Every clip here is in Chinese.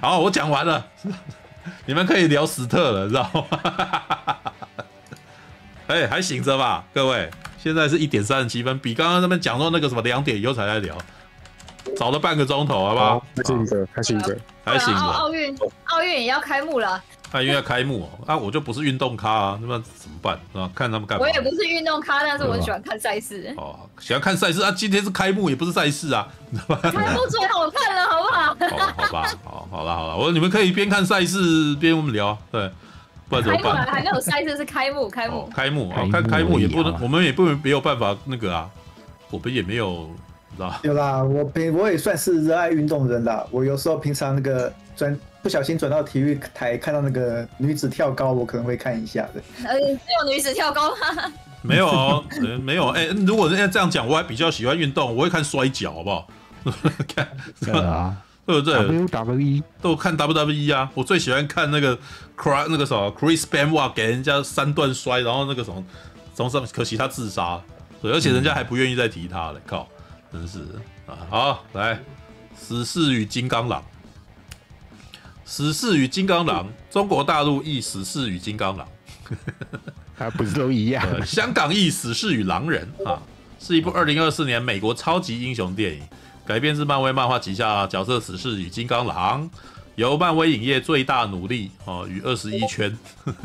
好，我讲完了，你们可以聊史特了，知道吗？哎，还醒着吧，各位？现在是1:37，比刚刚那边讲到那个什么2点以后才来聊，早了半个钟头，好不好？ 还醒着。 奥运也要开幕了。 因为要开幕我就不是运动咖啊，那么怎么办啊？看他们干嘛？ 我也不是运动咖，但是我喜欢看赛事。 喜欢看赛事啊！今天是开幕，也不是赛事啊， 开幕最好看了，好不好？ 好吧，好了，你们可以边看赛事边我们聊，对，不然怎么办？ 还没有赛事是开幕看开幕也不能，我们也没有办法那个啊，我们也没有，知道有啦，我也算是热爱运动的人啦。我有时候平常那个不小心转到体育台，看到那个女子跳高，我可能会看一下的。 只有女子跳高吗？ 没有没有。如果人家这样讲，我还比较喜欢运动，我会看摔跤，好不好？看，对不对 ？WWE 都看 WWE 啊！我最喜欢看那个 Chris Benoit 给人家3段摔，然后那个什么，可惜他自杀，对，而且人家还不愿意再提他了，靠，真是啊！好，来，死侍与金刚狼。死侍与金刚狼，中国大陆译死侍与金刚狼， 不是都一样？ 香港译死侍与狼人是一部2024年美国超级英雄电影，改编自漫威漫画旗下角色死侍与金刚狼，由漫威影业最大努力与21圈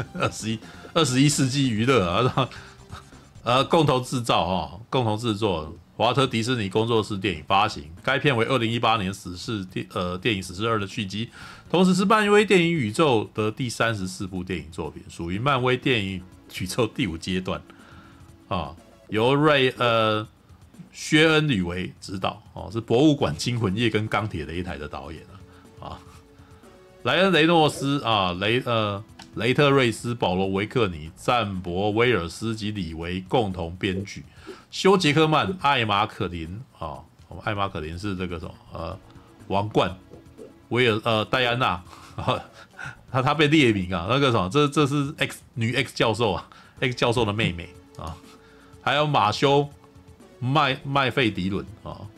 21世纪娱乐共同制作。华特迪士尼工作室电影发行，该片为2018年死侍电影《死侍2》的续集，同时是漫威电影宇宙的第34部电影作品，属于漫威电影宇宙第5阶段由薛恩·吕维执导是《博物馆惊魂夜》跟《钢铁擂台》的导演莱恩·雷诺斯雷特瑞斯、保罗·维克尼、赞博·威尔斯及李维共同编剧。休·杰克曼、艾玛·可琳艾玛·可琳是这个什么王冠，戴安娜她被列名那个什么，这是女 X 教授X 教授的妹妹还有马修·麦费迪伦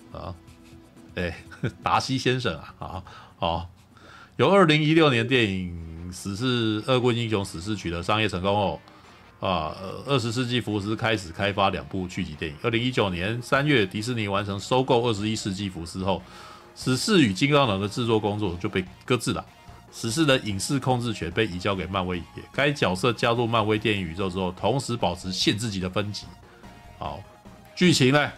达西先生由2016年电影《死侍：恶棍英雄死侍》取得商业成功后，20世纪福斯开始开发2部续集电影。2019年3月，迪士尼完成收购21世纪福斯后，《死侍与金刚狼》的制作工作就被搁置了。死侍的影视控制权被移交给漫威影业。该角色加入漫威电影宇宙之后，同时保持限制级的分级。好，剧情呢？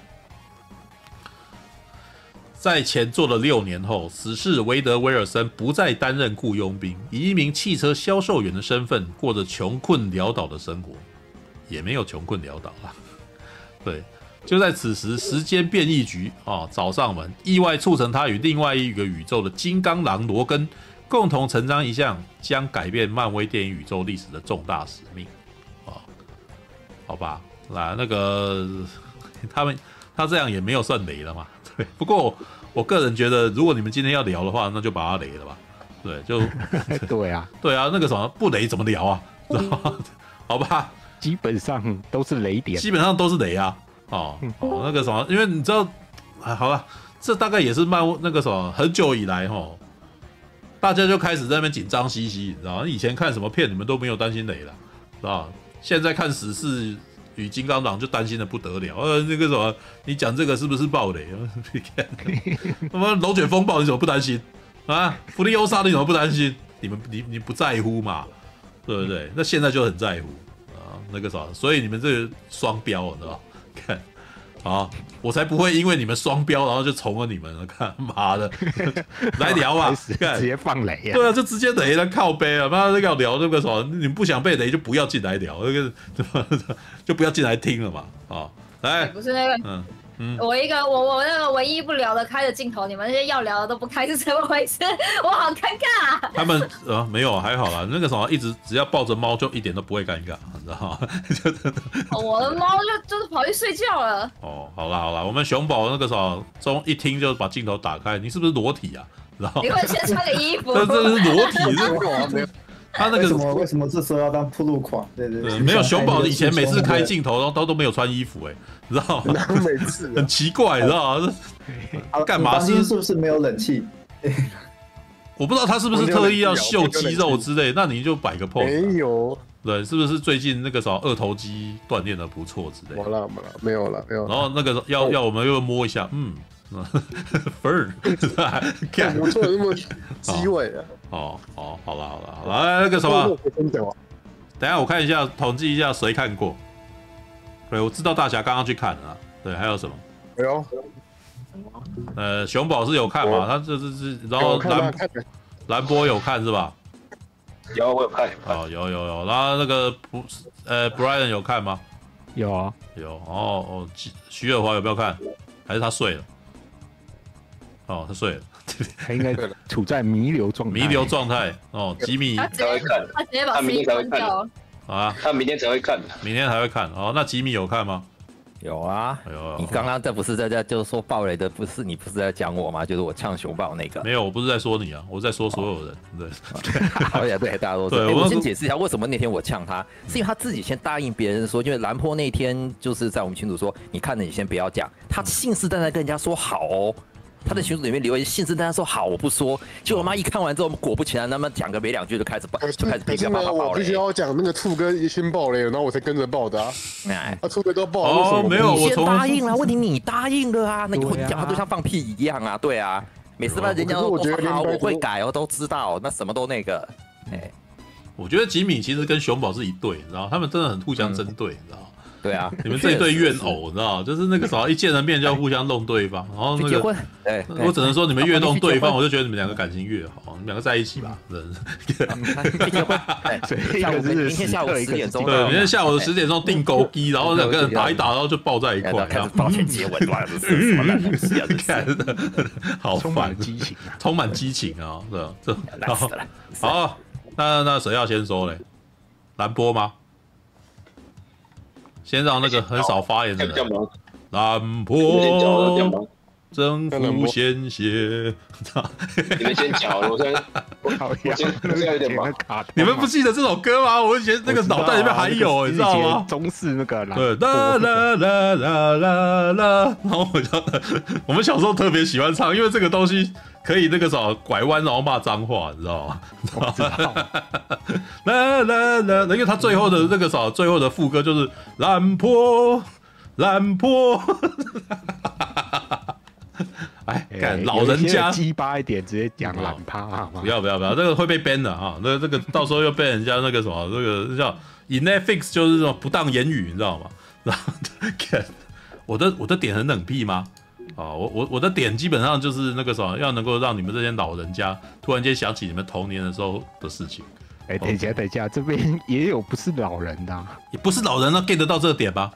在前做了6年后，死侍韦德·威尔森不再担任雇佣兵，以一名汽车销售员的身份过着穷困潦倒的生活，也没有穷困潦倒啦。对，就在此时，时间变异局找上门，意外促成他与另外一个宇宙的金刚狼罗根共同承担一项将改变漫威电影宇宙历史的重大使命。好吧，那个他这样也没有算雷了嘛。对，不过我个人觉得，如果你们今天要聊的话，那就把它雷了吧。对，就对啊， 那个什么不雷怎么聊啊？好吧， 基本上都是雷点， 基本上都是雷啊。那个什么，因为你知道，好了，这大概也是那个什么很久以来大家就开始在那边紧张兮兮，你知道吗？以前看什么片你们都没有担心雷了，知道吗？现在看死侍与金刚狼就担心的不得了，那个什么，你讲这个是不是暴雷？他妈龙卷风暴你怎么不担心啊？弗利欧莎你怎么不担心？你不在乎嘛，对不对？那现在就很在乎那个啥，所以你们这个双标，你知道？看我才不会因为你们双标然后就从了你们，看妈的，来聊啊， 直接放雷啊！ 对啊，就直接雷了，靠背啊！妈的，要聊那个什么，你们不想被雷就不要进来聊，那个就不要进来听了嘛！来， 不是那个，我那个唯一不聊的开的镜头，你们那些要聊的都不开，是怎么回事？我好尴尬。 他们没有，还好啦。那个什么，只要抱着猫就一点都不会尴尬，你知道吗？ 我的猫就是跑去睡觉了。 好啦，我们熊宝那个什么，一听就把镜头打开，你是不是裸体啊？知道？ 你会先穿个衣服。 这是裸体，他那个为什么这时候要当铺路狂？对， 没有熊宝以前每次开镜头都没有穿衣服你知道吗？ 每次很奇怪，你知道吗？干嘛？ 是不是没有冷气？ 我不知道他是不是特意要秀肌肉之类，那你就摆个 pose。 没有， 对，是不是最近那个啥二头肌锻炼的不错之类的？ 没有了。 然后那个要我们又摸一下，Fern， 看我做的那么鸡尾啊！ 好了，来那个什么，等一下我看一下，统计一下谁看过。对，我知道大侠刚刚去看了，对，还有什么？ 哎呦， 熊宝是有看嘛？他这是，然后兰波有看是吧？ 有，我有看。 有，然后那个Brian 有看吗？ 有啊， 有。徐尔华有没有看？还是他睡了？他睡了。 他应该处在弥留状态。 吉米他直接把声音关掉啊， 他明天才会看。 明天才会看。那吉米有看吗？ 有啊，你刚刚不是在就是说爆雷的，你不是在讲我吗？就是我呛熊爆那个。 没有，我不是在说你啊，我在说所有人。 对，对，大家都对。我先解释一下，为什么那天我呛他，是因为他自己先答应别人说，因为兰坡那天就是在我们群组说，你看了你先不要讲，他信誓旦旦跟人家说好哦。他在群组里面留言，信誓旦旦说好，我不说。结果我妈一看完之后，果不其然，他们讲个没两句就开始噼里啪啦爆雷。 我必须要讲那个兔哥先爆雷，然后我才跟着爆的啊。兔哥都爆了， 没有，我先答应了，问题你答应了啊，那你讲话就像放屁一样啊，对啊。每次人家都说好，我会改，我都知道，那什么都那个。 我觉得吉米其实跟熊宝是一对，你知道，他们真的很互相针对，你知道。 对啊， 你们这一对怨偶，你知道，就是那个啥，一见了面就要互相弄对方，然后那个，我只能说你们越弄对方，我就觉得你们两个感情越好，你们两个在一起吧，真是。结婚，明天下午10点钟， 对，明天下午10点钟订勾机，然后两个人打一打，然后就抱在一块， 开始抱拳接吻，哇，这是什么烂东西啊？ 看，好充满激情， 充满激情啊！这好，那谁要先说嘞？兰波吗？先让那个很少发言的人，兰坡征服鲜血。 你们先讲，我现在有点忙。 你们不记得这首歌吗？我以前那个脑袋里面还有，你知道吗？ 中式那个对，啦啦啦啦啦啦。然后我们小时候特别喜欢唱，因为这个东西可以那个啥拐弯，然后骂脏话，你知道吗？啦啦啦，因为他最后的那个啥，最后的副歌就是兰坡。哎，干老人家鸡巴一点，直接讲懒趴好吗？ 不要，这个会被 ban 的啊！这个到时候又被人家那个什么，这个叫 in Netflix 就是这种不当言语，你知道吗？然后看我的点很冷僻吗？我的点基本上就是那个什么，要能够让你们这些老人家突然间想起你们童年的时候的事情。 等一下，这边也有不是老人的， 也不是老人啊 ，get 得到这个点吧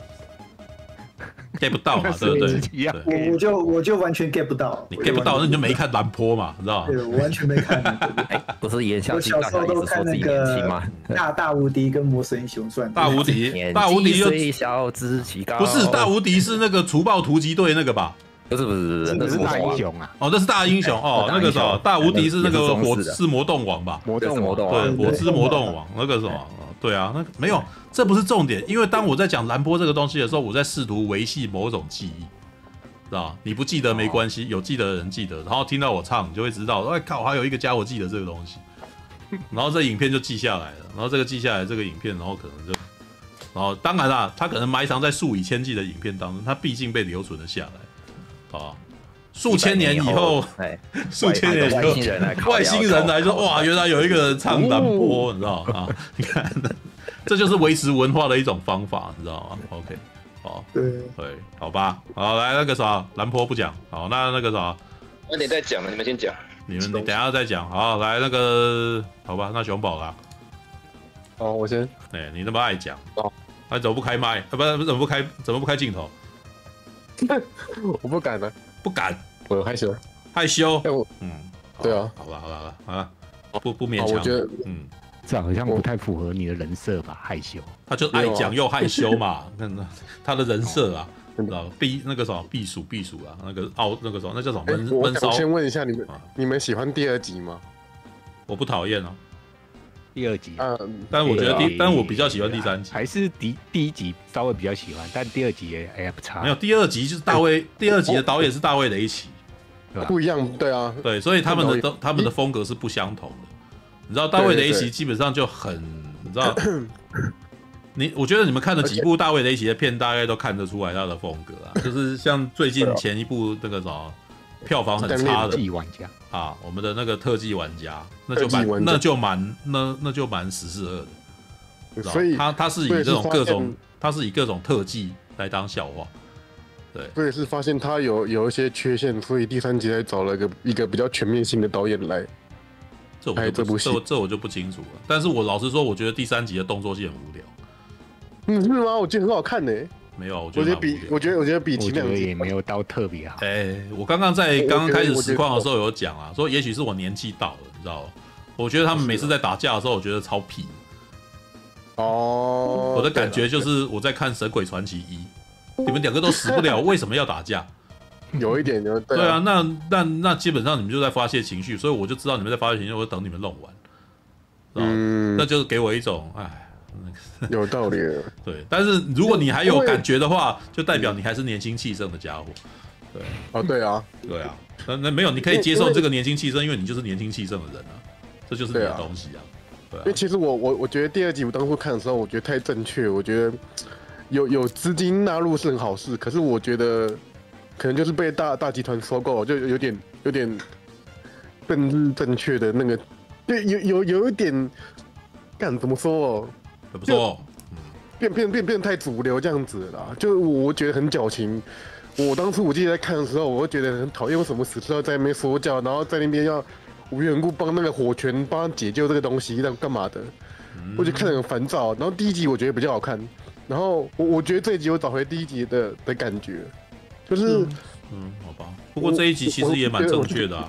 ？get 不到嘛，对不对？我就完全 get 不到。 你 get 不到，那你就没看蓝坡嘛，你知道吗？ 对，我完全没看。 不是言下之意， 我小时候都看那个大无敌跟魔神英雄传。 大无敌虽小志气高。 不是大无敌是那个除暴突击队那个吧？ 不是， 那是大英雄啊！ 那是大英雄哦，那个什么大无敌是那个火之魔动王吧？ 魔动王， 对，火之魔动王那个什么，对啊，那没有，这不是重点，因为当我在讲蓝波这个东西的时候，我在试图维系某种记忆，知道？你不记得没关系，有记得的人记得，然后听到我唱，你就会知道，哎靠，还有一个家伙记得这个东西，然后这影片就记下来了，然后这个记下来这个影片，然后可能就，然后当然啦，它可能埋藏在数以千计的影片当中，它毕竟被留存了下来。数千年以后，数千年以后，外星人来说，哇，原来有一个人唱蓝波，你知道吗？你看，这就是维持文化的一种方法，你知道吗 ？OK， 好，对，好吧，好，来那个啥，蓝波不讲，好，那个啥， 晚点再讲了，你们先讲， 你等一下再讲，好，来那个，好吧，那熊宝啦， 我先， 你那么爱讲，那怎么不开麦？不，怎么不开镜头？ 我不敢了， 不敢， 我害羞， 对啊，好了，不勉强， 我觉得， 这好像不太符合你的人设吧？害羞， 他就爱讲又害羞嘛，他的人设啊，知道那个什么避暑啊，那个什么，那叫什么闷骚。 我先问一下你们喜欢第2集吗？ 我不讨厌哦。 第2集， 但我觉得但我比较喜欢第3集， 还是第1集稍微比较喜欢，但第2集也不差。 没有第2集就是大卫，第2集的导演是大卫雷奇， 不一样，对啊， 对，所以他们的风格是不相同的。你知道大卫雷奇基本上就很，你知道，我觉得你们看了几部大卫雷奇的片，大概都看得出来他的风格啊，就是像最近前一部那个什么票房很差的特技玩家啊，我们的那个特技玩家，那就蛮14/2的。所以他是以这种他是以各种特技来当笑话。对， 所以是发现他有一些缺陷，所以第3集才找了一个比较全面性的导演来拍这部戏。 这我就不清楚了。但是我老实说，我觉得第3集的动作戏很无聊。 是吗？我觉得很好看呢。 没有，我觉得比前2集也没有到特别好。 我刚刚开始实况的时候有讲啊，说也许是我年纪到了，你知道吗？我觉得他们每次在打架的时候，我觉得超屁。我的感觉就是我在看《神鬼传奇1》。你们2个都死不了，为什么要打架？ 有一点， 对啊，那基本上你们就在发泄情绪，所以我就知道你们在发泄情绪，我就等你们弄完。那就是给我一种有道理。 对，但是如果你还有感觉的话，就代表你还是年轻气盛的家伙。对， 对啊， 那没有，你可以接受这个年轻气盛，因为你就是年轻气盛的人啊，这就是你的东西啊。对啊， 因为其实我觉得第2集我当初看的时候，我觉得太正确，我觉得。有资金纳入是很好事，可是我觉得可能就是被大集团收购，就有点政治正确的那个，有一点，怎么说哦？ 怎么说？ 变太主流这样子啦，就我觉得很矫情。我当初我记得在看的时候，我会觉得很讨厌，为什么死侍要在那边说教，然后在那边要无缘无故帮那个火拳帮他解救这个东西，干嘛的？我就看得很烦躁。然后第1集我觉得比较好看。然后我觉得这一集我找回第1集的感觉，就是好吧。不过这一集其实也蛮正确的啊。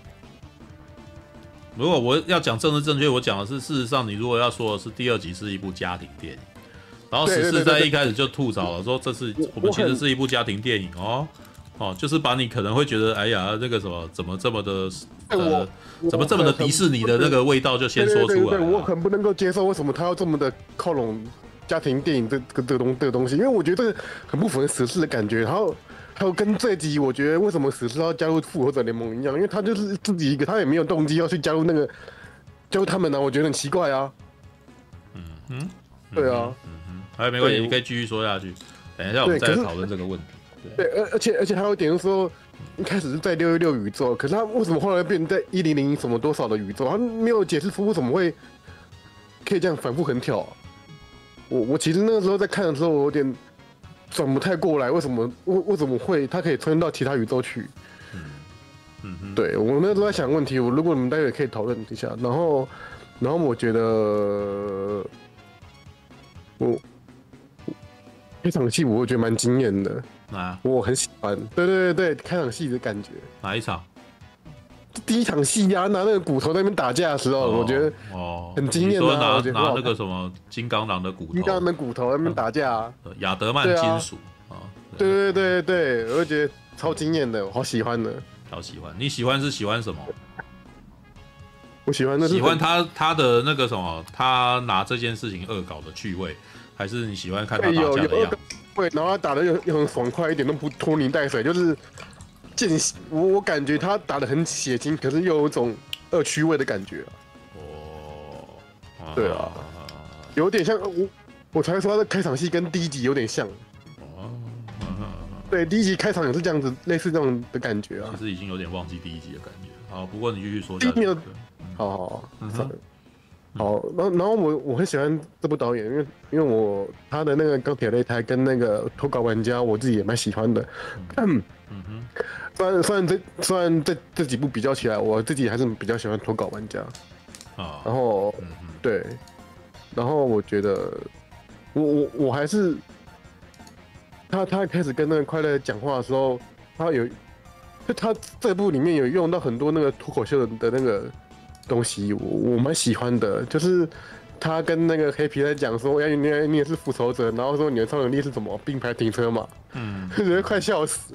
如果我要讲政治正确，我讲的是事实上，你如果要说的是第2集是一部家庭电影，然后14在一开始就吐槽了，说这是我们其实是一部家庭电影哦，就是把你可能会觉得哎呀那个什么怎么这么的怎么这么的迪士尼的那个味道就先说出来了。 我很不能够接受为什么他要这么的靠拢家庭电影这个东西，因为我觉得这个很不符合死侍的感觉。然后还有跟这集，我觉得为什么死侍要加入复仇者联盟一样，因为他就是自己一个，他也没有动机要去加入他们呢，我觉得很奇怪啊。对啊， 没关系，你可以继续说下去。等一下我们再讨论这个问题。 对，而且还有一点就是说，一开始是在616宇宙，可是他为什么后来变成在1000什么多少的宇宙？他没有解释出为什么会可以这样反复横跳。我其实那个时候在看的时候，我有点转不太过来，为什么会他可以穿到其他宇宙去？对我那时候在想问题，如果你们待会可以讨论一下。然后我觉得开场戏我觉得蛮惊艳的，我很喜欢。对，开场戏的感觉。 哪一场？ 第1场戏呀，拿那个骨头在那边打架的时候，我觉得很惊艳的。 拿那个什么金刚狼的骨头， 金刚狼的骨头在那边打架， 亚德曼金属啊。 对，我就觉得超惊艳的，我好喜欢的。 好喜欢，你喜欢什么？ 我喜欢他的那个什么，他拿这件事情恶搞的趣味，还是你喜欢看他打架的样子？ 对，然后他打的又很爽快，一点都不拖泥带水，就是。我感觉他打得很血腥，可是又有一种恶趣味的感觉对啊，有点像我才说他的开场戏跟第1集有点像。对，第1集开场也是这样子，类似这种的感觉啊。 其实已经有点忘记第1集的感觉。好，不过你继续说下去。 好，然后我很喜欢这部导演，因为他的那个钢铁擂台跟那个投稿玩家，我自己也蛮喜欢的。虽然这几部比较起来，我自己还是比较喜欢投稿玩家。然后对，然后我觉得我还是他开始跟那个快乐讲话的时候，他这部里面有用到很多那个脱口秀的那个东西，我蛮喜欢的，就是他跟那个黑皮在讲说，你也是复仇者，然后说你的超能力是什么？并排停车嘛，觉得快笑死。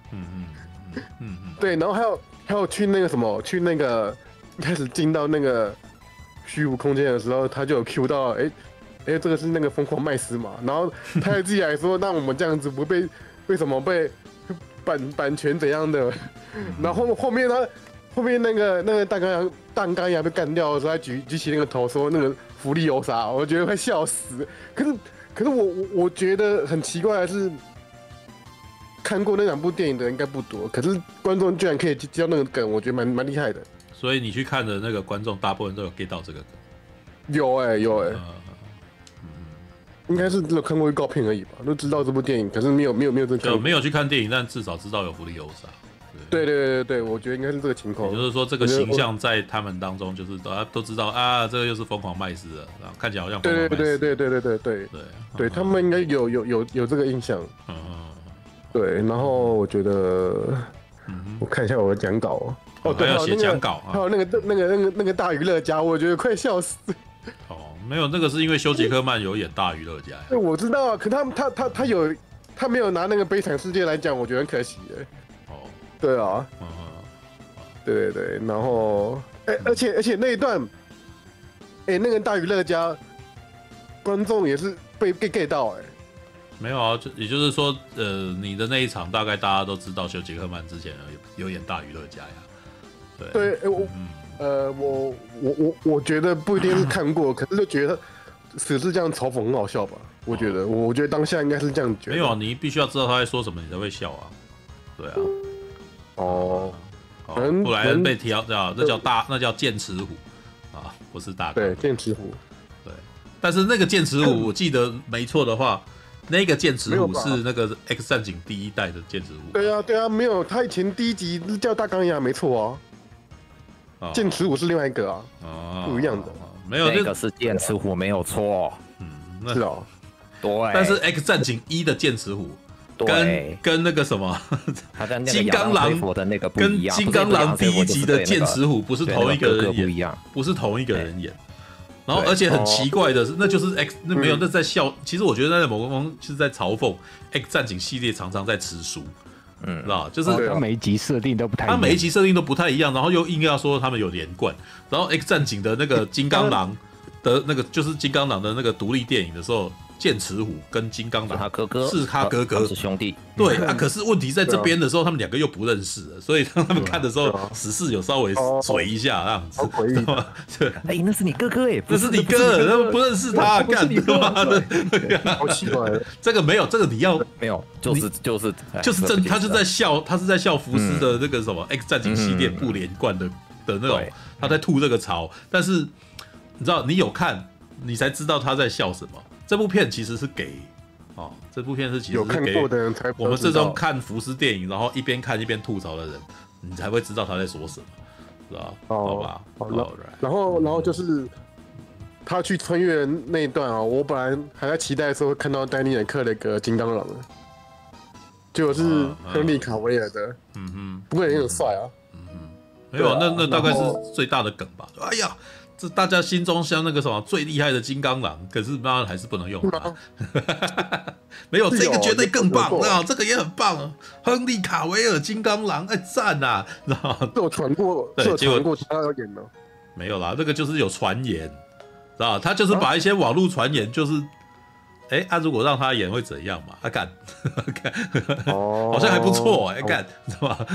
对，然后还有去那个什么，去那个一开始进到那个虚无空间的时候，他就有 Q 到，这个是那个疯狂麦斯嘛，然后他自己还说，那我们这样子不被为什么被版权怎样的，然后后面那个蛋钢牙被干掉的时候，他举起那个头说那个福利有啥，我觉得快笑死。可是我觉得很奇怪的是，看过那2部电影的人应该不多，可是观众居然可以接到那个梗，我觉得蛮厉害的。 所以你去看的那个观众，大部分都有 get 到这个梗。 有应该是只有看过预告片而已吧，都知道这部电影，可是没有就没有去看电影，但至少知道有福利有啥。 对，我觉得应该是这个情况。 也就是说，这个形象在他们当中，就是大家都知道啊，这个又是疯狂麦斯的，看起来好像疯狂麦斯。 对，他们应该有这个印象。对，然后我觉得，我看一下我的讲稿。 对，要写讲稿还有那个大娱乐家，我觉得快笑死。 没有，那个是因为休·杰克曼有演大娱乐家。 对，我知道啊，可他没有拿那个悲惨世界来讲，我觉得很可惜耶。对啊，对，然后，而且那一段，那个大娱乐家，观众也是被 get 到没有啊，也就是说，你的那一场大概大家都知道，休·杰克曼之前有演大娱乐家呀。 对，我觉得不一定是看过，可是就觉得只是这样嘲讽很好笑吧。我觉得当下应该是这样觉得。 没有，你必须要知道他在说什么，你才会笑啊。对啊。布莱恩被提到那叫剑齿虎啊，不是大。 对，剑齿虎。 对，但是那个剑齿虎，我记得没错的话，那个剑齿虎是那个 X 战警第1代的剑齿虎。 对啊，没有，他以前第1集叫大钢牙，没错啊。剑齿虎是另外一个啊，不一样的。 没有，那个是剑齿虎，没有错。 是哦。 对。 但是 X 战警1的剑齿虎。跟那个什么，金刚狼的那个不跟一样， 金刚狼第1集的剑齿虎不是同一个人演，不是同一个人演。然后而且很奇怪的是，那就是 X 那没有那在笑。其实我觉得那在某个方是在嘲讽 X 战警系列常常在吃书，知道就是他每一集设定都不太一样， 他每一集设定都不太一样，然后又硬要说他们有连贯。然后 X 战警的那个金刚狼的那个就是金刚狼的那个独立电影的时候。剑齿虎跟金刚狼是他哥哥， 是兄弟。 对啊，可是问题在这边的时候，他们2个又不认识了，所以当他们看的时候，时事有稍微嘴一下这样子。 对，那是你哥哥那是你哥，他们不认识他，干他妈的， 好奇怪。 这个没有，这个你要没有，就是真，他是在笑福斯的那个什么 X 战警系列不连贯的那种，他在吐这个槽。但是你知道，你有看，你才知道他在笑什么。这部片其实是给，这部片其实是给我们这种看福斯电影，然后一边看一边吐槽的人，你才会知道他在说什么，是吧？好吧。 然后就是他去穿越那一段啊，我本来还在期待说看到丹尼尔克那个金刚狼，结果是亨利卡维尔的，不过也很帅啊， 没有，那大概是最大的梗吧？哎呀。这大家心中像那个什么最厉害的金刚狼，可是妈还是不能用它。没有这个绝对更棒啊，这个也很棒啊。亨利卡维尔金刚狼，赞啊！然后有传过，结果其他有演的没有啦，这个就是有传言，知道他就是把一些网络传言，就是如果让他演会怎样嘛？干，好像还不错干，知道吧？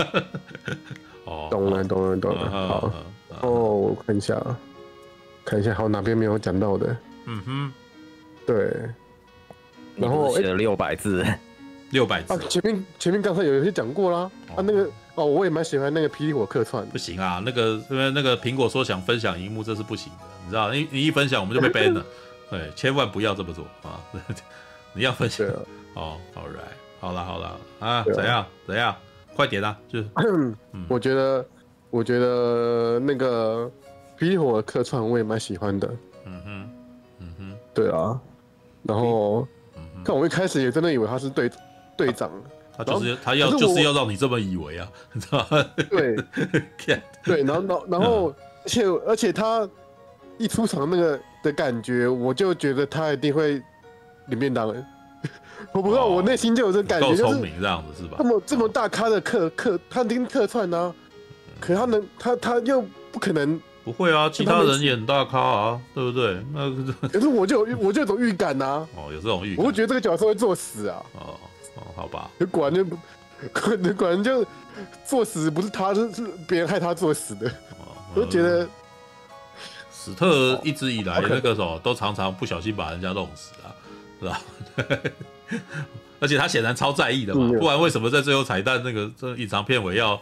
懂了，好。我看一下，还有哪边没有讲到的？对。然后写了600字 ，600字。 前面刚才有些讲过啦。那个我也蛮喜欢那个霹雳火客串。 不行啊，因为那个苹果说想分享荧幕，这是不行的，你知道？你一分享我们就被 ban 了。对，千万不要这么做啊！你要分享all right， 好了啊，怎样？快点啊！就是，我觉得那个霹雳火的客串我也蛮喜欢的。对啊。然后，看我一开始也真的以为他是队长， 他就是要让你这么以为啊，你知道吗？ 对，然后，而且他一出场那个的感觉，我就觉得他一定会领便当人。我不知道，我内心就有这感觉， 够聪明这样子是吧？ 这么大咖的他听客串呢，可他又不可能。 不会啊，其他人也很大咖啊，对不对？ 可是我就有种预感呐。 有这种预感。 我就觉得这个角色会作死啊。 好吧。 果然就果然就作死不是他，是别人害他作死的。我就觉得史特一直以来那个什么都常常不小心把人家弄死啊，是吧？而且他显然超在意的嘛，不然为什么在最后彩蛋那个这隐藏片尾要？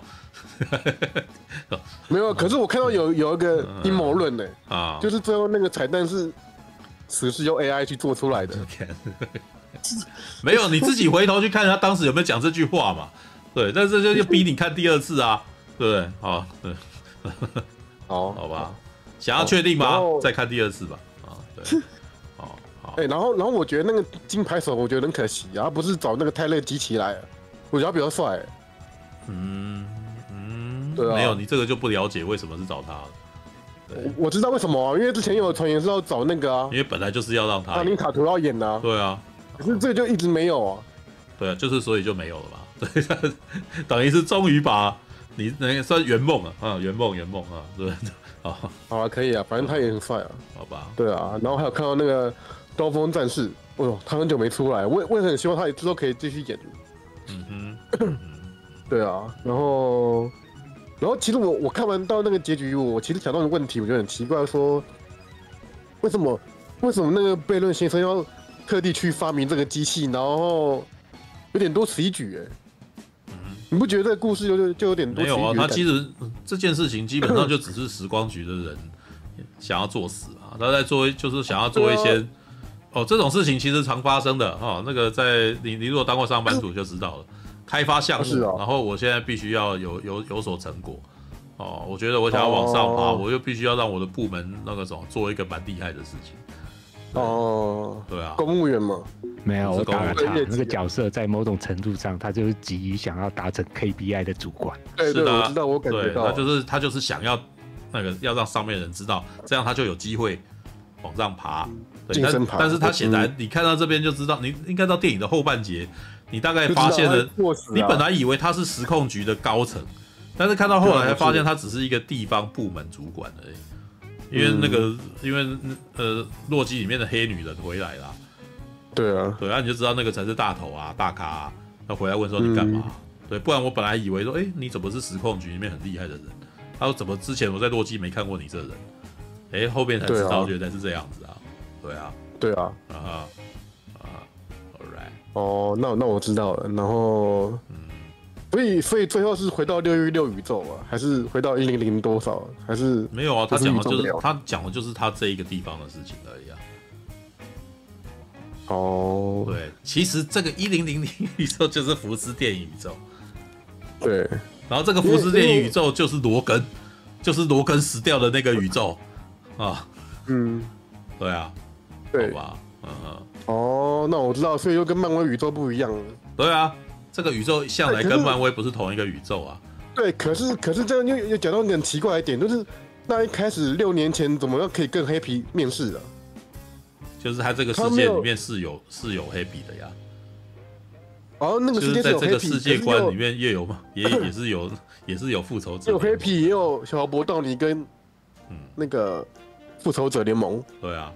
没有，可是我看到有一个阴谋论呢，就是最后那个彩蛋是死侍用 AI 去做出来的。 没有，你自己回头去看他当时有没有讲这句话嘛？对，但是就逼你看第二次啊，对不对？好，对，好吧，想要确定吗？再看第二次吧。啊，对。 然后我觉得那个金牌手，我觉得很可惜啊，不是找那个泰勒基奇来，我觉得他比较帅。对啊， 没有，你这个就不了解为什么是找他了。 我知道为什么啊，因为之前有传言是要找那个啊， 因为本来就是要让他， 林卡图要演的啊。 对啊， 可是这就一直没有啊。 对啊，就是所以就没有了嘛。对，等于是终于把你那个算圆梦了圆梦啊，对。 好啊，可以啊，反正他也很帅啊。 好吧。对啊，然后还有看到那个刀锋战士，他很久没出来，我也很希望他之后可以继续演。对啊，然后其实我看完到那个结局，我其实想到的问题，我觉得很奇怪，说为什么那个悖论先生要特地去发明这个机器，然后有点多此一举你不觉得这个故事就有点多？ 没有啊，他其实这件事情基本上就只是时光局的人想要作死啊，他在做就是想要做一些这种事情其实常发生的那个在你如果当过上班族就知道了，开发项目，然后我现在必须要有所成果我觉得我想要往上爬，我就必须要让我的部门那个什么做一个蛮厉害的事情。对啊， 公务员嘛。 没有，我打了他那个角色，在某种程度上，他就是急于想要达成 KPI 的主管。 对，我知道，我感觉到， 他就是想要那个要让上面人知道，这样他就有机会往上爬。但是他显然，你看到这边就知道，你应该到电影的后半节，你大概发现了，你本来以为他是时控局的高层，但是看到后来才发现他只是一个地方部门主管而已。因为洛基里面的黑女人回来啦。 对啊， 你就知道那个才是大头啊，大咖啊。他回来问说你干嘛？对，不然我本来以为说，你怎么是时控局里面很厉害的人？他说怎么之前我在洛基没看过你这人？后面才知道原来是这样子啊。 对啊。 Alright。 那我知道了。然后，所以最后是回到616宇宙啊，还是回到100多少？还是没有啊？他讲的就是他这一个地方的事情而已啊。对，其实这个1000宇宙就是福斯电影宇宙。 对， 然后这个福斯电影宇宙就是罗根死掉的那个宇宙啊。对啊， 对吧？ 那我知道，所以又跟漫威宇宙不一样了。 对啊，这个宇宙向来跟漫威不是同一个宇宙啊。 对，可是这样又讲到一个很奇怪的点，就是那一开始6年前怎么可以跟黑皮面试啊？ 就是他这个世界里面是有黑皮的呀。 那个世界是在这个世界观里面也有嘛，也是有复仇者， 有黑皮，也有小罗伯道尼跟那个复仇者联盟。 对啊。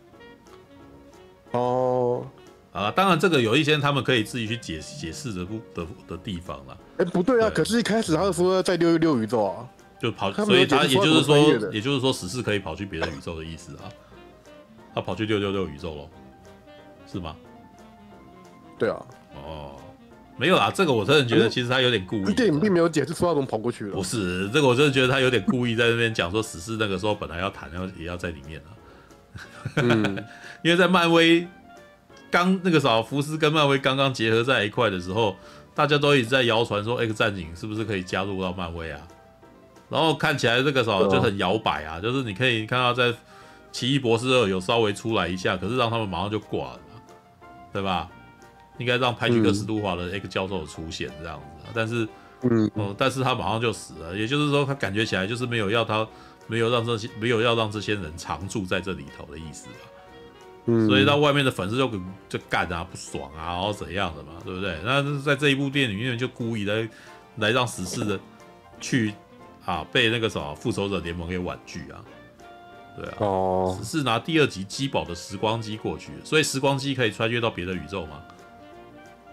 当然这个有一些他们可以自己去解释的地方啦。 不对啊，可是一开始他就说在616宇宙啊， 就跑，所以他也就是说史诗可以跑去别的宇宙的意思啊。他跑去666宇宙咯，是吗？ 对啊。 没有啦，这个我真的觉得其实他有点故意。 电影并没有解释说他怎么跑过去了。 不是，这个我真的觉得他有点故意在那边讲说史诗那个时候本来要谈，也要在里面啊。因为在漫威刚那个啥，福斯跟漫威刚刚结合在一块的时候，大家都一直在谣传说 X 战警是不是可以加入到漫威啊？然后看起来这个啥就很摇摆啊，就是你可以看到在奇异博士2有稍微出来一下，可是让他们马上就挂了，对吧？应该让派屈克史都华的 X 教授出现这样子，但是他马上就死了，也就是说他感觉起来就是没有要让这些人常住在这里头的意思吧。所以到外面的粉丝就干啊，不爽啊，然后怎样的嘛，对不对？那在这一部电影里面就故意来让史诗的去被那个什么复仇者联盟给婉拒啊。对啊，只是拿第2集机宝的时光机过去，所以时光机可以穿越到别的宇宙吗？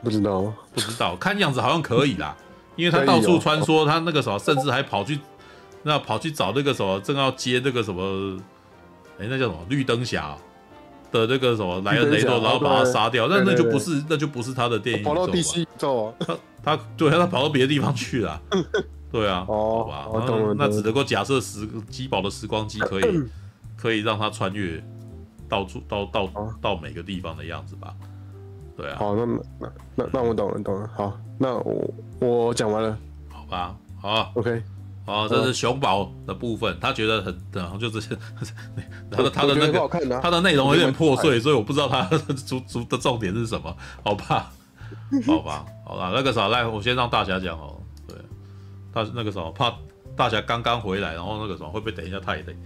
不知道，看样子好像可以啦，因为他到处穿梭，他那个什么，甚至还跑去找那个什么，正要接那个什么，那叫什么绿灯侠的那个什么莱恩雷诺，然后把他杀掉，那就不是他的电影宇宙， 跑到第7宇宙啊， 他跑到别的地方去了，对啊，好吧，那只能够假设机宝的时光机可以让他穿越到每个地方的样子吧。对啊， 好，那我懂了。好，那我讲完了， 好吧，好 ，OK， 好，这是熊宝的部分，他觉得然后就这些，他的那个他的内容有点破碎，所以我不知道他的重点是什么，好吧，好啦，那个啥，来，我先让大侠讲哦，对，那个什么，怕大侠刚刚回来，然后那个什么会不会等一下太累？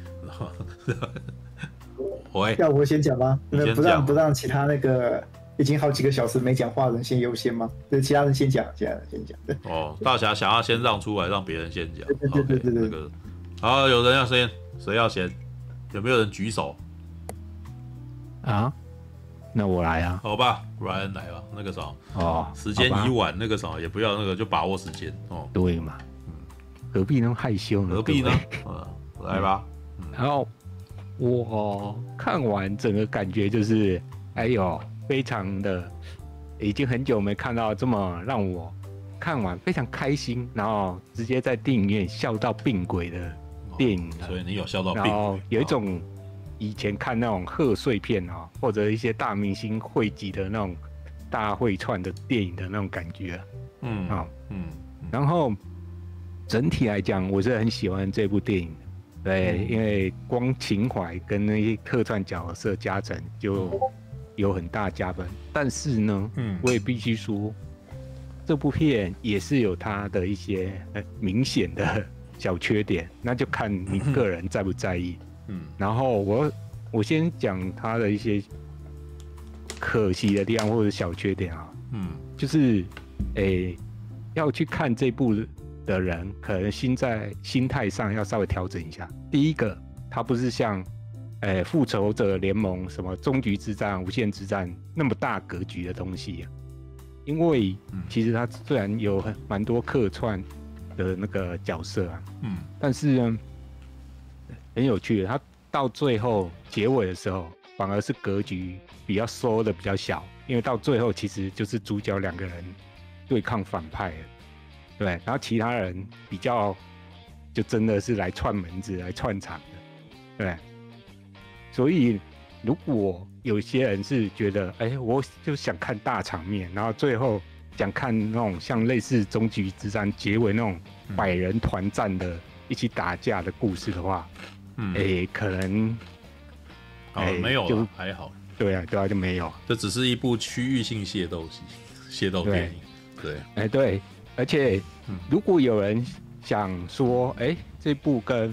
要我先讲吗？不让其他那个已经好几个小时没讲话的人先优先吗？对，其他人先讲。对。 哦，大侠想要先让出来，让别人先讲。 对。 那个，好，有人要先，谁要先？有没有人举手？ 啊？那我来啊。 好吧 ，Ryan 来吧。那个啥，时间已晚，那个啥也不要那个，就把握时间哦。 对嘛，何必那么害羞呢？ 何必呢？来吧。 然后我看完整个感觉就是，哎呦，非常的，已经很久没看到这么让我看完非常开心，然后直接在电影院笑到病鬼的电影了。 所以你有笑到病？ 然后有一种以前看那种贺岁片啊，或者一些大明星汇集的那种大会串的电影的那种感觉。然后整体来讲，我是很喜欢这部电影的。对，因为光情怀跟那些客串角色加成就有很大加分。但是呢，我也必须说，这部片也是有它的一些明显的小缺点，那就看你个人在不在意。然后我先讲它的一些可惜的地方或者小缺点啊。就是要去看这部的人，可能心态上要稍微调整一下。第一个，它不是像复仇者联盟什么终局之战、无限之战那么大格局的东西啊。因为其实它虽然有蛮多客串的那个角色啊，但是呢，很有趣的，它到最后结尾的时候，反而是格局比较缩的比较小，因为到最后其实就是主角2个人对抗反派了。对，然后其他人比较就真的是来串门子、来串场的，对。所以如果有些人是觉得，我就想看大场面，然后最后想看那种像类似终局之战结尾那种100人团战的一起打架的故事的话，可能没有了，还好。 对啊，就没有。 这只是一部区域性械斗电影，对， 对。而且，如果有人想说，这部跟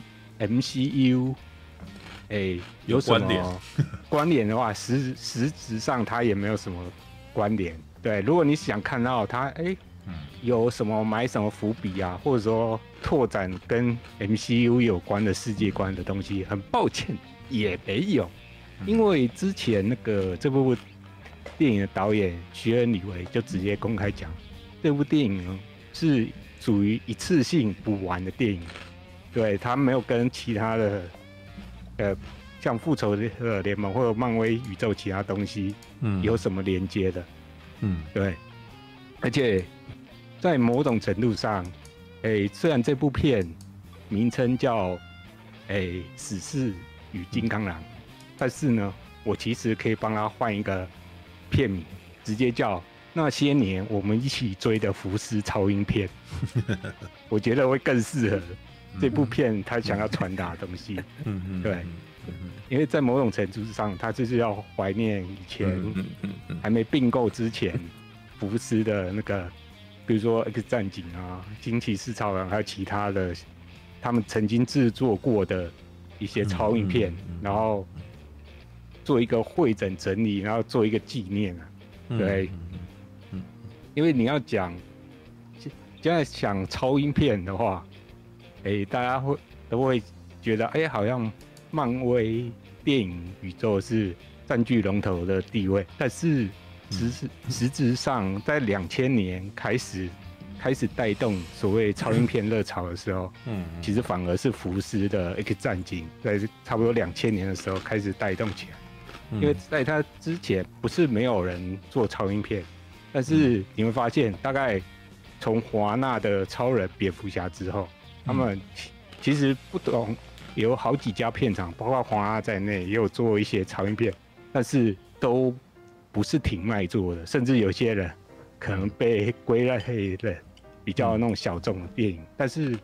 MCU，有什么关联的话，实质上它也没有什么关联。对，如果你想看到它，有什么埋什么伏笔啊，或者说拓展跟 MCU 有关的世界观的东西，很抱歉也没有，因为之前这部电影的导演徐恩·李维就直接公开讲，这部电影呢是属于一次性补完的电影，对，他没有跟其他的像复仇者联盟或者漫威宇宙其他东西有什么连接的，对，而且在某种程度上，虽然这部片名称叫死侍与金刚狼，但是呢，我其实可以帮他换一个片名，直接叫那些年我们一起追的福斯超英片，我觉得会更适合这部片他想要传达的东西。对，因为在某种程度上，他就是要怀念以前还没并购之前福斯的那个，比如说 X 战警啊、惊奇四超人，还有其他的他们曾经制作过的一些超英片，然后做一个汇整整理，然后做一个纪念啊。对。因为你要讲，现在想超英片的话，大家都会觉得，好像漫威电影宇宙是占据龙头的地位。但是实质上在2000年开始带动所谓超英片热潮的时候，其实反而是福斯的 X 战警在差不多2000年的时候开始带动起来，因为在它之前不是没有人做超英片，但是你会发现大概从华纳的超人、蝙蝠侠之后，他们其实不懂，有好几家片厂，包括华纳在内，也有做一些超英片，但是都不是挺卖座的，甚至有些人可能被归类的比较那种小众的电影。但是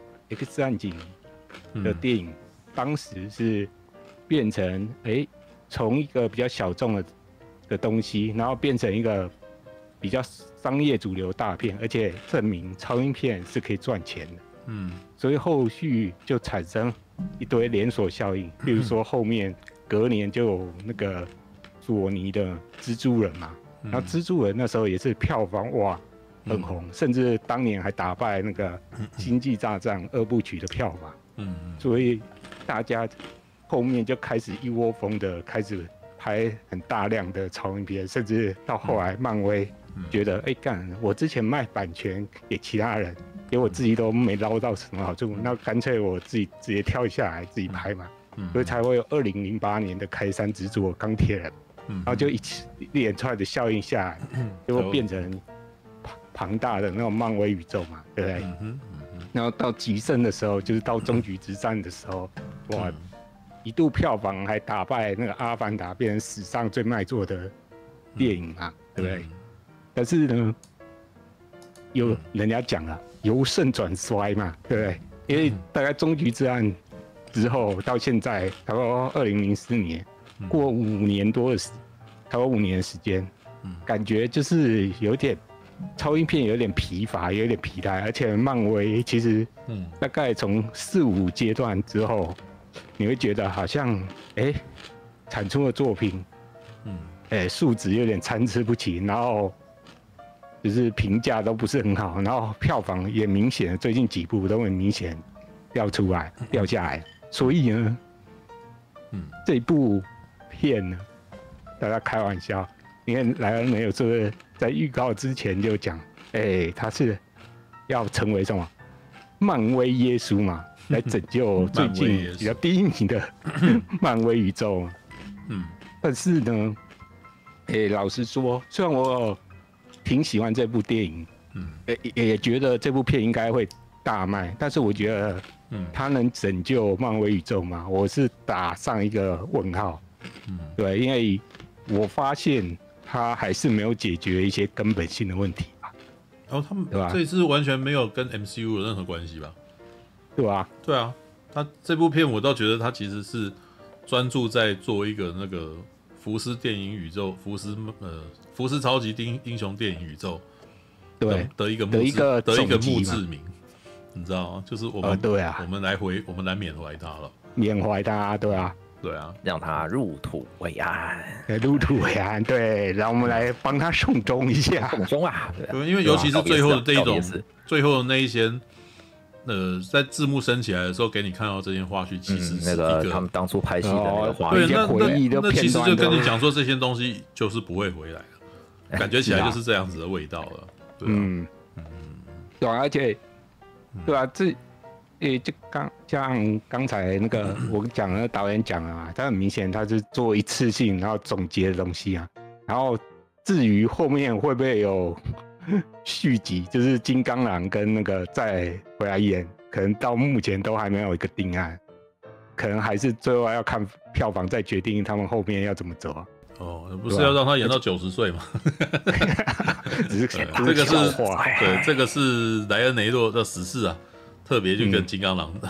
X 战警的电影当时是变成从一个比较小众的东西，然后变成一个比较商业主流大片，而且证明超英片是可以赚钱的。所以后续就产生一堆连锁效应，比如说后面隔年就有那个索尼的蜘蛛人嘛，然后蜘蛛人那时候也是票房哇很红，甚至当年还打败那个星际大战2部曲的票房。所以大家后面就开始一窝蜂的开始拍很大量的超英片，甚至到后来漫威觉得我之前卖版权给其他人，给我自己都没捞到什么好处，那干脆我自己直接跳下来自己拍嘛。所以才会有2008年的开山之作《钢铁人》，然后就一连串的效应下来，就会变成庞大的那种漫威宇宙嘛，对不对？然后到极盛的时候，就是到终局之战的时候，哇，一度票房还打败那个《阿凡达》，变成史上最卖座的电影嘛，对不对？但是呢，有人家讲了，由盛转衰嘛，对不对？因为大概终局之战之后到现在，差不多2004年，过5年多的差不多5年的时间，感觉就是有点超英片有点疲乏，有点疲态，而且漫威其实，大概从4、5阶段之后，你会觉得好像产出的作品，数值有点参差不齐，然后就是评价都不是很好，然后票房也明显最近几部都很明显掉下来。所以呢，这一部片呢，大家开玩笑，因为莱恩没有这个在预告之前就讲，他是要成为什么漫威耶稣嘛，来拯救最近比较低迷的漫威宇宙。但是呢，老实说，虽然我挺喜欢这部电影，也觉得这部片应该会大卖，但是我觉得，它能拯救漫威宇宙吗？我是打上一个问号。对，因为我发现它还是没有解决一些根本性的问题吧。 然后他们这一次完全没有跟 MCU 有任何关系吧？ 对吧？ 对啊，他这部片我倒觉得他其实是专注在做一个那个福斯电影宇宙，福斯超级英雄电影宇宙的一个墓志铭，你知道吗？就是我们对啊， 我们来缅怀他了， 缅怀他，对啊。 对啊， 让他入土为安。 入土为安，对，让我们来帮他送终一下。 送终啊！ 对，因为尤其是最后的这一种，最后的那一些，在字幕升起来的时候，给你看到这些花絮，其实是一个他们当初拍戏的那个花絮。 对， 那其实就跟你讲说，这些东西就是不会回来了，感觉起来就是这样子的味道了。 对啊，而且，对啊，就像刚才那个我讲的导演讲了嘛，他很明显他是做一次性然后总结的东西啊，然后至于后面会不会有续集，就是金刚狼跟那个再回来演，可能到目前都还没有一个定案，可能还是最后要看票房再决定他们后面要怎么走啊。 不是要让他演到90岁吗？ 只是这个是对，这个是莱恩雷诺的死侍啊。特别就跟金刚狼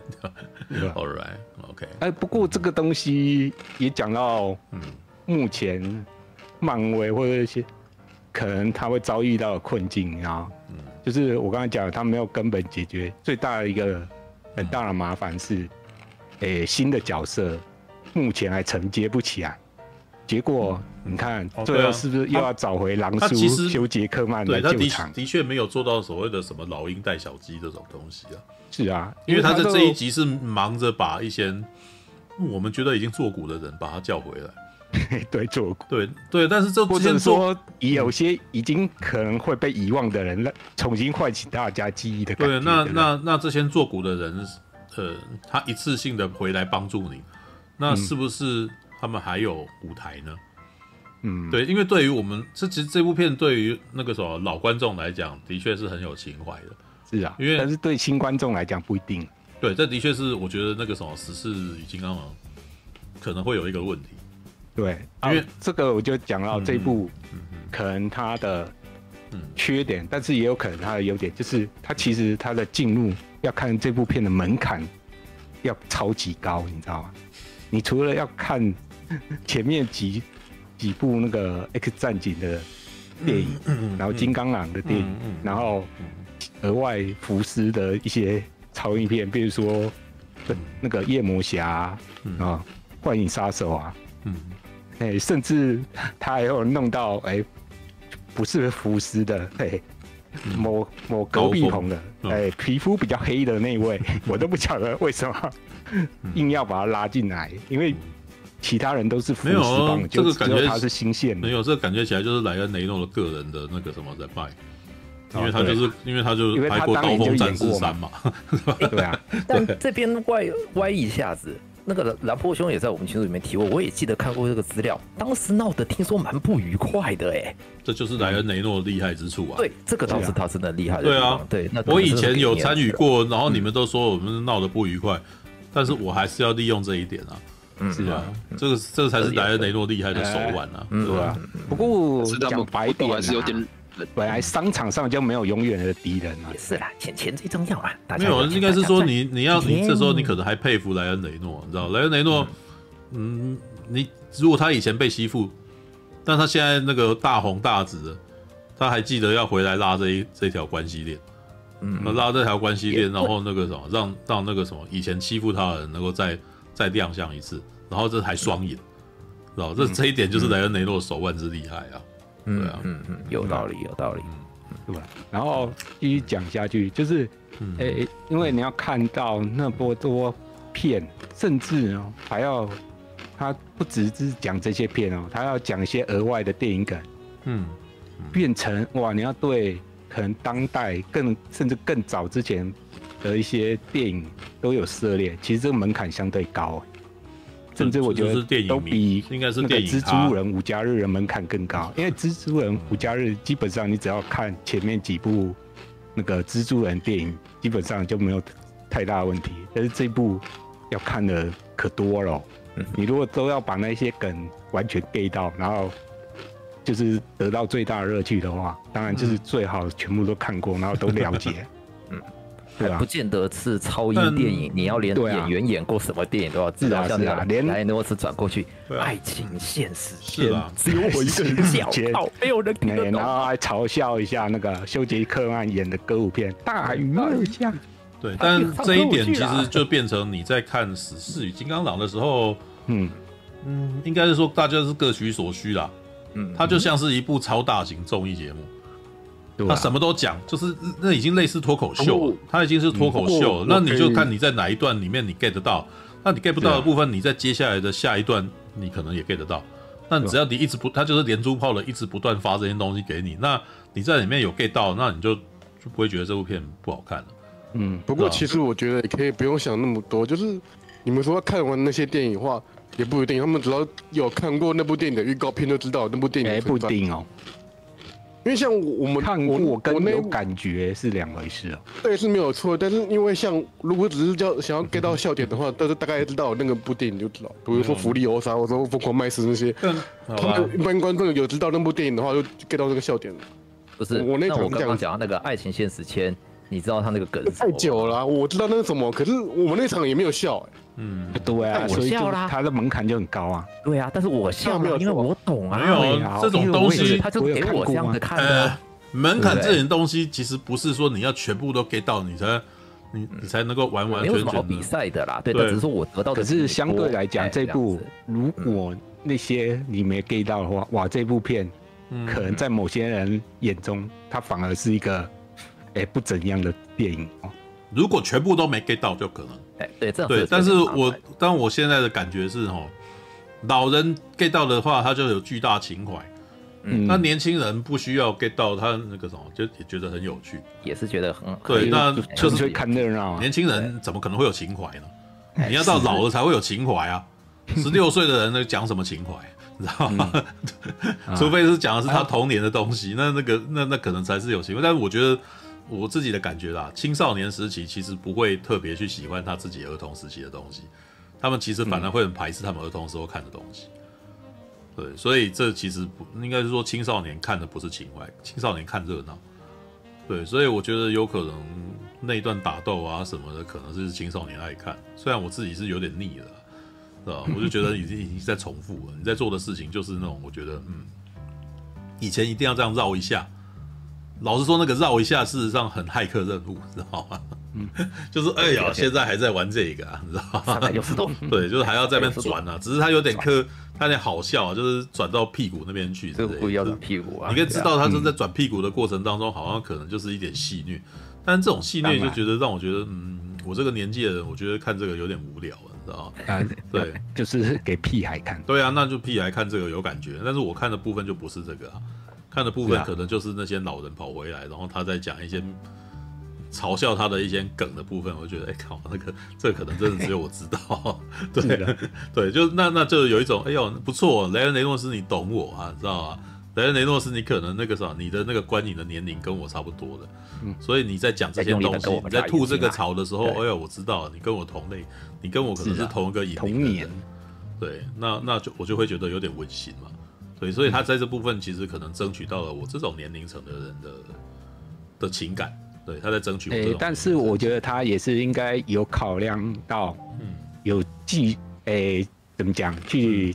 ，All right, OK。 不过这个东西也讲到，目前漫威或者一些可能他会遭遇到的困境啊，就是我刚才讲，他没有根本解决最大的一个很大的麻烦是，新的角色目前还承接不起来。结果你看，最后是不是又要找回狼叔休·杰克曼来救场？ 的确没有做到所谓的什么老鹰带小鸡这种东西啊。 是啊， 因为他在这一集是忙着把一些我们觉得已经做古的人把他叫回来。 对做过， 对，但是这或者说有些已经可能会被遗忘的人，重新唤起大家记忆的感觉。 对，那这些做股的人，他一次性的回来帮助你，那是不是他们还有舞台呢？对，因为对于我们其实这部片对于那个什么老观众来讲，的确是很有情怀的。 是啊， 因为但是对新观众来讲不一定。 对，这的确是我觉得那个什么《14与金刚狼》可能会有一个问题。 对，因为这个我就讲到这部，可能它的缺点，但是也有可能它的优点，就是它其实它的进入要看这部片的门槛要超级高，你知道吗？你除了要看前面几部那个 X 战警的电影，然后金刚狼的电影，然后额外福斯的一些超英片，比如说那个夜魔侠啊、幻影杀手啊，甚至他还有弄到不是福斯的，某隔壁棚的，皮肤比较黑的那一位，我都不晓得为什么硬要把他拉进来，因为其他人都是福斯帮的， 这个感觉他是新线的。 没有，这个感觉起来就是莱恩·雷诺的个人的那个什么人脉。因为他就拍过《刀锋战士3》嘛， 对啊。 但这边歪一下子，那个兰坡兄也在我们群组里面提过，我也记得看过这个资料，当时闹得听说蛮不愉快的这就是莱恩·雷诺的厉害之处啊。 对，这个倒是他真的厉害的地方。对，那我以前有参与过，然后你们都说我们闹得不愉快，但是我还是要利用这一点啊。是啊，这个才是莱恩·雷诺厉害的手腕啊，对吧？ 不过讲白点还是有点。本来商场上就没有永远的敌人嘛， 也是啦，钱最重要嘛。 没有，应该是说你这时候你可能还佩服莱恩·雷诺，你知道莱恩·雷诺，你如果他以前被欺负，但他现在那个大红大紫的，他还记得要回来拉这条关系链，拉这条关系链，然后那个什么让那个什么以前欺负他的人能够再亮相一次，然后这还双赢，知道这一点就是莱恩·雷诺的手腕之厉害啊。对啊， 有道理， 对吧？然后继续讲下去，就是，因为你要看到那么多片，甚至还要，他不只是讲这些片他要讲一些额外的电影梗，变成哇，你要对可能当代甚至更早之前的一些电影都有涉猎，其实这个门槛相对高。甚至我觉得都比应该是那个蜘蛛人无家日的门槛更高，因为蜘蛛人无家日基本上你只要看前面几部那个蜘蛛人电影，基本上就没有太大的问题。但是这部要看的可多了，你如果都要把那些梗完全 get 到，然后就是得到最大的乐趣的话，当然就是最好全部都看过，然后都了解。 对啊，不见得是超英电影，你要连演员演过什么电影都要知道。像那个莱诺斯转过去，爱情现实是啊， 只有我一个人笑到，没有人听得懂。 然后还嘲笑一下那个休杰克曼演的歌舞片《大鱼二将》。 对，但这一点其实就变成你在看《死侍与金刚狼》的时候，应该是说大家是各取所需啦。它就像是一部超大型综艺节目。他什么都讲，就是那已经类似脱口秀了，他已经是脱口秀了。那你就看你在哪一段里面你 get 得到，那你 get 不到的部分，你在接下来的下一段你可能也 get 得到。那只要你一直他就是连珠炮的一直不断发这些东西给你，那你在里面有 get 到，那你就不会觉得这部片不好看了。 不过其实我觉得也可以不用想那么多，就是你们说看完那些电影的话，也不一定，他们只要有看过那部电影的预告片就知道那部电影不一定哦。 因为像我们看过跟有感觉是两回事哦。 对，是没有错，但是因为像如果只是想要 get 到笑点的话，但是大概知道那个部电影就知道，比如说《福利欧莎》或者《疯狂麦斯》那些，他们一般观众有知道那部电影的话，就 get 到这个笑点了。 不是，我刚刚讲到那个爱情现实签，你知道他那个梗太久了，我知道那是什么，可是我们那场也没有笑对啊，所以他的门槛就很高啊。 对啊，但是我笑了，因为我懂啊。 没有这种东西， 他就给我这样子看的。 门槛这种东西，其实不是说你要全部都 get 到，你才能够完全全。 没有什么好比赛的啦，对，只是说我得到的。 可是相对来讲，这部如果那些你没 get 到的话，哇，这部片可能在某些人眼中，它反而是一个不怎样的电影哦。 如果全部都没 get 到，就可能。 对，这样对，但我现在的感觉是老人 get 到的话，他就有巨大情怀。那年轻人不需要 get 到他那个什么，就也觉得很有趣， 也是觉得很对。那就是看热闹。 年轻人怎么可能会有情怀呢？你要到老了才会有情怀啊！16岁的人呢讲什么情怀？你知道吗？除非是讲的是他童年的东西，那可能才是有情怀。但是我觉得我自己的感觉啦，青少年时期其实不会特别去喜欢他自己儿童时期的东西，他们其实反而会很排斥他们儿童时候看的东西。对，所以这其实不应该是说青少年看的不是情怀，青少年看热闹。对，所以我觉得有可能那一段打斗啊什么的，可能是青少年爱看。虽然我自己是有点腻了，是吧？我就觉得已经在重复了。你在做的事情就是那种，我觉得以前一定要这样绕一下。老实说，那个绕一下，事实上很骇客任务，知道吗？就是哎呀，现在还在玩这个啊，你知道吗 ？360度， 对，就是还要在那边转啊，只是他有点他有点好笑，就是转到屁股那边去， 这个故意要转屁股啊。 你可以知道他是在转屁股的过程当中，好像可能就是一点戏谑，但这种戏谑就觉得让我觉得，我这个年纪的人，我觉得看这个有点无聊，你知道吗？对， 就是给屁孩看。 对啊，那就屁孩看这个有感觉，但是我看的部分就不是这个啊，看的部分可能就是那些老人跑回来，然后他在讲一些嘲笑他的一些梗的部分，我就觉得，靠，这可能真的只有我知道，对对，就那就有一种，哎呦，不错，莱恩雷诺斯你懂我啊，你知道吗？莱恩雷诺斯你可能那个啥，你的那个观影的年龄跟我差不多的，所以你在讲这些东西，你在吐这个槽的时候，哎呦，我知道你跟我同类，你跟我可能是同一个影龄的人，对，那就我就会觉得有点温馨嘛，对，所以他在这部分其实可能争取到了我这种年龄层的人的情感。对，他在争取我这种。 但是我觉得他也是应该有考量到，有怎么讲，去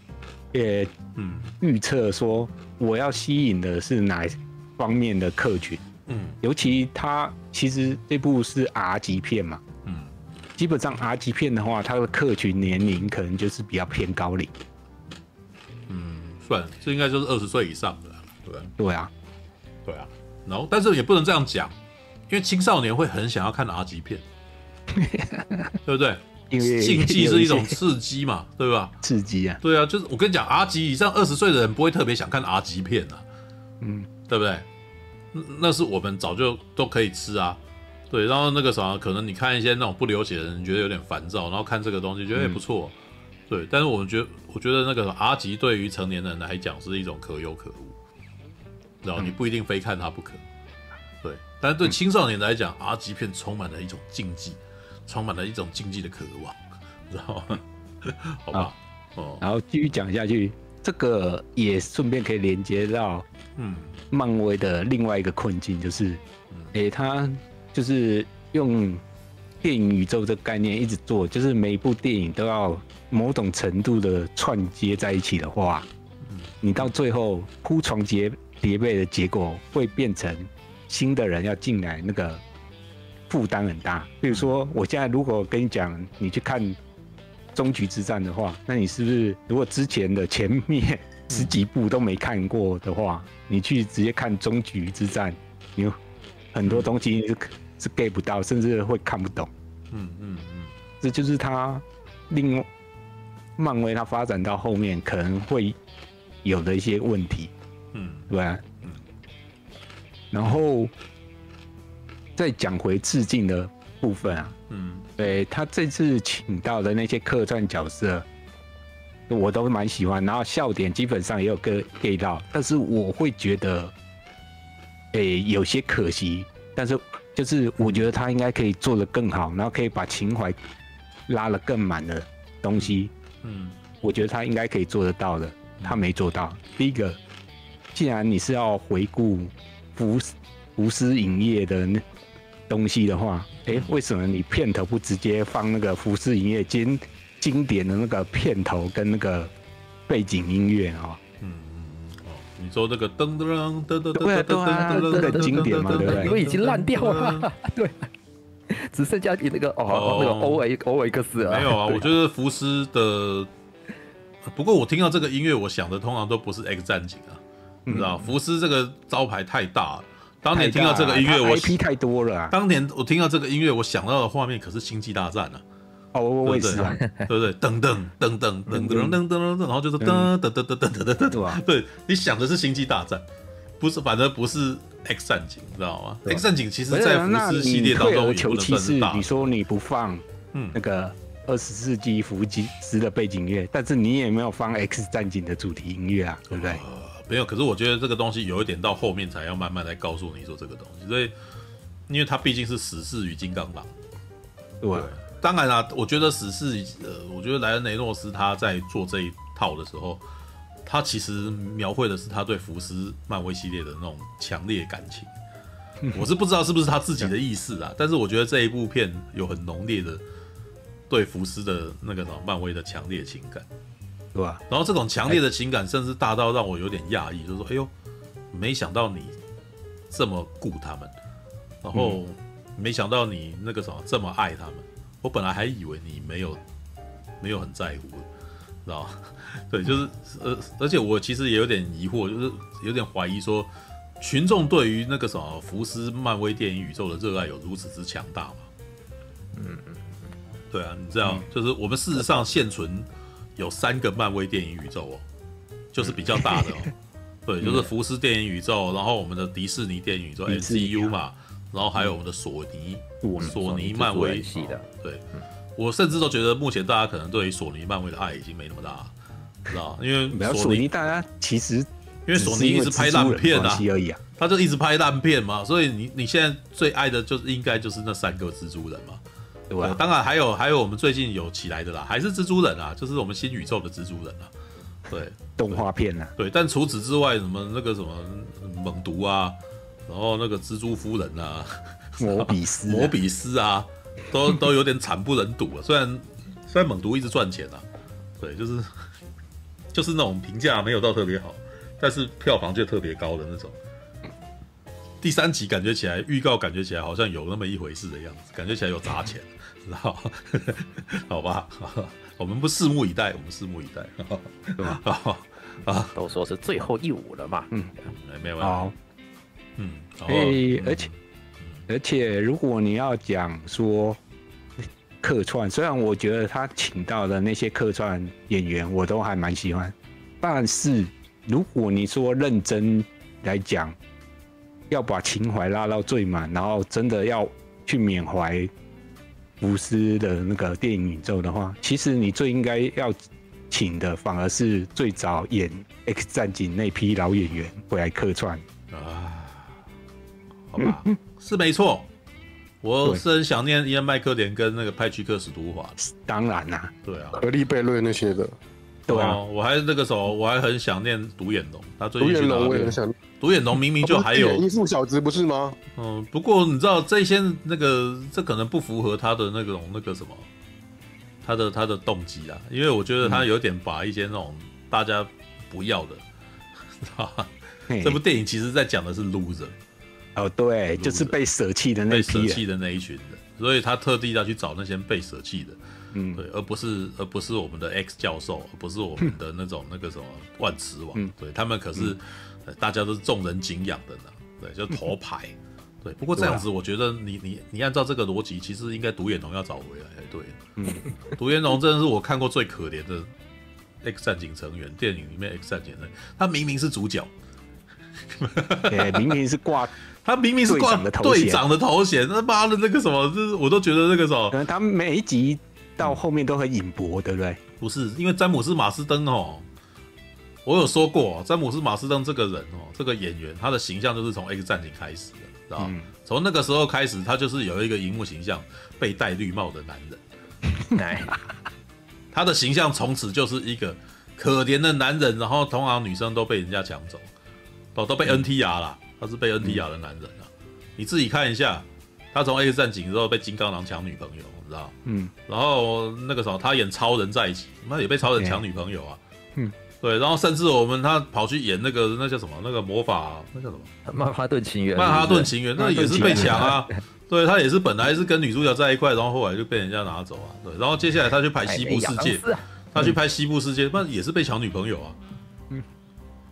预测说我要吸引的是哪方面的客群。尤其他其实这部是 R 级片嘛，基本上 R 级片的话，它的客群年龄可能就是比较偏高龄。 算，这应该就是20岁以上的，对吧？ 对啊， 对啊。然后，但是也不能这样讲。因为青少年会很想要看 R 级片，对不对？因为竞技是一种刺激嘛，对吧？ 刺激啊！ 对啊，就是我跟你讲 ，R 级以上20岁的人不会特别想看 R 级片啊，对不对？那是我们早就都可以吃啊，对。然后那个啥，可能你看一些那种不流血的人，你觉得有点烦躁，然后看这个东西觉得也不错，对。但是我觉得那个 R 级对于成年人来讲是一种可有可无，然后你不一定非看它不可。对，但是对青少年来讲 ，R 级片充满了一种竞技，充满了一种竞技的渴望，知道吗？好吧， 然后继续讲下去，这个也顺便可以连接到，漫威的另外一个困境就是，他就是用电影宇宙这个概念一直做，就是每一部电影都要某种程度的串接在一起的话，你到最后铺床叠被的结果会变成。新的人要进来，那个负担很大。比如说，我现在如果跟你讲，你去看《终局之战》的话，那你是不是如果之前的前面10几部都没看过的话，你去直接看《终局之战》，你有很多东西是 get 不到，甚至会看不懂。这就是他漫威它发展到后面可能会有的一些问题。对吧？然后再讲回致敬的部分啊，对，他这次请到的那些客串角色，我都蛮喜欢，然后笑点基本上也有get到，但是我会觉得，有些可惜，但是就是我觉得他应该可以做得更好，然后可以把情怀拉得更满的东西，我觉得他应该可以做得到的，他没做到。第一个，既然你是要回顾福斯影业的东西的话，为什么你片头不直接放那个福斯影业经典的那个片头跟那个背景音乐啊？ 你说那个噔噔噔噔噔噔噔噔，那个经典嘛，对不对？ 因为已经烂掉了，对，只剩下那个OX 了。 没有啊，我觉得福斯的，不过我听到这个音乐，我想的通常都不是 X 战警啊。你知道福斯这个招牌太大了。当年听到这个音乐，我 IP 太多了。 当年我听到这个音乐，我想到的画面可是《星际大战》啊， 哦，我也是啊， 对不对？噔噔噔噔噔噔噔噔，然后就是噔噔噔噔噔噔噔噔，对，你想的是星际大战，不是，反而不是 X 战警，你知道吗 ？X 战警其实在福斯系列当中也不能算是大。 你说你不放那个20世纪福斯的背景乐，但是你也没有放 X 战警的主题音乐啊，对不对？ 没有，可是我觉得这个东西有一点到后面才要慢慢来告诉你说这个东西，所以因为它毕竟是死侍与金刚狼， 对。 当然啦，我觉得死侍，我觉得莱恩雷诺斯他在做这一套的时候，他其实描绘的是他对福斯漫威系列的那种强烈感情。我是不知道是不是他自己的意思啊，但是我觉得这一部片有很浓烈的对福斯的那个什么漫威的强烈情感， 对吧？ 然后这种强烈的情感甚至大到让我有点讶异，就是说，哎呦，没想到你这么顾他们，然后没想到你那个什么这么爱他们。我本来还以为你没有很在乎，知道吗？对，就是而且我其实也有点疑惑，就是有点怀疑说，群众对于那个什么福斯漫威电影宇宙的热爱有如此之强大吗？对啊，你知道，就是我们事实上现存有3个漫威电影宇宙哦，就是比较大的哦，对，就是福斯电影宇宙，然后我们的迪士尼电影宇宙 MCU 嘛。然后还有我们的索尼漫威系的，对，我甚至都觉得目前大家可能对于索尼漫威的爱已经没那么大了，知道？因为索尼大家其实因为索尼一直拍烂片啊，他就一直拍烂片嘛，所以你现在最爱的就是应该就是那3个蜘蛛人嘛，对吧？当然还有我们最近有起来的啦，还是蜘蛛人啊，就是我们新宇宙的蜘蛛人啊，对， 动画片啊， 对，但除此之外，什么那个什么猛毒啊。然后那个蜘蛛夫人啊， 摩比斯啊，都有点惨不忍睹了。虽然猛毒一直赚钱啊，对，就是那种评价没有到特别好，但是票房却特别高的那种。第3集感觉起来，预告感觉起来好像有那么一回事的样子，感觉起来有砸钱，知道？好吧，我们拭目以待，对吧？ 都说是最后一舞了嘛， 没有问题。 而且，如果你要讲说客串，虽然我觉得他请到的那些客串演员我都还蛮喜欢，但是如果你说认真来讲，要把情怀拉到最满，然后真的要去缅怀福斯的那个电影宇宙的话，其实你最应该要请的反而是最早演 X 战警那批老演员回来客串啊。好吧，是没错，我是很想念伊恩·麦克连跟那个派屈克·史都华。 当然啦， 对啊， 荷丽贝瑞那些的， 对啊， 我还那个时候我还很想念独眼龙，他最近独眼龙我也很想念。 独眼龙明明就还有音速小子不是吗？ 不过你知道这些那个这可能不符合他的那个什么，他的动机啊，因为我觉得他有点把一些那种大家不要的，这部电影其实在讲的是 loser。 哦，对，就是被舍弃的那一批人， 被舍弃的那一群人，所以他特地要去找那些被舍弃的，对，而不是我们的 X 教授，而不是我们的那种那个什么万磁王，对他们可是大家都是众人敬仰的呢，对，就头牌，对。不过这样子，我觉得你按照这个逻辑，其实应该独眼龙要找回来才对。独眼龙真的是我看过最可怜的 X 战警成员，电影里面 X 战警的，他明明是主角， 明明是挂。 他明明是挂队长的头衔，他妈的那个什么，就是我都觉得那个什么， 他每一集到后面都很隐薄，对不对？ 不是，因为詹姆斯·马斯登哦，我有说过，詹姆斯·马斯登这个人哦，这个演员他的形象就是从 X 战警开始的，知道吗？从那个时候开始，他就是有一个荧幕形象，被戴绿帽的男人，他的形象从此就是一个可怜的男人，然后通常女生都被人家抢走，都被 NTR 啦。他是被 NTR 的男人啊，你自己看一下，他从 X 战警之后被金刚狼抢女朋友，你知道？然后那个什么，他演超人在一起，那也被超人抢女朋友啊。对，然后甚至他跑去演那叫什么，那个魔法，那叫什么？ 曼哈顿情缘。 曼哈顿情缘，那也是被抢啊。对，他也是本来是跟女主角在一块，然后后来就被人家拿走啊。对，然后接下来他去拍西部世界，那也是被抢女朋友啊。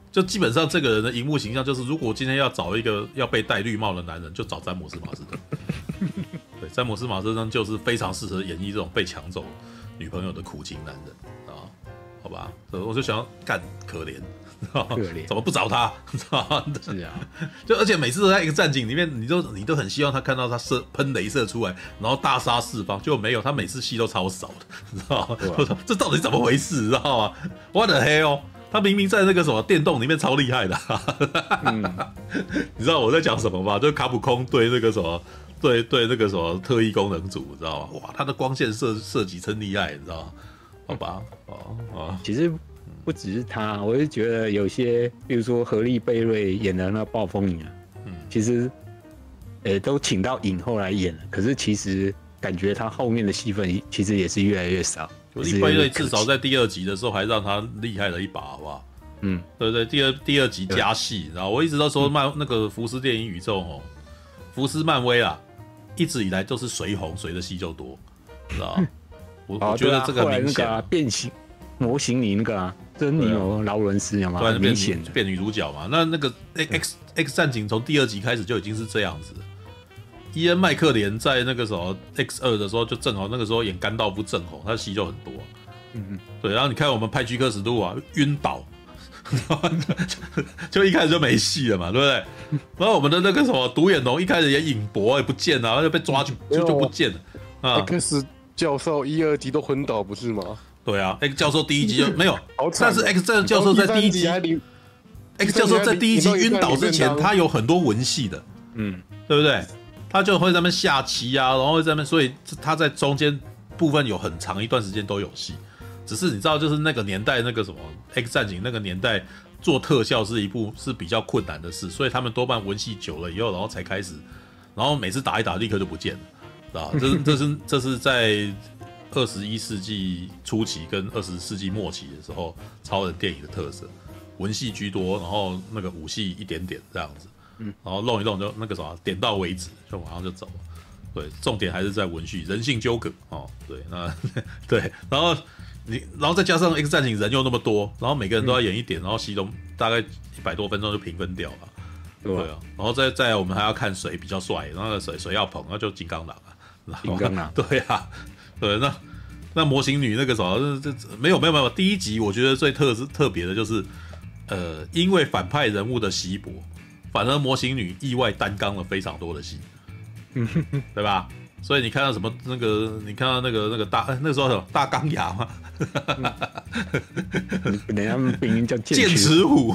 就基本上这个人的荧幕形象就是，如果今天要找一个要被戴绿帽的男人，就找詹姆斯马斯登。对，詹姆斯马斯登就是非常适合演绎这种被抢走女朋友的苦情男人啊，好吧？我就想要干可怜。可怜，怎么不找他？ 是啊， 就而且每次都在一个战警里面，你都很希望他看到他喷镭射出来，然后大杀四方，结果没有，他每次戏都超少的，你知道吗？我说这到底怎么回事？你知道吗？What the hell？他明明在那个什么电动里面超厉害的、你知道我在讲什么吗？就是卡普空对那个什么，对那个什么特异功能组，你知道吗？哇，他的光线射击真厉害，你知道吗？好吧， 其实。不只是他，我就觉得有些，比如说荷丽贝瑞演的那暴风影啊，其实，都请到影后来演了，可是其实感觉他后面的戏份其实也是越来越少。 荷丽贝瑞至少在第2集的时候还让他厉害了一把，好不好？对不对？第二集加戏，然后我一直都说那个福斯电影宇宙哦，福斯漫威啊，一直以来都是谁红谁的戏就多，知道吗？我觉得这个明显、 那个变形模型里那个珍妮尔劳伦斯有吗？ 对，明显变女主角嘛。那个 X 战警从第2集开始就已经是这样子了。伊恩麦克连在那个时候 X2的时候就正好那个时候演甘道夫正红，他的戏就很多。对，然后你看我们派居克史都啊晕倒，就一开始就没戏了嘛，对不对？然后我们的那个什么独眼龙一开始也影博也不见了，然后就被抓去就不见了啊。 X 教授1、2集都昏倒不是吗？ 对啊 ，X 教授第1集就没有，但是 X 教授在第1集 ，X 教授在第1集晕倒之前，他有很多文戏的，对不对？他就会在那边下棋啊，然后会在那边，所以他在中间部分有很长一段时间都有戏。只是你知道，就是那个年代那个什么 X 战警那个年代做特效是比较困难的事，所以他们多半文戏久了以后，然后才开始，然后每次打一打立刻就不见了，啊，这是在21世纪初期跟20世纪末期的时候，超人电影的特色，文戏居多，然后那个武戏一点点这样子，然后弄一弄就那个什么点到为止，就马上就走了。对，重点还是在文戏，人性纠葛哦。对，那对，然后再加上 X 战警人又那么多，然后每个人都要演一点，然后戏都大概100多分钟就平分掉了。对啊，然后再我们还要看谁比较帅，然后谁要捧，那就金刚狼啊。 金刚狼。 对啊，对，那模型女那个什么，没有，第1集我觉得最特别的就是，因为反派人物的稀薄，反而模型女意外担纲了非常多的戏，对吧？所以你看到什么那个，你看到那个那时候什么大钢牙嘛， 人家名字叫剑齿虎，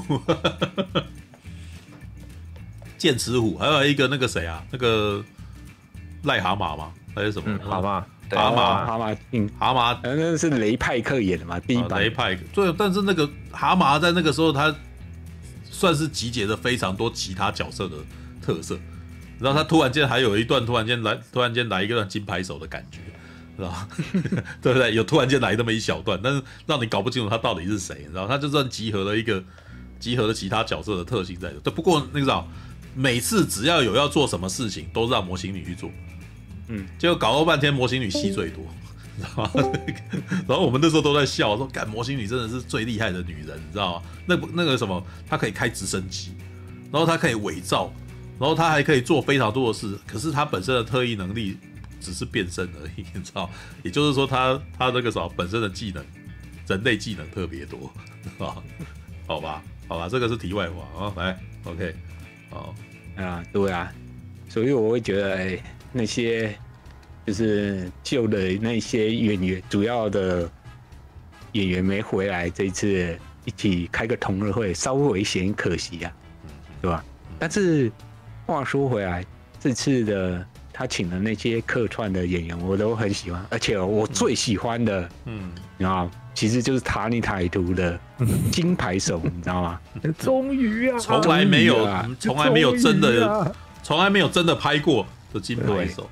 剑齿虎，还有一个那个谁啊，那个癞蛤蟆嘛，还是什么蛤蟆？ 蛤蟆， 那是雷派克演的嘛？第1版雷派克，对，但是那个蛤蟆在那个时候，他算是集结了非常多其他角色的特色。然后他突然间还有一段，突然间来一个金牌手的感觉，知道吗？对不对？有突然间来那么一小段，但是让你搞不清楚他到底是谁，你知道？他就算集合了其他角色的特性在这。不过那个啥，每次只要有要做什么事情，都让模型女去做。结果搞了半天，模型女戏最多，你知道吗？然后我们那时候都在笑，说：“干，模型女真的是最厉害的女人，你知道吗？那个什么，她可以开直升机，然后她可以伪造。”然后他还可以做非常多的事，可是他本身的特异能力只是变身而已，你知道？也就是说他那个啥本身的技能，人类技能特别多，啊，好吧，这个是题外话啊，来 ，OK， 好啊，对啊，所以我会觉得，那些就是旧的那些演员，主要的演员没回来，这一次一起开个同乐会，稍微显可惜啊，对吧？但是。话说回来，这次的他请的那些客串的演员，我都很喜欢，而且我最喜欢的，你知道，其实就是塔尼塔图的金牌手，你知道吗？ 终于啊， 从来没有真的拍过的金牌手，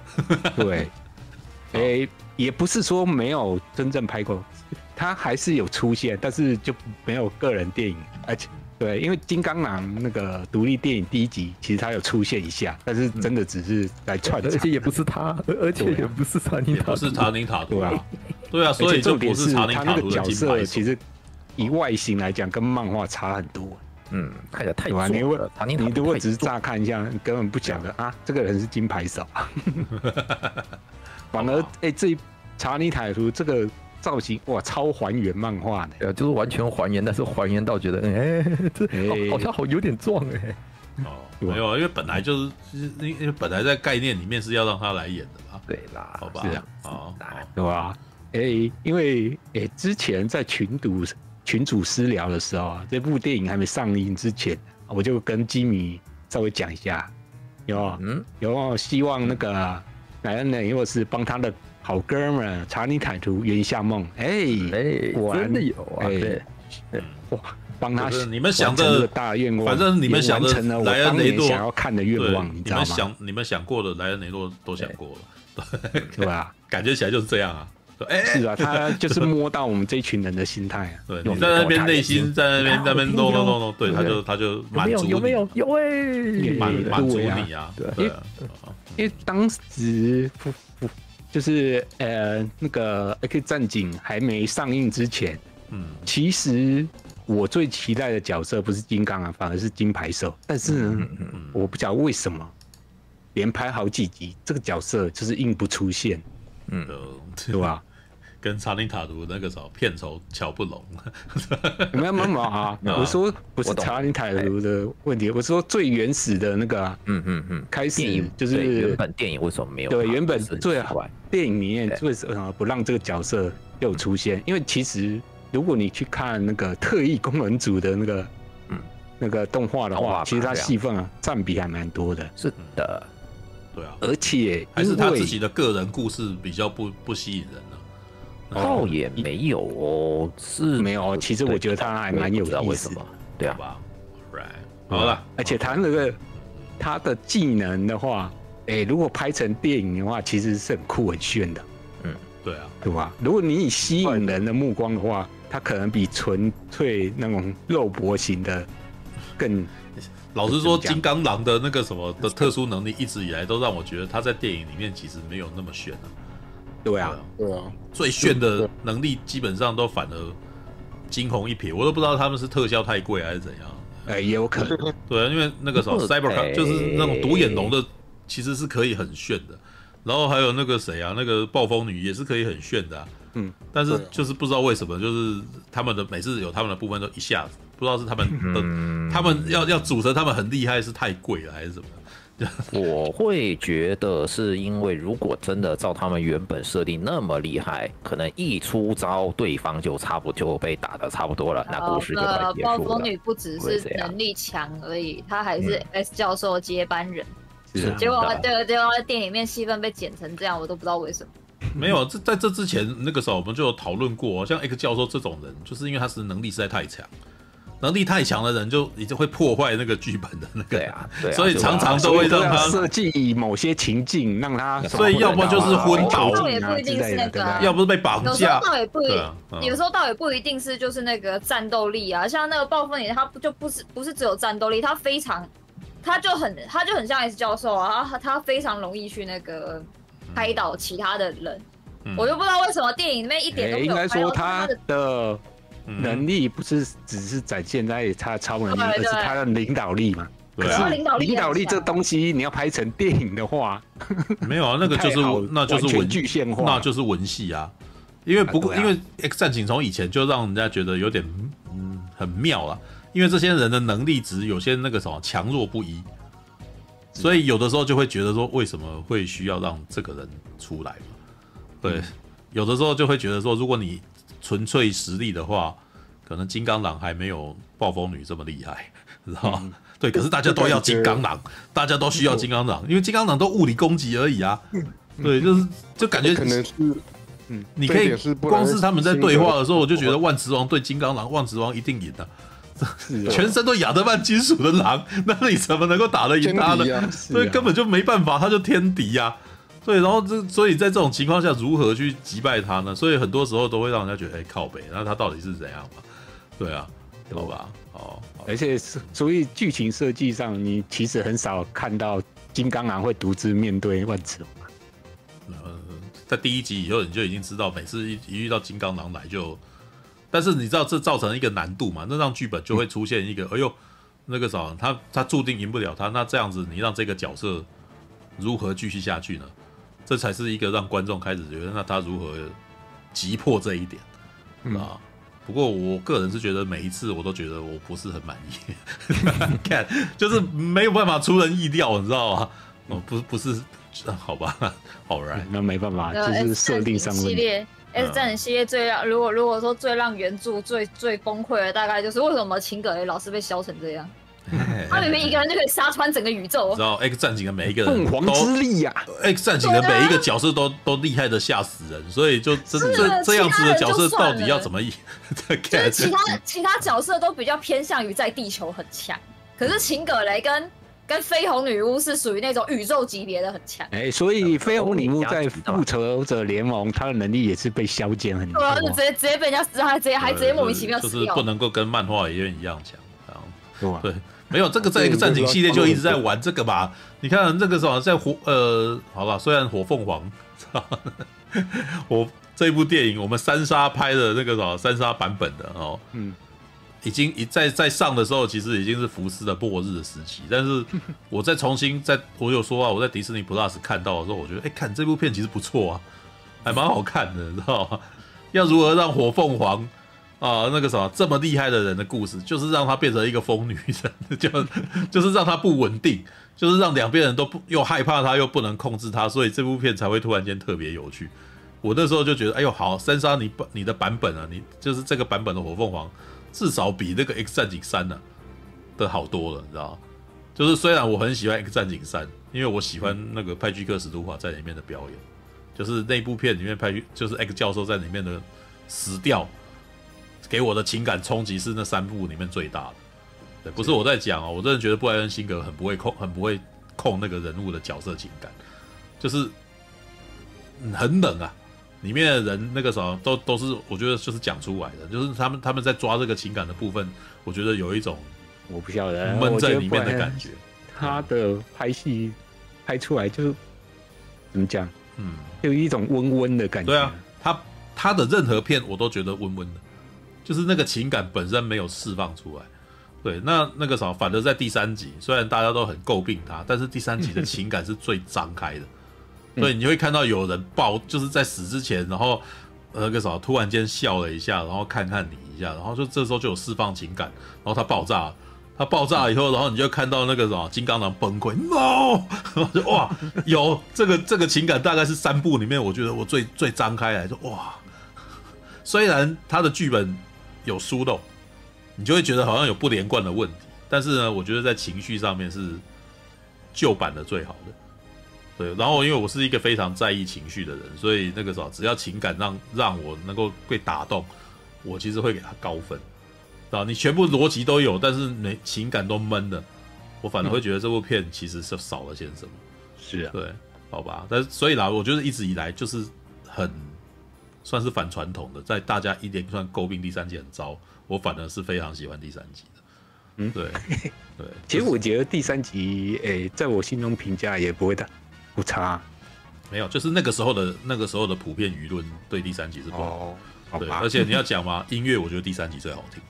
对，也不是说没有真正拍过，他还是有出现，但是就没有个人电影，而且。对，因为金刚狼那个独立电影第1集，其实他有出现一下，但是真的只是来串场， 而且也不是他，而且也不是查宁塔， 不是查宁塔图啊，对啊，所以就不是查宁塔图的金牌手。 其实以外形来讲，跟漫画差很多。 看起来太壮了。 你如果只是乍看一下，你根本不晓得啊，这个人是金牌手。反而这查理塔图这个造型哇，超还原漫画的， 就是完全还原，但是还原到觉得这好像有点壮没有，因为本来因为本来在概念里面是要让他来演的嘛。 对啦， 好吧， 对吧？因为之前在群组私聊的时候啊，这部电影还没上映之前，我就跟基米稍微讲一下，有希望那个莱恩雷诺斯帮他的好哥们查理凯图圆一下梦， 真的有啊，对， 哇，帮他你们想的大愿望， 反正你们想的完成了我当年想要看的愿望，你知道吗？ 你们想过的莱恩雷诺都想过了， 对吧？ 感觉起来就是这样啊。 是啊，他就是摸到我们这一群人的心态啊。 对，你在那边内心在那边弄，对，他就满足你， 有没有？ 满足你啊。对， 因为当时就是那个 X 战警还没上映之前，其实我最期待的角色不是金刚啊，反而是金牌手。但是呢，我不知道为什么连拍好几集，这个角色就是硬不出现，对吧？ 跟查理塔图那个片酬瞧不拢， 没有啊！我说不是查理塔图的问题，我说最原始的那个，开始就是原本电影为什么没有？ 对，原本最好电影里面为什么不让这个角色又出现？因为其实如果你去看那个特异功能组的那个动画的话，其实他戏份占比还蛮多的。 是的， 对啊， 而且还是他自己的个人故事比较不吸引人了。 倒也没有哦，是没有。其实我觉得他还蛮有意思的， 对啊。 好了， 而且他的技能的话，如果拍成电影的话，其实是很酷很炫的。 对啊， 对吧？如果你以吸引人的目光的话，他可能比纯粹那种肉搏型的更。 老实说，金刚狼的那个什么的特殊能力，一直以来都让我觉得他在电影里面其实没有那么炫啊。 对啊， 最炫的能力基本上都反而惊鸿一瞥，我都不知道他们是特效太贵还是怎样。 也有可能。 对啊，因为那个什么 Cybercop 就是那种独眼龙的，其实是可以很炫的。然后还有那个谁啊，那个暴风女也是可以很炫的。但是就是不知道为什么，就是他们的每次有他们的部分都一下子不知道是他们要组成他们很厉害，是太贵了还是什么？ 我会觉得是因为，如果真的照他们原本设定那么厉害，可能一出招对方就被打得差不多了，那故事就快结束了。 暴风女不只是能力强而已，她还是 S 教授的接班人。结果在电影里面戏份被剪成这样，我都不知道为什么。 没有，在这之前那个时候我们就有讨论过，像 X 教授这种人，就是因为他是能力实在太强。能力太强的人就已经会破坏那个剧本的那个， 对啊， 所以常常都会让他设计某些情境，让他所以要不就是昏倒， 也不一定是那个， 要不是被绑架， 有时候倒也不一定是就是那个战斗力啊，像那个暴风女，他就不是只有战斗力，他就很像 S 教授啊，他非常容易去那个开导其他的人，我就不知道为什么电影里面一点都没有拍到应该说他的。能力不是只是展现在他超能力，而是他的领导力嘛。 可是领导力这东西，你要拍成电影的话， 没有啊，那就是文具象化， 那就是文戏啊。因为因为 X 战警从以前就让人家觉得有点很妙啦，因为这些人的能力值有些那个什么强弱不一，所以有的时候就会觉得说，为什么会需要让这个人出来嘛？对，有的时候就会觉得说，如果你纯粹实力的话，可能金刚狼还没有暴风女这么厉害，知道吗？对，可是大家都要金刚狼，大家都需要金刚狼，因为金刚狼都物理攻击而已啊。对，就感觉可能是， 你可以光是他们在对话的时候，我就觉得万磁王对金刚狼，万磁王一定赢的。全身都亚德曼金属的狼，那你怎么能够打得赢他呢？所以根本就没办法，他就天敌呀。对，然后所以在这种情况下，如何去击败他呢？所以很多时候都会让人家觉得，靠北，那他到底是怎样嘛？对啊，好吧， 而且所以剧情设计上，你其实很少看到金刚狼会独自面对万磁王。 在第一集以后，你就已经知道，每次一遇到金刚狼来就，但是你知道这造成一个难度嘛？那让剧本就会出现一个，哎呦， 那个啥，他注定赢不了他，那这样子你让这个角色如何继续下去呢？这才是一个让观众开始觉得，那他如何击破这一点啊？不过我个人是觉得每一次我都觉得我不是很满意，看就是没有办法出人意料，你知道吗？不是，好吧，好right， 那没办法，就是设定上问题。 S 战警系列最让如果说最让原著最崩溃的，大概就是为什么秦葛雷老是被削成这样？他明明一个人就可以杀穿整个宇宙。 知道 X 战警的每一个人凤凰之力呀 ，X 战警的每一个角色都厉害的吓死人，所以就这样子的角色到底要怎么演？ 就是其他角色都比较偏向于在地球很强，可是秦葛雷跟绯红女巫是属于那种宇宙级别的很强。 所以绯红女巫在复仇者联盟，她的能力也是被削减很多。 对啊，就直接被人家死，还直接莫名其妙死掉。 就是不能够跟漫画里面一样强。对，没有这个在一个战警系列就一直在玩这个吧？你看这个什么在好了，虽然火凤凰，这一部电影我们三沙拍的那个什么三沙版本的哦，已经在上的时候，其实已经是福斯的末日的时期。但是我再重新我有说啊，我在迪士尼 Plus 看到的时候，我觉得看这部片其实不错啊，还蛮好看的，你知道吗？要如何让火凤凰那个什么这么厉害的人的故事，就是让他变成一个疯女人，就是让他不稳定，就是让两边人都又害怕他，又不能控制他，所以这部片才会突然间特别有趣。我那时候就觉得，哎呦，好，三沙你的版本啊，你就是这个版本的火凤凰，至少比那个 X 战警3呢的好多了，你知道吗？就是虽然我很喜欢 X 战警3，因为我喜欢那个派居克史都华在里面的表演，就是那部片里面就是 X 教授在里面的死掉。给我的情感冲击是那3部里面最大的，对，不是我在讲我真的觉得布莱恩辛格很不会控那个人物的角色情感，就是很冷啊，里面的人那个什么都是我觉得就是讲出来的，就是他们在抓这个情感的部分，我觉得有一种我不晓得闷在里面的感觉。 他的拍戏拍出来就是怎么讲，有一种温温的感觉。 对啊，他的任何片我都觉得温温的。就是那个情感本身没有释放出来，对，那个什么，反而在第3集，虽然大家都很诟病他，但是第3集的情感是最张开的，所以你会看到有人就是在死之前，然后那个什么突然间笑了一下，然后看看你一下，然后就这时候就有释放情感，然后他爆炸以后，然后你就看到那个什么金刚狼崩溃 ，no， 然后就哇，有这个情感大概是3部里面，我觉得我最张开来，就哇，虽然他的剧本有疏漏，你就会觉得好像有不连贯的问题，但是呢，我觉得在情绪上面是旧版的最好的。对，然后因为我是一个非常在意情绪的人，所以那个时候只要情感让我能够被打动，我其实会给他高分。啊，你全部逻辑都有，但是情感都闷的，我反而会觉得这部片其实是少了些什么。 是啊， 对，好吧，但所以啦，我觉得一直以来就是很。算是反传统的，在大家一连串诟病第3集很糟，我反而是非常喜欢第3集的。对， 其实我觉得第3集，在我心中评价也不差。 没有，就是那个时候的普遍舆论对第3集是不好。对，而且你要讲嘛，音乐我觉得第3集最好听。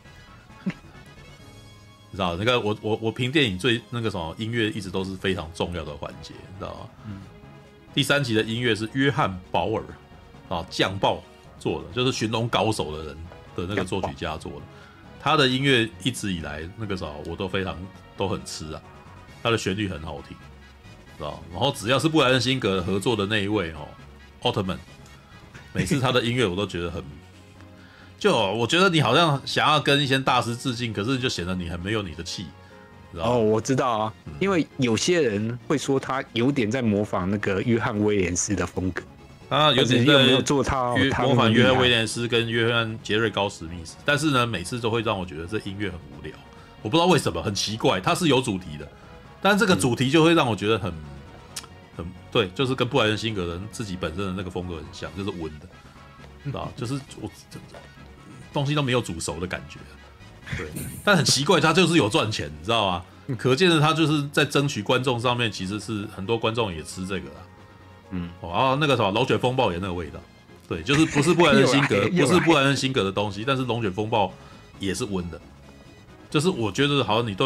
你知道那个我评电影最那个什么音乐一直都是非常重要的环节，你知道吗？第3集的音乐是约翰保尔。酱爆做的，就是寻龙高手的人的那个作曲家做的，他的音乐一直以来那个时候我都很吃啊，他的旋律很好听，知道？然后只要是布莱恩辛格合作的那一位奥特曼，每次他的音乐我都觉得我觉得你好像想要跟一些大师致敬，可是就显得你很没有你的气。 我知道啊，因为有些人会说他有点在模仿那个约翰威廉斯的风格。 有点在没有做他模仿约翰威廉斯跟约翰杰瑞高史密斯，但是呢，每次都会让我觉得这音乐很无聊，我不知道为什么，很奇怪，它是有主题的，但这个主题就会让我觉得很对，就是跟布莱恩辛格人自己本身的那个风格很像，就是温的，知道？就是我东西都没有煮熟的感觉，对，但很奇怪，他就是有赚钱，你知道吗？可见的他就是在争取观众上面，其实是很多观众也吃这个啦。那个什么龙卷风暴也那个味道，对，就是不是布莱恩辛格，不是布莱恩辛格的东西，但是龙卷风暴也是温的，就是我觉得好像你都有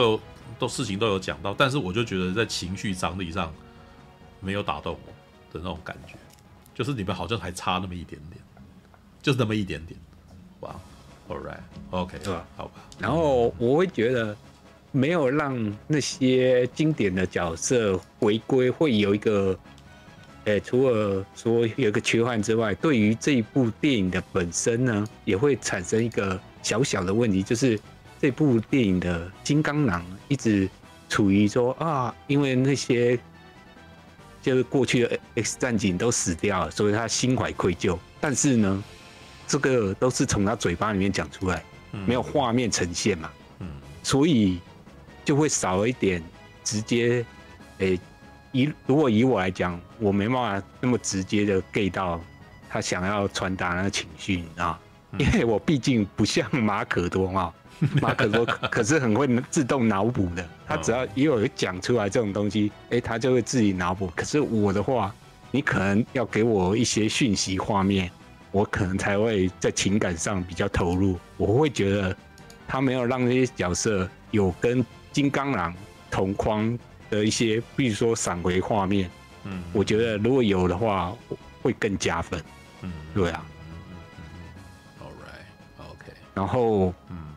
事情都有讲到，但是我就觉得在情绪张力上没有打动我的那种感觉，就是你们好像还差那么一点点，就是那么一点点。哇 ，All right，OK， 对吧？ 好吧。 然后我会觉得没有让那些经典的角色回归，会有一个，除了说有一个缺憾之外，对于这一部电影的本身呢，也会产生一个小小的问题，就是这部电影的金刚狼一直处于说啊，因为那些就是过去的 X 战警都死掉了，所以他心怀愧疚。但是呢，这个都是从他嘴巴里面讲出来，没有画面呈现嘛，所以就会少了一点直接，如果以我来讲，我没办法那么直接的 get 到他想要传达那个情绪，你知道？因为我毕竟不像马可多嘛，马可多可是很会自动脑补的，他只要也有讲出来这种东西，他就会自己脑补。可是我的话，你可能要给我一些讯息画面，我可能才会在情感上比较投入。我会觉得他没有让那些角色有跟金刚狼同框的一些，比如说闪回画面，我觉得如果有的话，会更加分。对啊。 All right, OK。 然后，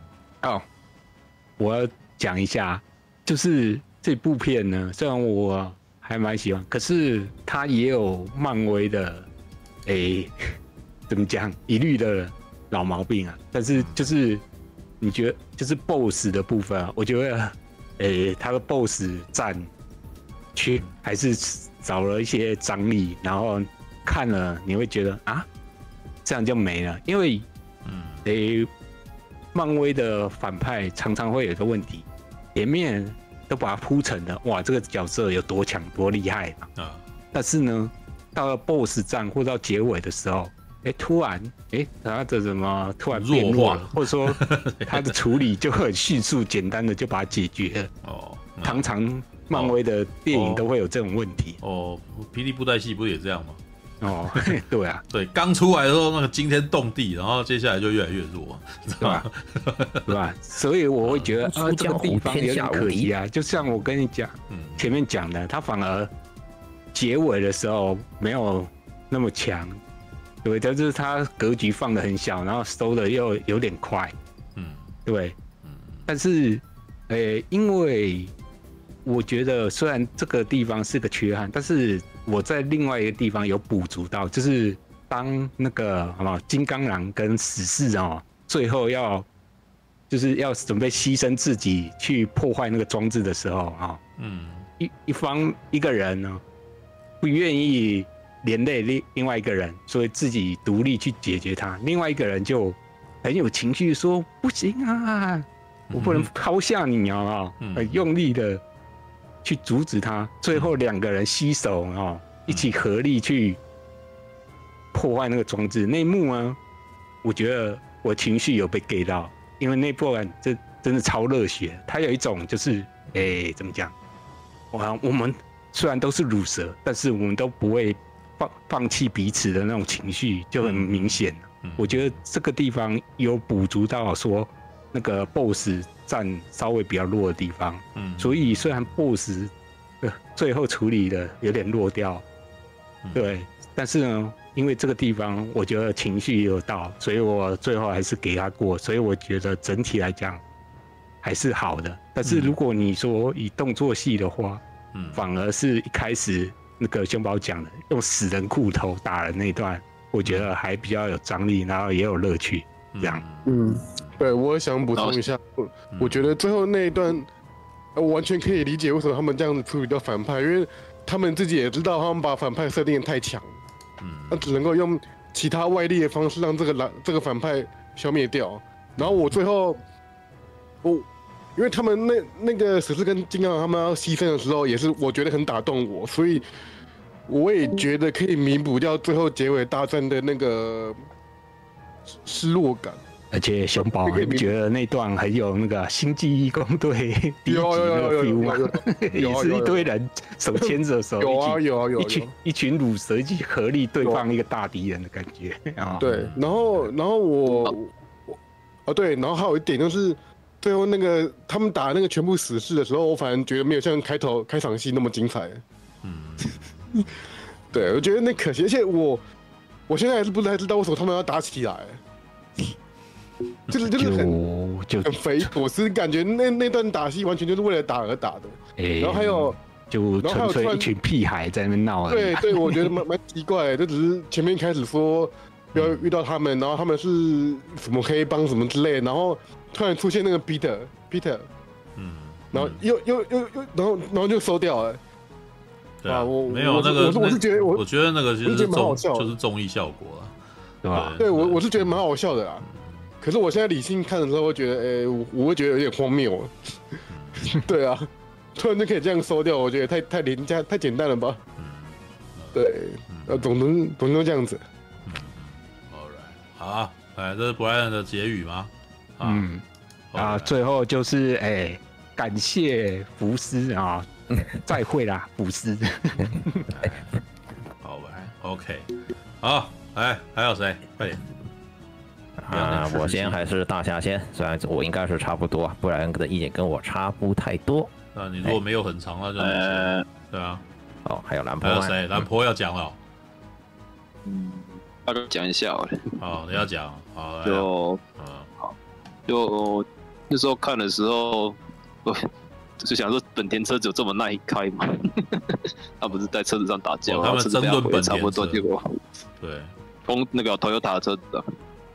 我要讲一下，就是这部片呢，虽然我还蛮喜欢，可是它也有漫威的，怎么讲，一律的老毛病啊。但是就是你觉得，就是 BOSS 的部分啊，我觉得，他的 BOSS 战还是少了一些张力，然后看了你会觉得啊，这样就没了，因为，漫威的反派常常会有一个问题，前面都把它铺成了，哇，这个角色有多强多厉害嘛，但是呢，到了 BOSS 战或到结尾的时候，突然，他的什么突然变弱了，或者说他的处理就很迅速、简单的就把它解决了。常常漫威的电影都会有这种问题。 霹雳布袋戏不是也这样吗？ 对啊， 对，刚出来的时候那个惊天动地，然后接下来就越来越弱， 对吧？对吧？所以我会觉得这个地方有点可惜啊。就像我跟你讲，前面讲的，他反而结尾的时候没有那么强，对，就是他格局放得很小，然后收的又有点快，对。但是，因为我觉得虽然这个地方是个缺憾，但是我在另外一个地方有补足到，就是当那个金刚狼跟死侍最后就是要准备牺牲自己去破坏那个装置的时候一个人呢不愿意连累另外一个人，所以自己独立去解决它，另外一个人就很有情绪说不行啊，我不能抛下你很用力的去阻止他，最后两个人携手一起合力去破坏那个装置。那一幕呢，我觉得我情绪有被 get 到，因为那部分这真的超热血。他有一种就是怎么讲？我们虽然都是乳蛇，但是我们都不会放弃彼此的那种情绪，就很明显。我觉得这个地方有补足到说那个 BOSS 战稍微比较弱的地方，所以虽然 BOSS 最后处理的有点弱掉，对，但是呢，因为这个地方我觉得情绪有到，所以我最后还是给他过，所以我觉得整体来讲还是好的。但是如果你说以动作戏的话，反而是一开始那个熊宝讲的用死人裤头打人那段，我觉得还比较有张力，然后也有乐趣，这样。 对，我也想补充一下，我觉得最后那一段，我完全可以理解为什么他们这样子处理掉反派，因为他们自己也知道他们把反派设定得太强，那只能够用其他外力的方式让这个反派消灭掉。然后我最后，因为他们那个死侍跟金刚狼他们要牺牲的时候，也是我觉得很打动我，所以我也觉得可以弥补掉最后结尾大战的那个失落感。 而且熊宝，你不觉得那段很有那个星际义工队第一集那个 feel 吗？也是一堆人手牵着手， 有一群乳蛇一起合力对抗一个大敌人的感觉。 对，然后对，然后还有一点就是， 最后那个他们打那个全部死士的时候，我反而觉得没有像开场戏那么精彩。对，我觉得那可惜，而且我现在还是不太知道为什么他们要打起来，就是很匪夷所思，感觉那段打戏完全就是为了打而打的。然后还有纯粹一群屁孩在那边闹。 对，我觉得蛮奇怪的，就只是前面一开始说不要遇到他们，然后他们是什么黑帮什么之类，然后突然出现那个 Peter， 然后又然后就收掉了。 对啊，没有那个，我是觉得我觉得那个就是综艺效果了， 对吧？对我是觉得蛮好笑的啦。可是我现在理性看的时候，会觉得，我会觉得有点荒谬。对啊，突然就可以这样收掉，我觉得太廉价、太简单了吧？对，总能这样子。 好，这是 Brian 的结语吗？ 最后就是感谢福斯啊，再会啦，福斯。 好吧 ，OK， 好，还有谁？快点。 我先还是大侠先，虽然我应该是差不多，不然的意见跟我差不太多。 那你如果没有很长，那就对啊。 还有蓝坡， 还有谁？蓝坡要讲了。 大概讲一下好了。 好，你要讲，好， 就那时候看的时候，就想说本田车子有这么耐开吗？他不是在车子上打架， 他们争论本田差不多，结果对， 那个 Toyota 的车子的。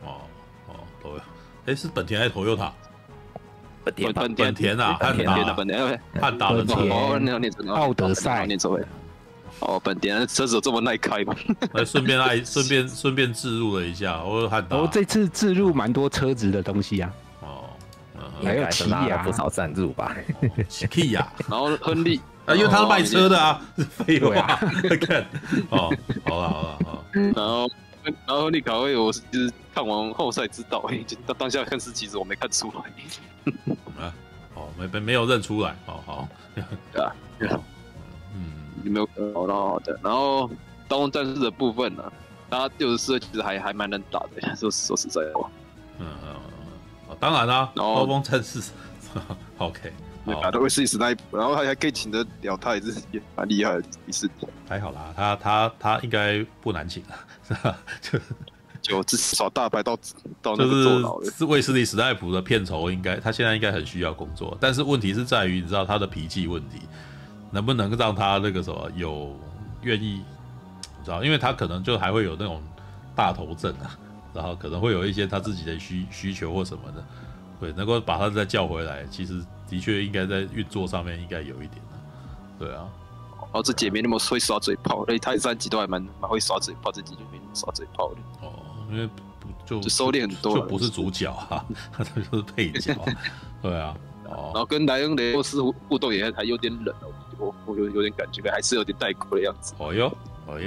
是本田还是 Toyota？ 本田啊，汉达的车， 奥德赛。 本田车子有这么耐开吗？ 顺便置入了一下，我汉达。 这次置入蛮多车子的东西啊。还有起亚不少赞助吧。 起亚， 然后亨利， 因为他是卖车的啊，废话。看，好了。 然后亨利卡威，我是看完后才知道，当下看是其实我没看出来。 没有认出来，好。 对啊，你没有好的。然后刀锋战士的部分呢，他64其实还蛮能打的，说实在话。 当然啦，刀锋战士 ，OK， 打的会是sniper，然后还可以请得了他，也是蛮厉害的一次。 还好啦，他应该不难请啊，是吧？ 就至少大牌到那个坐牢了。 是卫斯理史奈普的片酬，他现在应该很需要工作，但是问题是在于，你知道他的脾气问题，能不能让他那个什么有愿意，你知道，因为他可能就还会有那种大头症啊。然后可能会有一些他自己的需求或什么的，对，能够把他再叫回来，其实的确应该在运作上面应该有一点的，对啊。 这集没那么会耍嘴炮，他3集都还蛮会耍嘴炮，这集就没那么耍嘴炮的。 因为就收敛很多， 就不是主角啊，他就是配角啊，对啊。 然后跟莱恩雷诺斯互动也还有点冷，我有点感觉，还是有点带过的样子。 哎呦。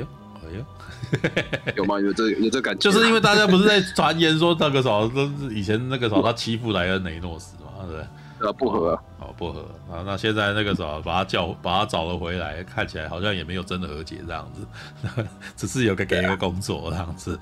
有吗？有这感觉？ 就是因为大家不是在传言说那个时候，以前那个时候他欺负莱恩雷诺斯嘛，对不对？ 不合啊。 不合啊。那现在那个时候把他找了回来，看起来好像也没有真的和解这样子，只是给一个工作这样子。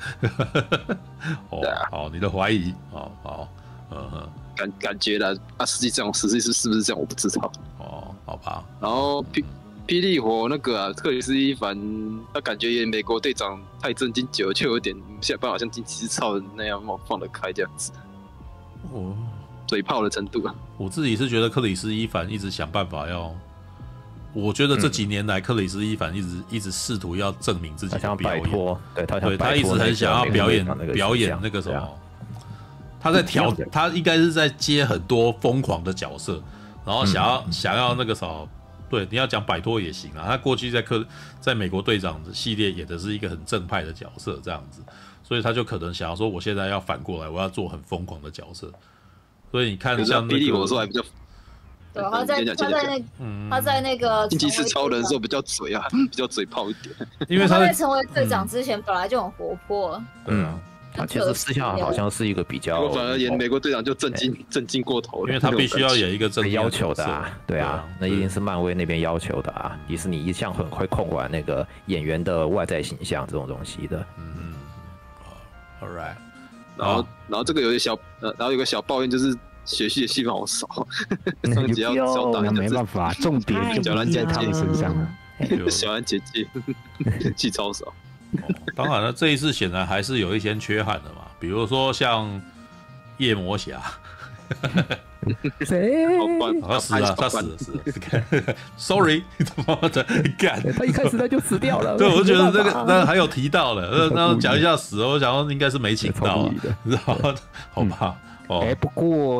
好，你的怀疑，好， 感觉啦，实际上是不是这样我不知道。 好吧。 然后霹雳火那个克里斯伊凡，他感觉演美国队长太震惊久了，就有点想办法像惊奇超人那样放得开这样子。嘴炮的程度啊。 我自己是觉得克里斯伊凡一直想办法我觉得这几年来克里斯伊凡一直试图要证明自己的表演，他一直很想要表演那个什么，他应该是在接很多疯狂的角色，然后想要那个什么。对，你要讲摆脱也行啊。他过去在美国队长的系列演的是一个很正派的角色，这样子，所以他就可能想要说，我现在要反过来，我要做很疯狂的角色。所以你看，像霹雳火说还比较， 对，他在那个惊奇四超人的时候比较嘴啊，比较嘴炮一点。 因为他在成为队长之前本来就很活泼。 他其实私下好像是一个比较， 我反而演美国队长就震惊过头了， 因为他必须要演一个正要求的啊，对啊，那一定是漫威那边要求的啊。迪士尼一向很会控管那个演员的外在形象这种东西的。 All right。 然后这个有个小抱怨就是学习的戏份好少， 上集要打那没办法，重点就不在他们身上了。 小兰姐姐戏超少。 当然了，这一次显然还是有一些缺憾的嘛，比如说像夜魔侠。 谁？ 他死了，Sorry， 他妈的干！ 他一开始他就死掉了。 对，我就觉得那还有提到了，那讲一下死，我想说应该是没请到啊，你知道吗？好吧。 不过，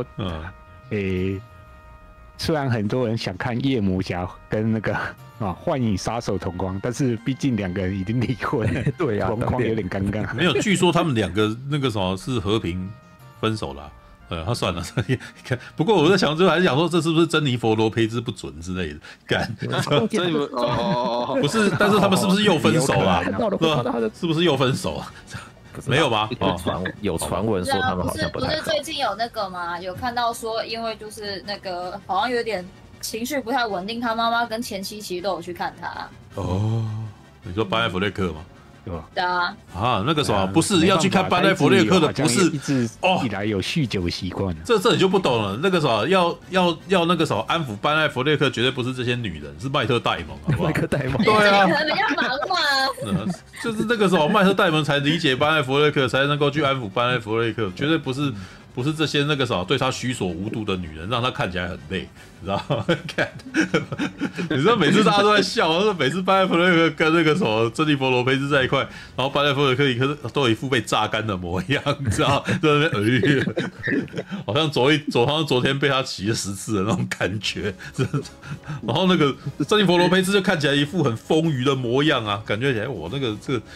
虽然很多人想看夜魔侠跟那个幻影杀手同框，但是毕竟两个人已经离婚了，对啊，同框有点尴尬。 没有，据说他们两个那个什么是和平分手了。他算了，不过我在想，就还是想说，这是不是珍妮佛罗培兹不准之类的？干，不是，但是他们是不是又分手了？是不是又分手啊？没有吧？ 有传闻说他们好像不是最近有那个吗？有看到说，因为就是那个好像有点情绪不太稳定，他妈妈跟前妻其实都有去看他。 哦，你说班艾弗列克吗？ 对啊， 那个什么，不是要去看班艾弗列克的，不是一来有酗酒习惯， 这你就不懂了。那个什么，要那个什么安抚班艾弗列克，绝对不是这些女人，是麦特戴蒙，好不好？ 麦特戴蒙， 对啊， 可能比较忙嘛。 就是那个什么麦特戴蒙才理解班艾弗列克，才能够去安抚班艾弗列克，绝对不是这些那个什么对他虚所无度的女人，让他看起来很累，你知道吗？你知道每次大家都在笑，说每次班艾弗列克跟那个什么珍妮佛罗培兹在一块，然后班艾弗列克都有一副被榨干的模样，你知道，在那边好像昨天被他骑了10次的那种感觉。然后那个珍妮佛罗培兹就看起来一副很丰腴的模样啊，感觉起来我那个这个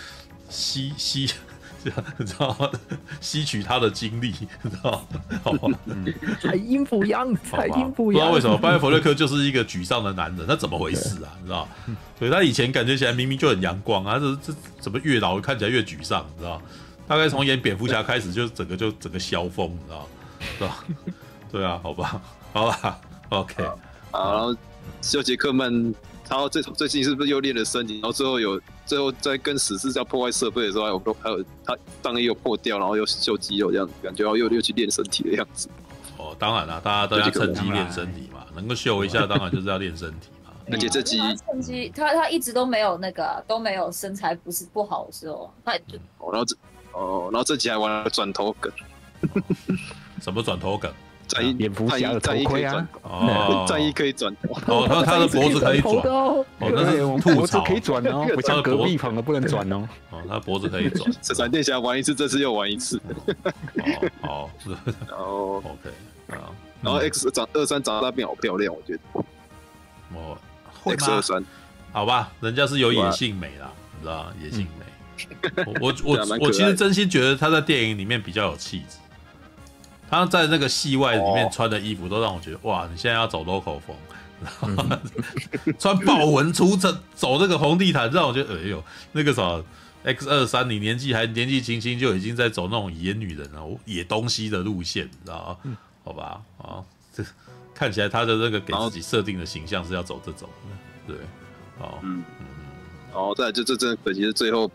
你知道吗？吸取他的精力，你知道吗？ 采阴补阳，采阴补阳。 不知道为什么班艾弗列克就是一个沮丧的男人，他怎么回事啊？你知道？对，他以前感觉起来明明就很阳光啊，这怎么越老看起来越沮丧？你知道？大概从演蝙蝠侠开始就整个消风，你知道？是吧？对啊，好吧，好啦 ，OK。 然后休杰克曼。他最近是不是又练了身体？然后最后在跟死侍在破坏设备的时候，还有他裆也有破掉，然后又秀肌肉这样子，感觉又去练身体的样子。 当然啦，大家都要趁机练身体嘛，能够秀一下，当然就是要练身体嘛。 而且这集趁机，他一直都没有那个都没有身材不好的时候， 然后这集还玩了转头梗。 什么转头梗？ 蝙蝠侠的头盔啊！ 战衣可以转头。 他的脖子可以转。那是吐槽可以转哦，不像隔壁棚的不能转哦。 他脖子可以转。 闪电侠玩一次，这次又玩一次。 好， 然后 OK， 然后 X23长大变好漂亮，我觉得。 会吗 X23， 好吧，人家是有野性美啦，你知道吗？野性美。我其实真心觉得他在电影里面比较有气质。他在那个戏外里面穿的衣服都让我觉得，哇，你现在要走 local 风，穿豹纹出走那个红地毯，让我觉得，哎呦，那个啥 X23，你年纪轻轻就已经在走那种野女人啊、野东西的路线，你知道吗？好吧，这看起来他的那个给自己设定的形象是要走这种的，对， 然后再来就这真的可惜是最后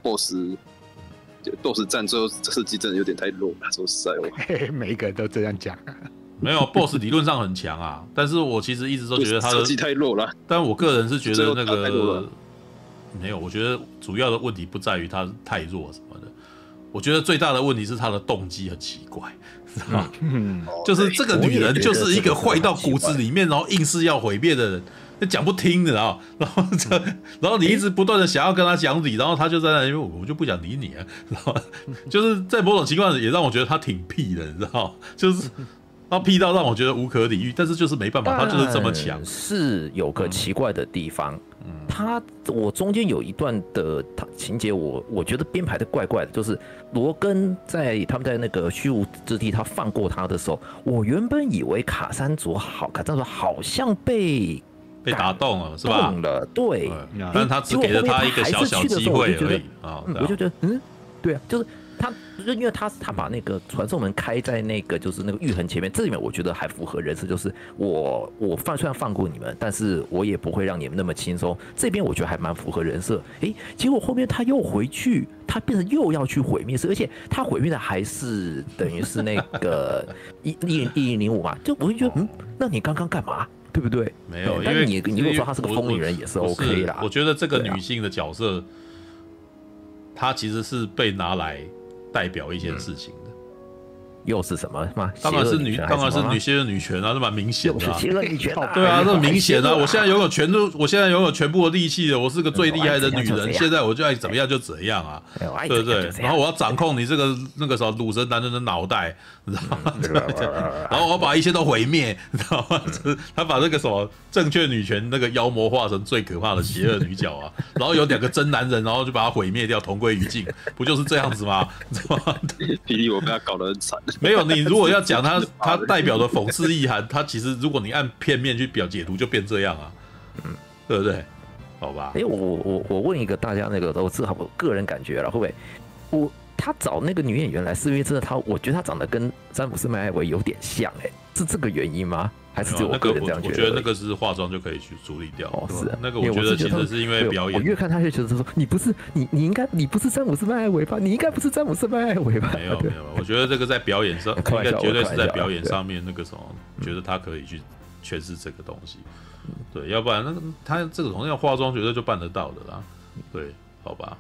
BOSS 战最后设计真的有点太弱了，说实在话， 每一个人都这样讲。 没有 BOSS 理论上很强啊，但是我其实一直都觉得他的设计太弱了。 但我个人是觉得那个没有，我觉得主要的问题不在于他太弱什么的，我觉得最大的问题是他的动机很奇怪，知道吗？就是这个女人就是一个坏到骨子里面，然后硬是要毁灭的人。讲不听的啊，然后你一直不断的想要跟他讲理，然后他就在那里，我就不想理你啊，然后就是在某种情况也让我觉得他挺屁的，你知道吗？就是他屁到让我觉得无可理喻，但是就是没办法，他就是这么强。 是有个奇怪的地方，我中间有一段的情节，我觉得编排的怪怪的，就是罗根他们在那个虚无之地，他放过他的时候，我原本以为卡山佐好像被打动了，是吧？ 对， 但是他只给了他一个小小机会而已啊。 我就觉得，对啊，就是因为他把那个传送门开在那个就是那个玉衡前面，这里面我觉得还符合人设，就是我虽然放过你们，但是我也不会让你们那么轻松。这边我觉得还蛮符合人设。结果后面他又回去，他变成又要去毁灭而且他毁灭的还是等于是那个1005嘛，就我会觉得那你刚刚干嘛？对不对？ 没有， 因为你如果说她是个疯女人也是 OK 啦。 我觉得这个女性的角色，她其实是被拿来代表一件事情的。 又是什么吗？ 当然是女权啊，这蛮明显的。 邪恶女权啊！ 对啊，这明显啊！我现在拥有全部的力气了，我是个最厉害的女人，现在我就爱怎么样就怎样啊，对不对？然后我要掌控你这个那个什么鲁神男人的脑袋，你知道吗？然后我要把一切都毁灭，你知道吗？他把那个什么正确女权那个妖魔化成最可怕的邪恶女角啊，然后有2个真男人，然后就把他毁灭掉，同归于尽，不就是这样子吗？你知道吗？ 霹雳我被他搞得很惨。 没有，你如果要讲它代表的讽刺意涵，它其实如果你按片面去解读，就变这样啊，对不对？好吧。 我问一个大家那个，我个人感觉了，会不会他找那个女演员来，是因为真的我觉得她长得跟詹姆斯麦艾维有点像，是这个原因吗？还是只有我个人这样觉得？ 我觉得那个是化妆就可以去处理掉。 是那个，我觉得其实是因为表演。 我越看他就觉得说，你不是詹姆斯麦艾维吧？你应该不是詹姆斯麦艾维吧？ 没有，我觉得这个在表演上，应该绝对是在表演上面那个什么，觉得他可以去诠释这个东西。对，要不然他这个同样化妆绝对就办得到的啦。对，好吧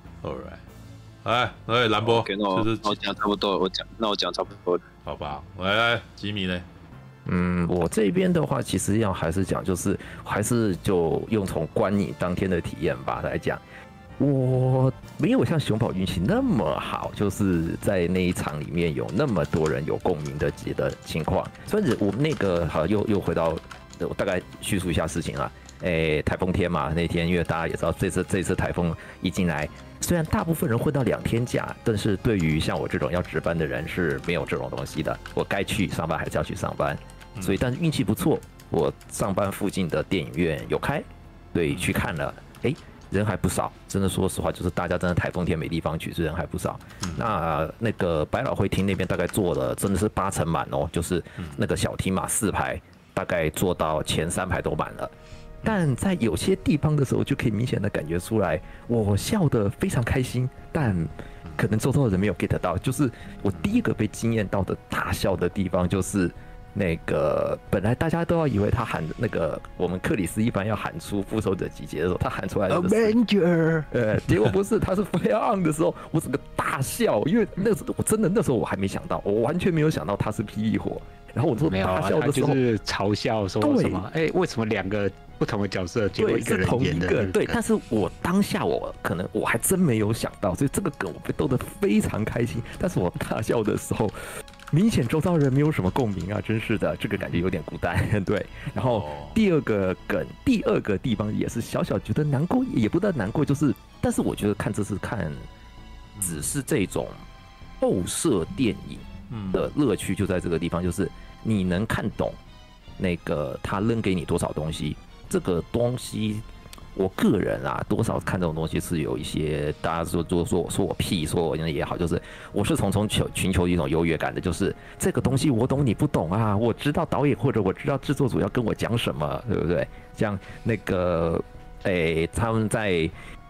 ，All right， 来，兰博， 就是我讲差不多，我讲差不多， 好吧，来，吉米嘞。 我这边的话，其实还是讲，就是还是就用从观影当天的体验吧来讲，我没有像熊宝运气那么好，就是在那一场里面有那么多人有共鸣的情况。所以我们那个好又回到，我大概叙述一下事情啦。台风天嘛，那天因为大家也知道这次台风一进来，虽然大部分人混到2天假，但是对于像我这种要值班的人是没有这种东西的。我该去上班还是要去上班，所以但是运气不错，我上班附近的电影院有开，对，去看了，人还不少，真的说实话，就是大家真的台风天没地方去，所以人还不少。那个百老汇厅那边大概坐了真的是8成满哦，就是那个小厅嘛，4排大概坐到前3排都满了。但在有些地方的时候，就可以明显的感觉出来，我笑得非常开心，但可能周遭的人没有 get 到。就是我第一个被惊艳到的大笑的地方，就是那个本来大家都要以为他喊那个我们克里斯一凡要喊出复仇者集结的时候，他喊出来的 Avenger， 结果不是，他是 Flare On 的时候，我整个大笑，因为那时候我真的那时候我还没想到，我完全没有想到他是霹雳火。然后我说大笑的时候， 他就是嘲笑说什么？为什么2个不同的角色结果一个人演的？ 对，但是我当下可能我还真没有想到，所以这个梗我被逗得非常开心。但是我大笑的时候，明显周遭人没有什么共鸣啊，真是的，这个感觉有点孤单。对，然后第二个梗，第2个地方也是小小觉得难过，也不但难过，就是，但是我觉得这次看，只是这种后设电影的乐趣就在这个地方，就是你能看懂那个他扔给你多少东西，这个东西，我个人啊，多少看这种东西是有一些大家说我屁，说我也好，就是我是从寻求一种优越感的，就是这个东西我懂你不懂啊，我知道导演或者我知道制作组要跟我讲什么，对不对？像那个他们在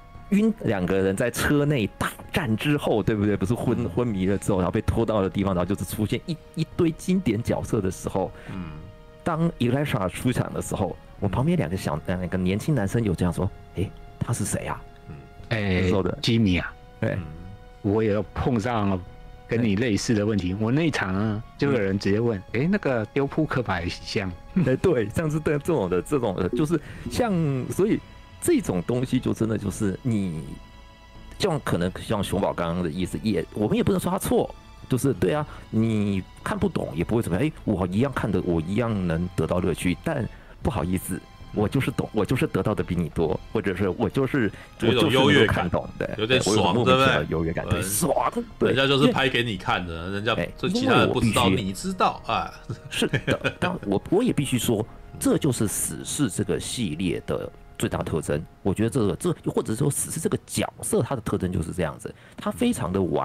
2个人在车内大战之后，对不对？不是昏迷了之后，然后被拖到的地方，然后就是出现一堆经典角色的时候，当 Elisha 出场的时候，我旁边2个年轻男生有这样说：“他是谁啊？”说的吉米啊，我也碰上跟你类似的问题。我那一场呢，就有人直接问：“那个丢扑克牌像？” 对，像是这种的，就是像所以。这种东西就真的就是你，可能像熊宝刚刚的意思，我们也不能说他错，就是对啊，你看不懂也不会怎么样，我一样看的，我一样能得到乐趣，但不好意思，我就是懂，我就是得到的比你多，或者是我就是优越感， 对， 有点爽，对不对？ 优越感，对，爽， 人家就是拍给你看的，人家其他人不知道，你知道啊？ 是的，但我也必须说，这就是死侍这个系列的最大特征。我觉得这或者说死侍这个角色，他的特征就是这样子，他非常的玩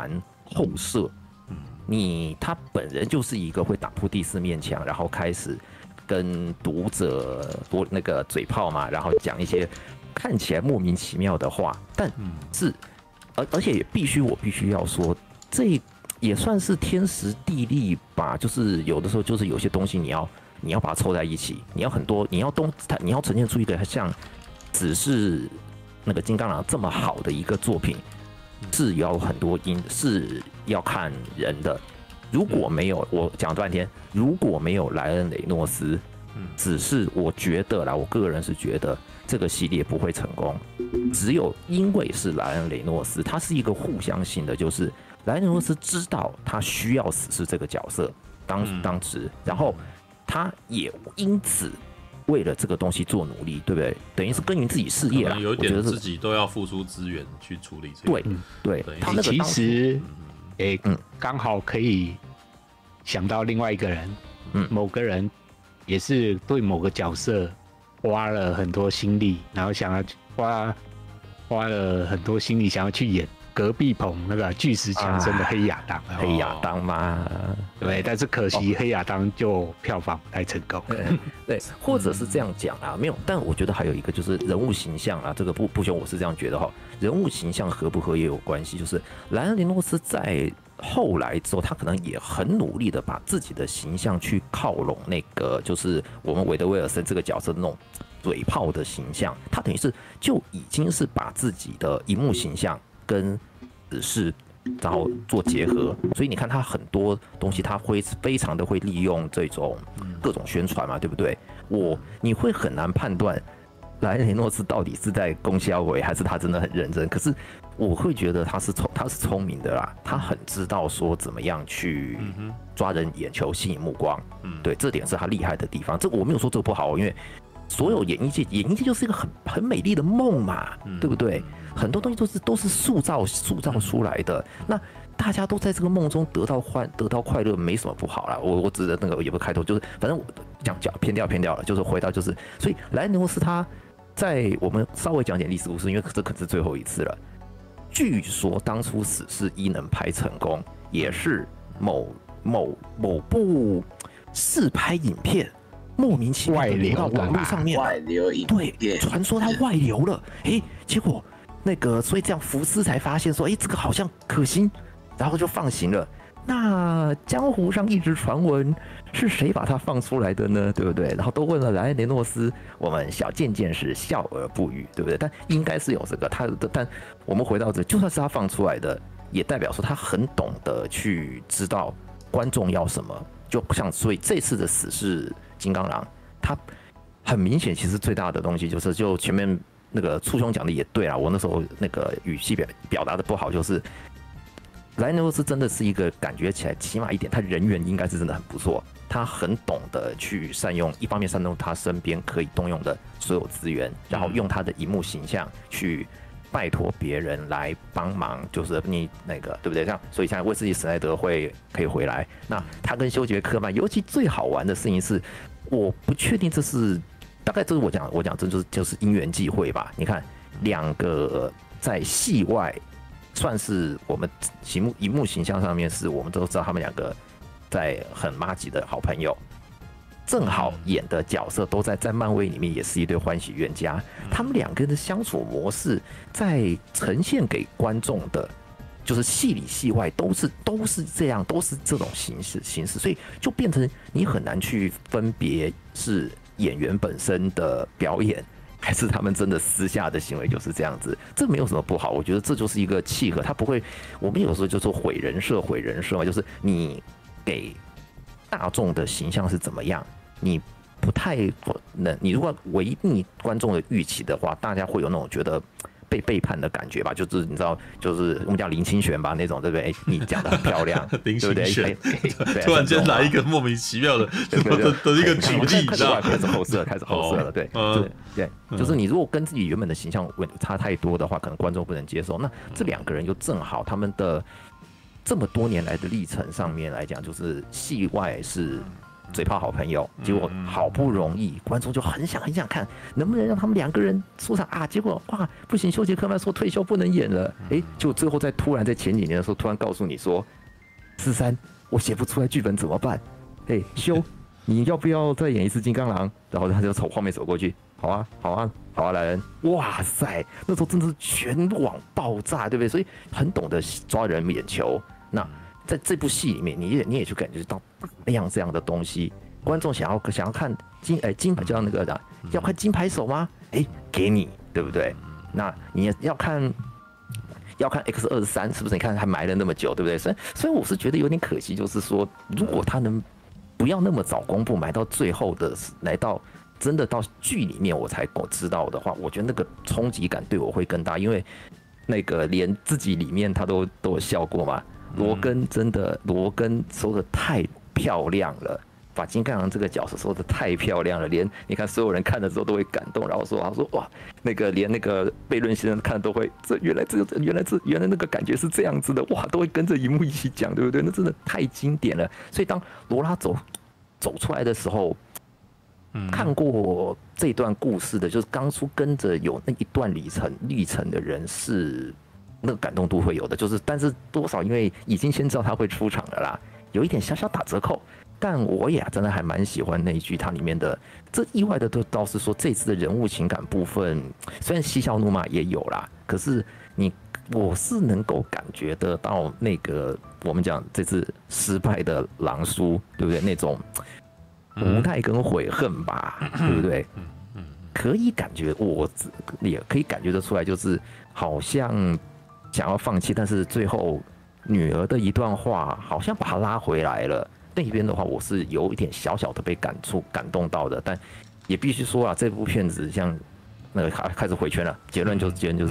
后设，他本人就是一个会打破第四面墙，然后开始跟读者那个嘴炮嘛，然后讲一些看起来莫名其妙的话，但是而且我必须要说，这也算是天时地利吧，就是有的时候就是有些东西你要把它凑在一起，你要呈现出一个像只是那个金刚狼这么好的一个作品，是要很多是要看人的。如果没有，我讲了半天，如果没有莱恩·雷诺斯，只是我觉得啦，我个人是觉得这个系列不会成功。只有因为是莱恩·雷诺斯，他是一个互相性的，就是莱恩·雷诺斯知道他需要死侍这个角色当时，然后他也因此为了这个东西做努力，对不对？等于是耕耘自己事业啦， 有一点自己都要付出资源去处理这个。 对，他那个其实。刚好可以想到另外一个人，某个人也是对某个角色花了很多心力，然后想要花了很多心力想要去演隔壁棚那个巨石强森的黑亚当， 黑亚当嘛， 对，但是可惜黑亚当就票房不太成功， 对，或者是这样讲啊，没有，但我觉得还有一个就是人物形象啊，这个不凶，我是这样觉得哈，人物形象合不合也有关系，就是莱恩·雷诺斯在后来之后，他可能也很努力的把自己的形象去靠拢那个，就是我们韦德威尔森这个角色的那种嘴炮的形象，他等于是就已经是把自己的荧幕形象跟死侍然后做结合，所以你看他很多东西，他会非常的会利用这种各种宣传嘛，对不对？你会很难判断莱恩·雷诺斯到底是在攻销尾，还是他真的很认真。可是我会觉得他是聪明的啦，他很知道说怎么样去抓人眼球、吸引目光。对，这点是他厉害的地方。这我没有说这个不好，因为所有演艺界就是一个很美丽的梦嘛，对不对？很多东西都是塑造出来的。那大家都在这个梦中得到快乐，没什么不好啦。我指的那个也不开头，就是反正我讲偏掉了，就是回到就是，所以莱恩·雷诺斯他在我们稍微讲点历史故事，因为这可是最后一次了。据说当初死侍1能拍成功，也是某部试拍影片莫名其妙流到网络上面， 外流影片， 对，传说它外流了，结果那个所以这样福斯才发现说，这个好像可行，然后就放行了。那江湖上一直传闻是谁把它放出来的呢？对不对？然后都问了莱恩·雷诺斯，我们小贱贱是笑而不语，对不对？但应该是有这个但我们回到这，就算是他放出来的，也代表说他很懂得去知道观众要什么。就像所以这次的死侍金刚狼，他很明显，其实最大的东西就前面那个初兄讲的也对啊，我那时候那个语气表达的不好，就是莱恩·雷诺斯真的是一个感觉起来，起码一点，他人缘应该是真的很不错。他很懂得去善用，一方面善用他身边可以动用的所有资源，然后用他的荧幕形象去拜托别人来帮忙，就是你那个对不对？这样，所以现在威斯利·史奈德可以回来。那他跟休杰克曼，尤其最好玩的事情是，我不确定这是大概这是我讲这就是因缘际会吧。你看两个在戏外。算是我们荧幕形象上面是我们都知道他们两个在很麻吉的好朋友，正好演的角色都在漫威里面也是一对欢喜冤家，他们两个人的相处模式在呈现给观众的，就是戏里戏外都是这样，都是这种形式，所以就变成你很难去分别是演员本身的表演。还是他们真的私下的行为就是这样子，这没有什么不好，我觉得这就是一个契合，他不会，我们有时候就说毁人设嘛，就是你给大众的形象是怎么样，你不太能，你如果违逆观众的预期的话，大家会有那种觉得被背叛的感觉吧，就是你知道，就是我们讲林清玄吧那种，对不对？你讲得很漂亮， 林清玄， 对， 突然间来一个莫名其妙的一个举例， 开始后设了，对，对，就是你如果跟自己原本的形象差太多的话，可能观众不能接受。那这两个人又正好他们的这么多年来的历程上面来讲，就是戏外是嘴炮好朋友，结果好不容易观众就很想看，能不能让他们2个人出场啊？结果哇，不行，休杰克曼说退休不能演了，就最后突然在前几年的时候，突然告诉你说，43，我写不出来剧本怎么办？修，你要不要再演一次金刚狼？然后他就从后面走过去，好啊，来人！哇塞，那时候真的是全网爆炸，对不对？所以很懂得抓人眼球。那在这部戏里面，你也去感觉到大量这样的东西，观众想要看金牌，就像那个要看金牌手吗？给你，对不对？那你要看 X23 是不是？你看还埋了那么久，对不对？所以我是觉得有点可惜，就是说，如果他能不要那么早公布，埋到最后的来到真的到剧里面我才知道的话，我觉得那个冲击感对我会更大，因为那个连自己里面他都有笑过嘛。罗根说的太漂亮了，把金刚狼这个角色说的太漂亮了，连你看所有人看的时候都会感动，然后他说哇，那个连那个悖论先生看都会，原来那个感觉是这样子的，哇，都会跟着荧幕一起讲，对不对？那真的太经典了。所以当罗拉走出来的时候，看过这段故事的，就是当初跟着有那一段历程的人是。那个感动度会有的，但是多少因为已经先知道他会出场了啦，有一点小小打折扣。但我也真的还蛮喜欢那一句它里面的，这意外的倒是说这次的人物情感部分，虽然嬉笑怒骂也有啦，可是我是能够感觉得到那个我们讲这次失败的狼叔，对不对？那种无奈跟悔恨吧，对不对？可以感觉，我也可以感觉得出来，就是好像。想要放弃，但是最后女儿的一段话好像把他拉回来了。那边的话，我是有一点小小的被感动到的，但也必须说啊，这部片子像那个开始回圈了。结论就是，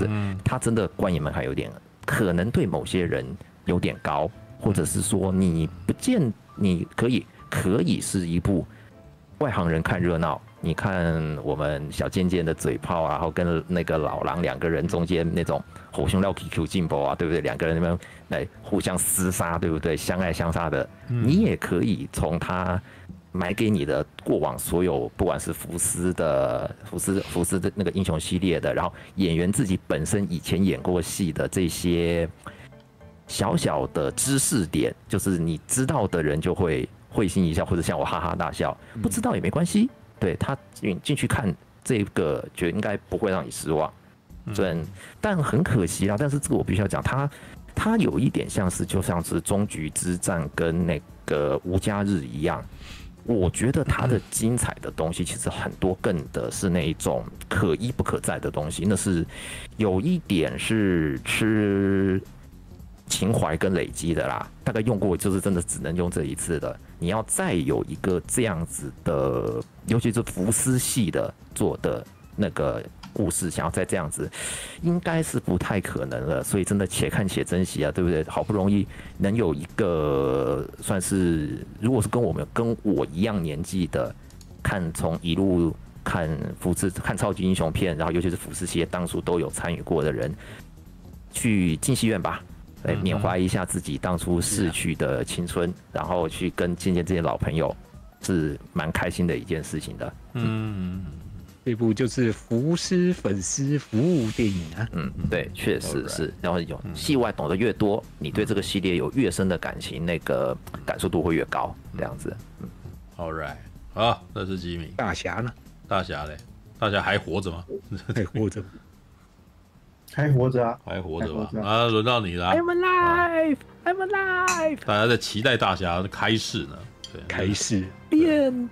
他真的观影门槛有点，可能对某些人有点高，或者是说你不见你可以是一部外行人看热闹。你看我们小贱贱的嘴炮啊，然后跟那个老狼2个人中间那种火熊料 QQ 劲爆啊，对不对？2个人那边来互相厮杀，对不对？相爱相杀的，你也可以从他埋给你的过往所有，不管是福斯的那个英雄系列的，然后演员自己本身以前演过戏的这些小小的知识点，就是你知道的人就会会心一笑，或者像我哈哈大笑，不知道也没关系。对他进去看这个，觉得应该不会让你失望。但很可惜啦。但是这个我必须要讲，他有一点像是就像是终局之战跟那个无家日一样，我觉得他的精彩的东西其实很多更的是那一种可一不可再的东西，那是有一点是吃情怀跟累积的啦，大概用过就是真的只能用这一次的。你要再有一个这样子的，尤其是福斯系的做的那个故事，想要再这样子，应该是不太可能了。所以真的且看且珍惜啊，对不对？好不容易能有一个算是，如果是跟我一样年纪的，从一路看超级英雄片，然后尤其是福斯系列当初都有参与过的人，去进戏院吧。来缅怀一下自己当初逝去的青春，然后去跟见这些老朋友，是蛮开心的一件事情的。 这部就是福斯粉丝服务电影啊。 对，确实是。然后有戏外懂得越多，你对这个系列有越深的感情，那个感受度会越高。这样子。 All right， 好，这是吉米。 大侠呢？ 大侠嘞？大侠还活着吗？ 还活着。 还活着啊， 还活着吧？啊，轮到你了。 I'm alive, I'm alive。 大家在期待大侠开市呢。对， 开市便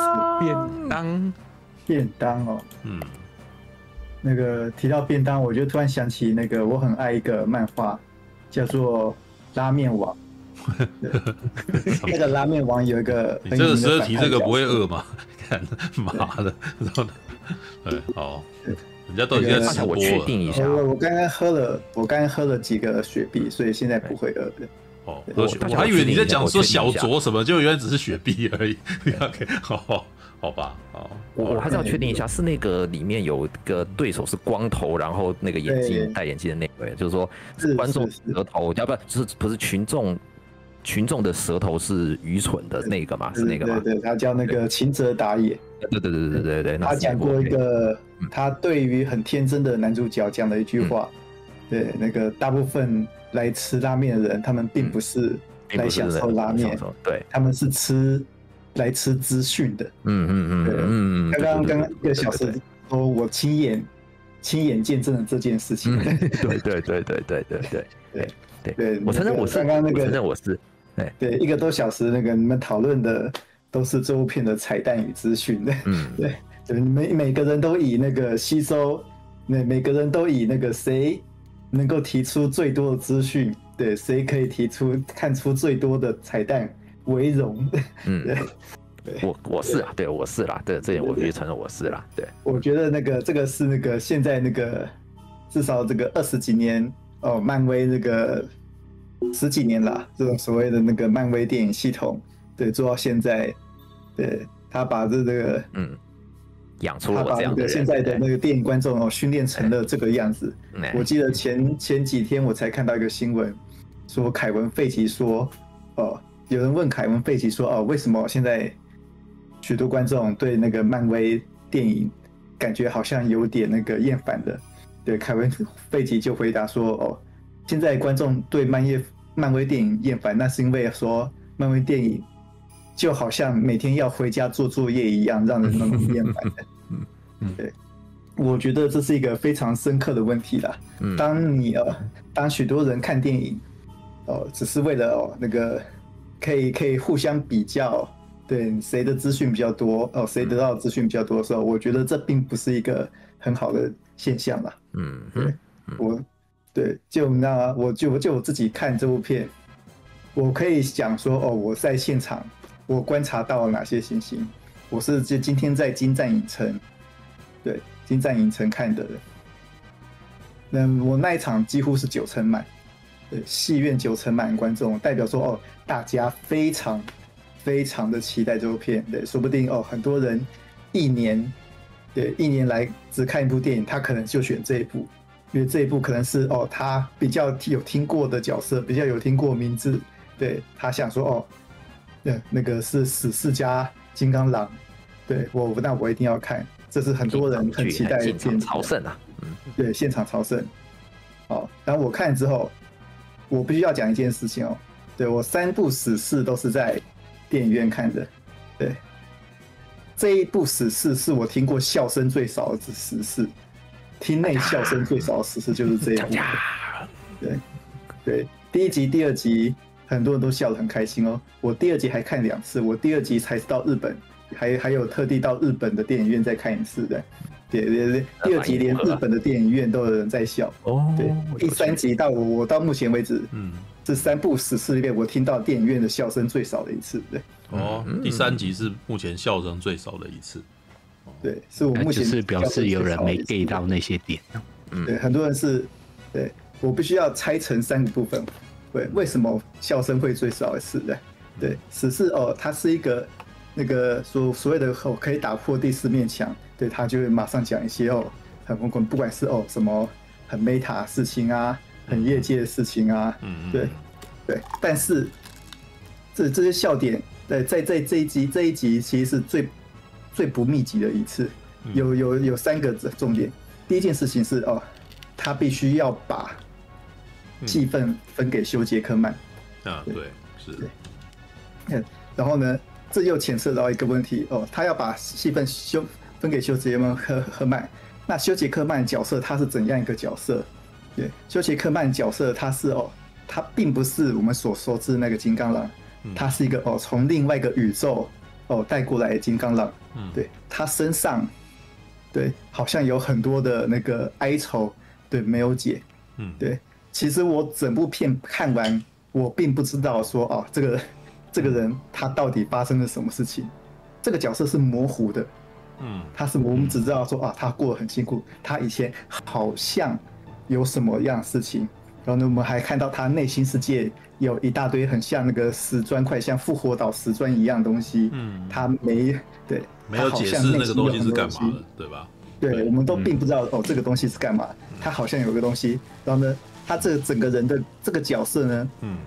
当哦。 那个提到便当，我就突然想起那个我很爱一个漫画，叫做《拉面王》。那个拉面王有一个， 你这个时候提这个不会饿吗？看，妈的，对，好。人家都已经在直播了。 我确定一下， 我刚刚喝了几个雪碧，所以现在不会饿的。 哦，我还以为你在讲说小酌什么，就原来只是雪碧而已。OK， 好吧，好。 我还是要确定一下，是那个里面有一个对手是光头，然后那个眼镜戴眼镜的那位，就是说观众额头，要不就是不是群众群众的舌头是愚蠢的那个嘛，是那个吗？ 对，他叫那个秦泽打野。 对， 他讲过一个，他对于很天真的男主角讲了一句话，对，那个大部分来吃拉面的人，他们并不是来享受拉面， 对， 他们是来吃资讯的。刚刚1个小时说我亲眼见证了这件事情。对，我承认我是， 刚刚那个承认我是， 对1个多小时那个你们讨论的都是这部片的彩蛋与资讯的。对，每个人都以那个吸收，每个人都以那个谁能够提出最多的资讯，对，谁可以看出最多的彩蛋为荣。 我是啊，对，我是啦，对，这点我必须承认我是啦，对。 我觉得这个是那个现在那个至少这个20几年哦，漫威那个10几年啦，这种所谓的那个漫威电影系统，对，做到现在，对，他把这个养出了我这样的人， 现在的那个电影观众训练成了这个样子。我记得前几天我才看到一个新闻，说凯文·费奇说，有人问凯文·费奇说，为什么现在许多观众对那个漫威电影感觉好像有点那个厌烦的？对，凯文·费奇就回答说，现在观众对漫威电影厌烦，那是因为说漫威电影就好像每天要回家做作业一样，让人那么厌烦的。对，我觉得这是一个非常深刻的问题啦。当许多人看电影，只是为了那个可以互相比较，对谁的资讯比较多，谁得到的资讯比较多的时候，我觉得这并不是一个很好的现象啦。就我自己看这部片，我可以讲说，我在现场。我观察到了哪些信息？我是今天在金站影城，对，金站影城看的。我那一场几乎是90%满，对，戏院90%满观众，代表说大家非常非常的期待这部片，对，说不定很多人一年来只看一部电影，他可能就选这一部，因为这一部可能是他比较有听过的角色，比较有听过名字，对，他想说那个是死侍加金刚狼，对，那我一定要看，这是很多人很期待的现场朝圣啊， 对，现场朝圣。好，然后我看之后，我必须要讲一件事情对，我3部死侍都是在电影院看的，对，这一部死侍是我听过笑声最少的死侍，厅内笑声最少的死侍就是这一部，对，第1集、第2集。很多人都笑得很开心我第2集还看2次，我第2集才到日本，还有特地到日本的电影院再看1次的。对，第2集连日本的电影院都有人在笑。对，第3集到我到目前为止，这3部死侍里面，我听到电影院的笑声最少的一次。对， 第3集是目前笑声最少的一次。 对，是我目前就是表示有人没 get 到那些点。 对，很多人是，对，我必须要拆成3个部分。对，为什么笑声会最少一次的？对，死侍它是一个那个所谓的可以打破第4面墙，对，他就会马上讲一些很疯狂，不管是什么很 meta 的事情啊，很业界的事情啊，对，但是这些笑点，在这一集其实是最不密集的一次，有3个重点。第一件事情是他必须要把戏份分给休·杰克曼对，是。 然后呢，这又牵涉到一个问题他要把戏份分给休·杰克曼。那休·杰克曼角色他是怎样一个角色？对，休·杰克曼角色他是他并不是我们所熟知的那个金刚狼，他是一个从另外一个宇宙带过来的金刚狼。对，他身上对好像有很多的那个哀愁，对，没有解。对。其实我整部片看完，我并不知道说这个人他到底发生了什么事情，这个角色是模糊的，我们只知道说他过得很辛苦，他以前好像有什么样的事情，然后呢，我们还看到他内心世界有一大堆很像那个石砖块，像复活岛石砖一样的东西，他没有解释那个东西是干嘛的，对吧？ 对，我们都并不知道这个东西是干嘛，他好像有个东西，然后呢。他这整个人的这个角色呢，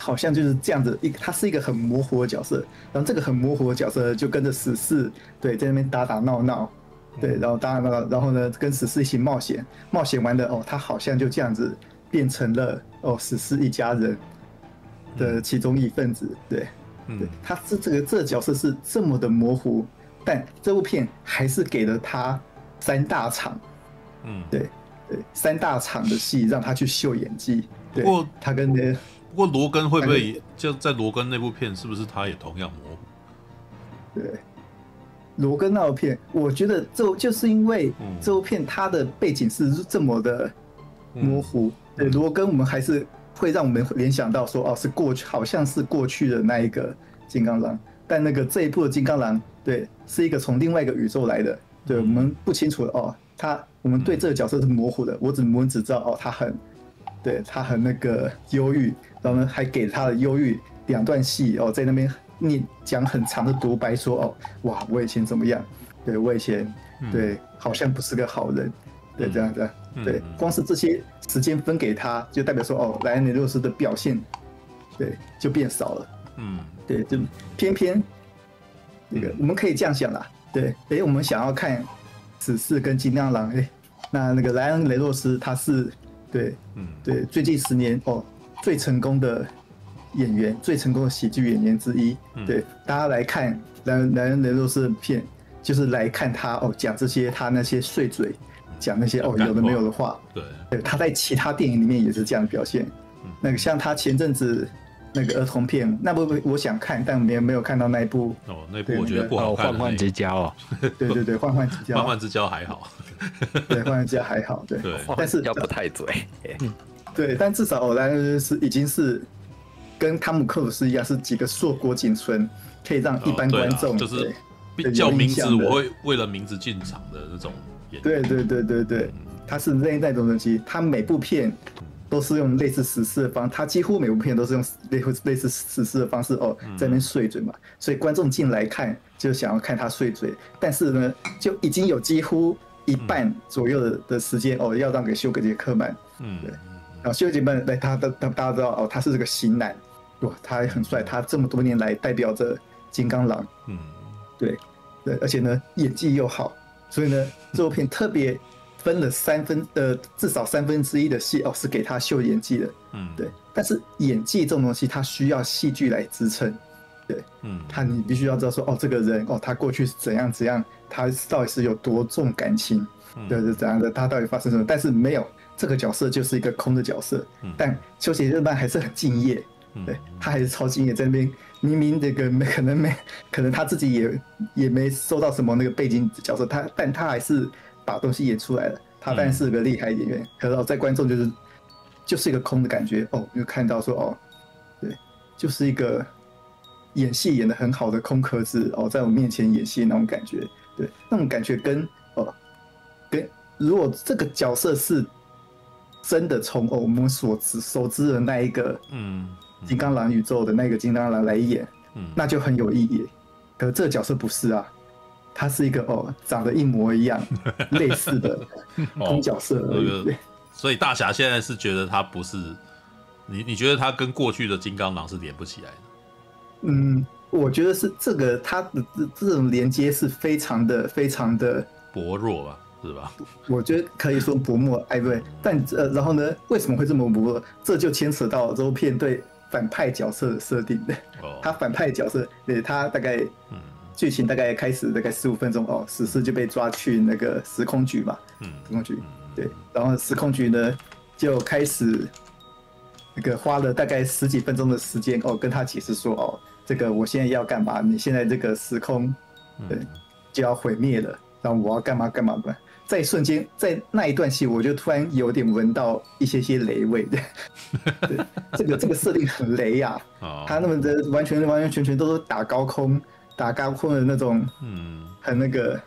好像就是这样子他是一个很模糊的角色，然后这个很模糊的角色就跟着死侍对在那边打打闹闹，对，然后打打闹闹，然后呢跟死侍一起冒险，冒险完了他好像就这样子变成了死侍一家人的其中一份子，对，对，他是这个角色是这么的模糊，但这部片还是给了他3大场，对对，3大场的戏让他去秀演技。对，不过他跟不过罗根会不会就在罗根那部片，是不是他也同样模糊？ 对，罗根那部片，我觉得就是因为这部片它的背景是这么的模糊，对，罗根我们还是会让我们联想到说是过去，好像是过去的那一个金刚狼，但那个这一部的金刚狼，对，是一个从另外一个宇宙来的，对，我们不清楚我们对这个角色是模糊的，我们只知道他很那个忧郁，然后呢还给他的忧郁2段戏在那边讲很长的独白说哇我以前怎么样，对我以前对好像不是个好人，对这样的，对，光是这些时间分给他，就代表说莱恩雷诺斯的表现对就变少了，对，就偏偏那个我们可以这样想啦，对，我们想要看死侍跟金刚狼，那个莱恩雷诺斯他是对，对，最近10年最成功的演员，最成功的喜剧演员之一。对，大家来看莱恩雷诺斯的片，就是来看他讲这些他那些碎嘴，讲那些有的没有的话。对，他在其他电影里面也是这样的表现。那个像他前阵子那个儿童片，那部我想看，但没有看到那一部。 那部我觉得不好看。 幻幻之交对，幻幻之交。 幻幻之交还好。 对，幻幻之交还好。对，但是要不太嘴。 对，但至少莱恩是已经是跟汤姆克鲁斯一样，是几个硕果仅存，可以让一般观众就是叫名字，我会为了名字进场的那种演员。对，他是那种东西，他每部片都是用类似实施的方式，他几乎每部片都是用类似实施的方式在那边碎嘴嘛，所以观众进来看就想要看他碎嘴，但是呢，就已经有几乎1半左右的时间要让给休格杰克曼，对。然后休格杰克曼，大家知道他是这个型男，哇，他很帅，他这么多年来代表着金刚狼，对，而且呢演技又好，所以呢这部片特别分了至少1/3的戏是给他秀演技的，对，但是演技这种东西它需要戏剧来支撑，对，你必须要知道说这个人他过去是怎样，他到底是有多重感情，对，是怎样的，他到底发生什么，但是没有。这个角色就是一个空的角色，但休杰克曼还是很敬业，对，他还是超敬业，在那边明明这个可能他自己也没收到什么那个背景角色，但他还是把东西演出来了，他当然是个厉害演员，可是在观众就是一个空的感觉，就看到说对，就是一个演戏演得很好的空壳子在我面前演戏那种感觉，对，那种感觉跟如果这个角色是真的从我们所知的那一个金刚狼宇宙的那个金刚狼来演，那就很有意义。可是这个角色不是啊，他是一个长得一模一样类似的空角色而已。 所以大侠现在是觉得他不是你觉得他跟过去的金刚狼是连不起来的？ 我觉得是这个他的这种连接是非常的薄弱吧。是吧？ 我觉得可以说薄弱，对，但然后呢，为什么会这么薄弱？这就牵扯到这部片对反派角色的设定的。他反派角色，对，他大概剧情大概开始大概15分钟死侍就被抓去那个时空局嘛，时空局，对，然后时空局呢就开始那个花了大概10几分钟的时间跟他解释说这个我现在要干嘛？你现在这个时空对就要毁灭了，然后我要干嘛干嘛。在瞬间，在那一段戏，我就突然有点闻到一些雷味的。对，这个设定很雷呀，他那么的完全都是打高空的那种，很那个，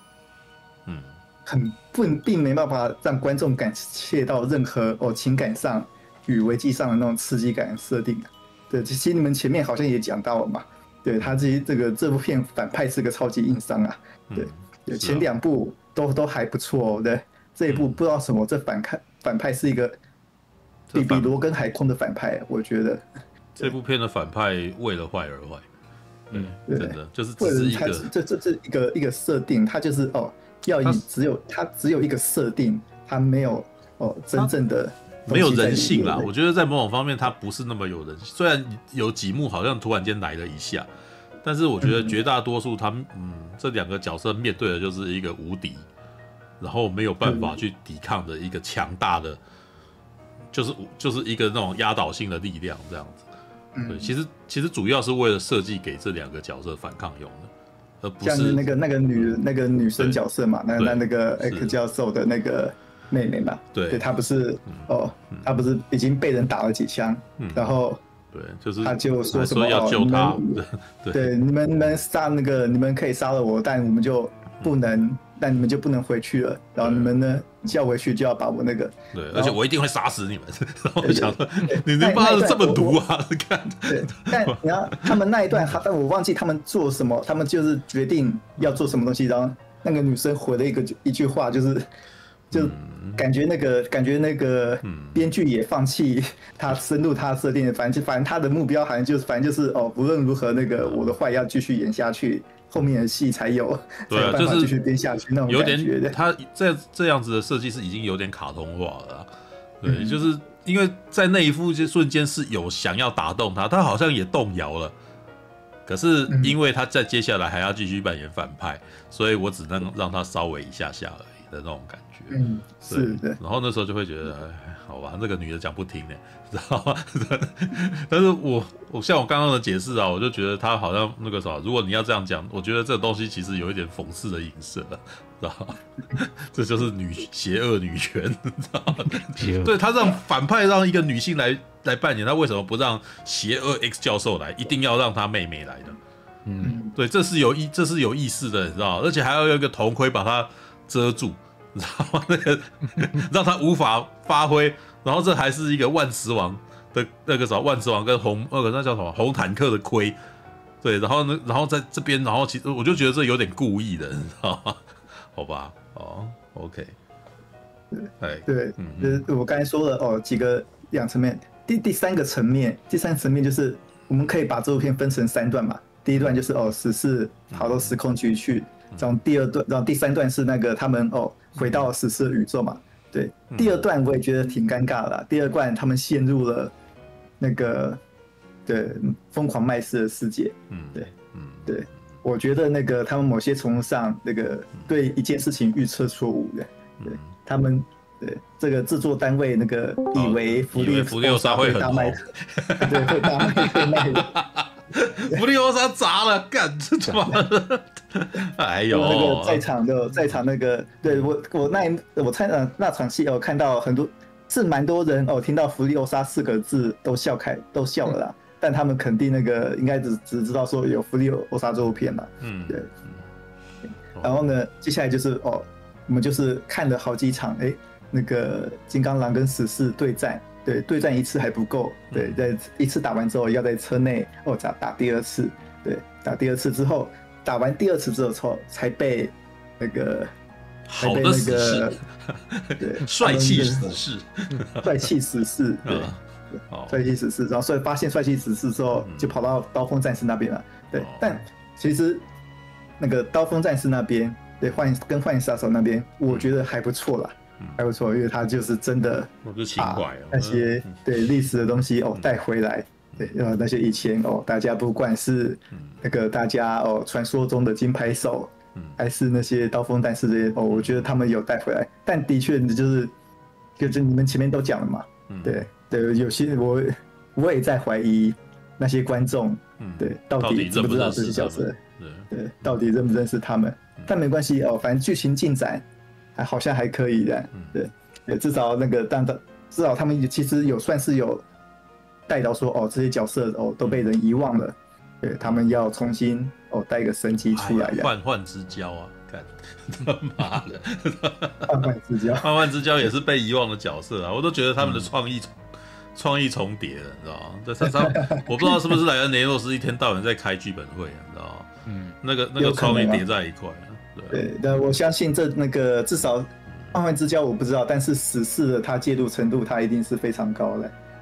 很并没办法让观众感切到任何情感上与危机上的那种刺激感设定。对，其实你们前面好像也讲到了嘛，对他这部片反派是个超级硬伤啊，对，前2部。都还不错对，这一部不知道什么，这反派是一个比罗根还空的反派，我觉得。 这部片的反派为了坏而坏，真的就是只是一个， 这一个设定，它就是只有一个设定，它没有真正的没有人性啦。我觉得在某种方面，它不是那么有人性。虽然有几幕好像突然间来了一下，但是我觉得绝大多数这两个角色面对的就是一个无敌，然后没有办法去抵抗的一个强大的，就是一个那种压倒性的力量这样子。对，其实主要是为了设计给这两个角色反抗用的，而不是像那个女生角色嘛，那个 X 教授的那个妹妹嘛，对，她不是她不是已经被人打了几枪，然后对，就是她就说什么要救她， 对，你们杀你们可以杀了我，但我们就不能。但你们就不能回去了，然后你们呢叫回去就要把我那个对，而且我一定会杀死你们。然后我想说，你妈的这么毒啊！看， 对，但然后他们那一段，但我忘记他们做什么，他们就是决定要做什么东西，然后那个女生回了一句话，就感觉那个编剧也放弃他深入他的设定，反正他的目标好像就是无论如何那个我的坏要继续演下去。后面的戏才有办法继续编下去那种感觉。 有点，他这样子的设计是已经有点卡通化了。对，就是因为在那一瞬间是有想要打动他好像也动摇了。可是因为他在接下来还要继续扮演反派，所以我只能让他稍微一下而已的那种感觉。 是的。 然后那时候就会觉得，好吧，那个女的讲不听呢，知道吗？但是我像我刚刚的解释啊，我就觉得他好像那个啥，如果你要这样讲，我觉得这个东西其实有一点讽刺的影射，知道吗？这就是邪恶女权，知道吗？对，他让反派让一个女性来扮演，他为什么不让邪恶 X 教授来，一定要让他妹妹来的？对，这是有意识的，你知道吗？而且还要用一个头盔把它遮住。你知道吗？那个让他无法发挥，然后这还是一个万磁王的那个啥，万磁王跟那叫什么红坦克的盔，对，然后在这边，然后其实我就觉得这有点故意的，你知道吗？好吧，OK， 对，我刚才说了两层面，第三个层面就是我们可以把这部片分成3段嘛，第一段就是14跑到时空局去。然后然后第3段是那个他们回到14宇宙嘛，对。第2段我也觉得挺尴尬的啦，第2段他们陷入了那个疯狂麦斯的世界，对，我觉得那个他们某些程度上那个对一件事情预测错误的，对，他们这个制作单位那个以为弗利欧莎会大卖，对，会大卖会卖的。 弗利欧莎砸了，干这妈的！哎呦， 那个在场那个，对我那场戏看到很多是蛮多人听到弗利欧莎4个字都笑了啦，但他们肯定那个应该只知道说有弗利欧莎这部片嘛，对。然后呢，接下来就是我们就是看了好几场，那个金刚狼跟14对战。对，对战1次还不够，对，在1次打完之后要在车内打第2次，对，打第2次之后，打完第2次之后才被那个好的死士， 对， 帅气死士， 帅气死士，对，帅气死士，然后所以发现帅气死士之后，就跑到刀锋战士那边了，对，但其实那个刀锋战士那边，对，跟幻影杀手那边，我觉得还不错啦。还不错，因为他就是真的把那些对历史的东西带回来，对，那些以前大家不管是那个大家传说中的金牌手，还是那些刀锋战士这些我觉得他们有带回来，但的确就是你们前面都讲了嘛，对，有些我也在怀疑那些观众，对，到底知不知道这些角色，对，到底认不认识他们，但没关系反正剧情进展。好像还可以的，对，至少那个至少他们其实算是有带到说这些角色都被人遗忘了，对，他们要重新带一个生机出来的。 幻之交啊，看他妈的， 幻之交也是被遗忘的角色啊，我都觉得他们的创意重叠了，你知道吗？我不知道是不是莱恩雷诺斯一天到晚在开剧本会，你知道吗？那个创意叠在一块。 对，但我相信那个至少幻之交我不知道，但是14的他介入程度他一定是非常高的。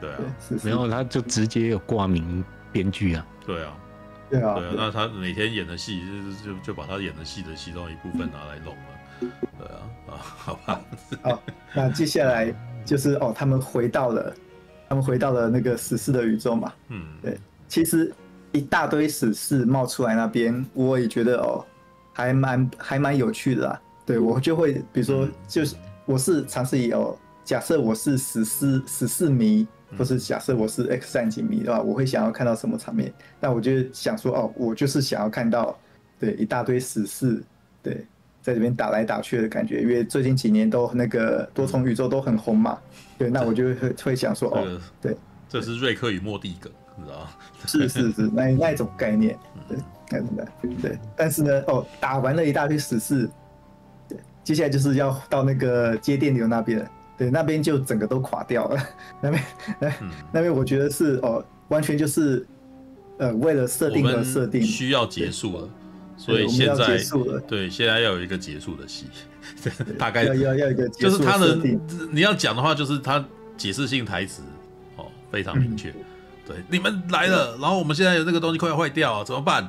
对啊， 没有他就直接有挂名编剧啊。 对啊， 对啊， 那他每天演的戏就把他演的戏的其中一部分拿来弄了。对啊，好吧。 好，那接下来就是他们回到了那个死侍的宇宙嘛。对，其实一大堆死侍冒出来那边，我也觉得还蛮有趣的啦。对，我就会比如说，就是我是尝试以假设我是死侍迷，或是假设我是 X 战警迷的话，我会想要看到什么场面？但我就想说，我就是想要看到对一大堆死侍，对，在这边打来打去的感觉，因为最近几年都那个多重宇宙都很红嘛。对，那我就会想说，对， 这是瑞克与莫蒂梗，你知道吗？ 是那一种概念，对，那种的，对。但是呢，打完了一大堆死侍，对，接下来就是要到那个接电流那边了，对，那边就整个都垮掉了。那边我觉得是完全就是为了设定而设定， 需要结束了，所以现在对现在要有一个结束的戏，大概要一个结束的设定， 就是他的你要讲的话，就是他解释性台词非常明确。对，你们来了，然后我们现在有那个东西快要坏掉，怎么办？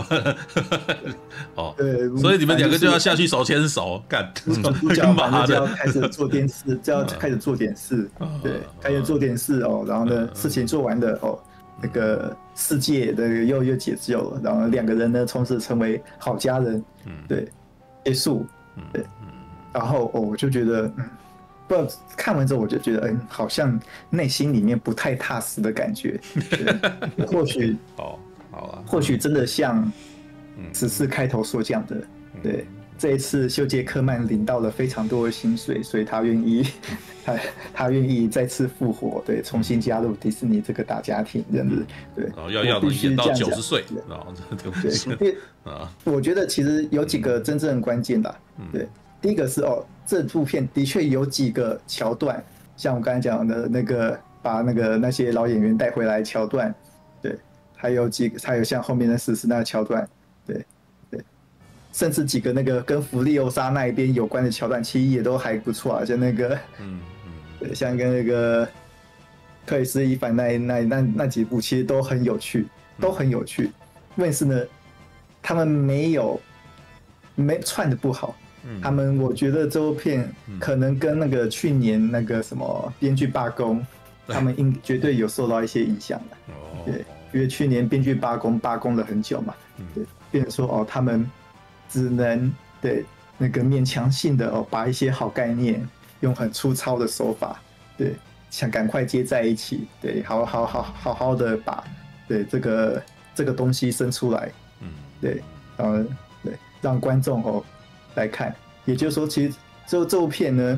对， 所以你们两个就要下去手牵手干。 主角马就要开始做点事，对，开始做点事然后呢，事情做完了那个世界的又解救了，然后两个人呢从此成为好家人，对，结束，对，然后我就觉得。不知道看完之后，我就觉得，好像内心里面不太踏实的感觉。或许好啊， 或许真的像死侍开头所讲的，对，这一次休杰克曼领到了非常多的薪水，所以他愿意再次复活，对，重新加入迪士尼这个大家庭，这样子，对， 要能演到90岁， 对，我觉得其实有几个真正关键的，对。第一个是这部片的确有几个桥段，像我刚才讲的那个把那些老演员带回来桥段，对，还有像后面的死侍那个桥段，对，甚至几个那个跟弗利欧莎那一边有关的桥段，其实也都还不错啊，像那个，对，像跟那个克里斯·伊凡那几部其实都很有趣，问题是呢，他们没串的不好。我觉得这部片可能跟那个去年那个什么编剧罢工，他们绝对有受到一些影响的。对，因为去年编剧罢工了很久嘛，对，变成说他们只能对那个勉强性的把一些好概念用很粗糙的手法，对，想赶快接在一起，对，好好的把对这个东西生出来，对，对，让观众来看，也就是说，其实这部片呢，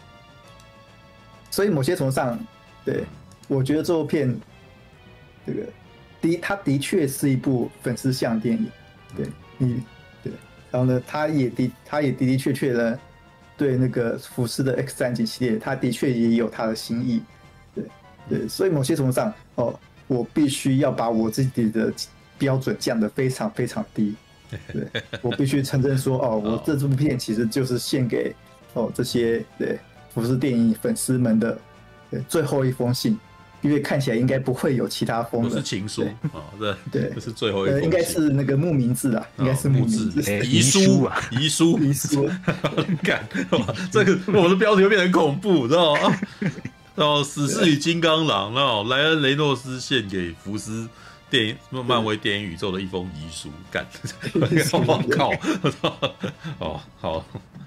所以某些程度上，对，我觉得这部片，这个它的确是一部粉丝向电影，对，然后呢，它也的确的对那个福斯的 X 战警系列，它的确也有它的新意，对，所以某些程度上，我必须要把我自己的标准降得非常非常低。对，我必须承认说，我这部片其实就是献给这些对福斯电影粉丝们的最后一封信，因为看起来应该不会有其他封的， 不是情书对，这是最后一封， 应该是那个墓名字啊，应该是墓名字， 遗书啊，遗书，干，这个我的标题会变成恐怖，知道吗？然后《死侍与金刚狼》，然后莱恩·雷诺斯献给福斯漫威电影宇宙的一封遗书，干，我靠，好，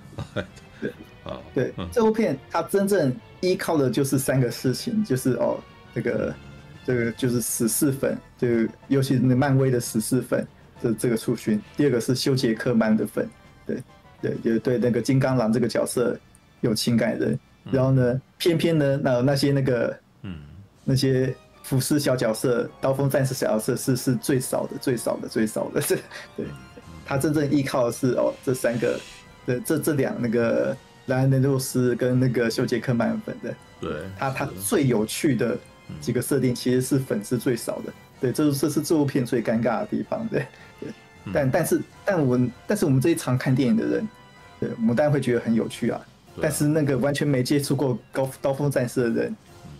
对，这部片它真正依靠的就是3个事情，就是这个就是死侍粉，就尤其是漫威的死侍粉的这个触勋。第二个是休杰克曼的粉，对，也对那个金刚狼这个角色有情感的人。然后呢，偏偏呢，那些那些福斯小角色、刀锋战士小角色是最少的。对，他真正依靠的是这3个，这两那个莱恩·雷诺斯跟那个休杰克曼粉的。 对， 他最有趣的几个设定其实是粉丝最少的。对，这是这部片最尴尬的地方。对，但是我们这一场看电影的人，对，我们当然会觉得很有趣啊。但是那个完全没接触过刀锋战士的人，对，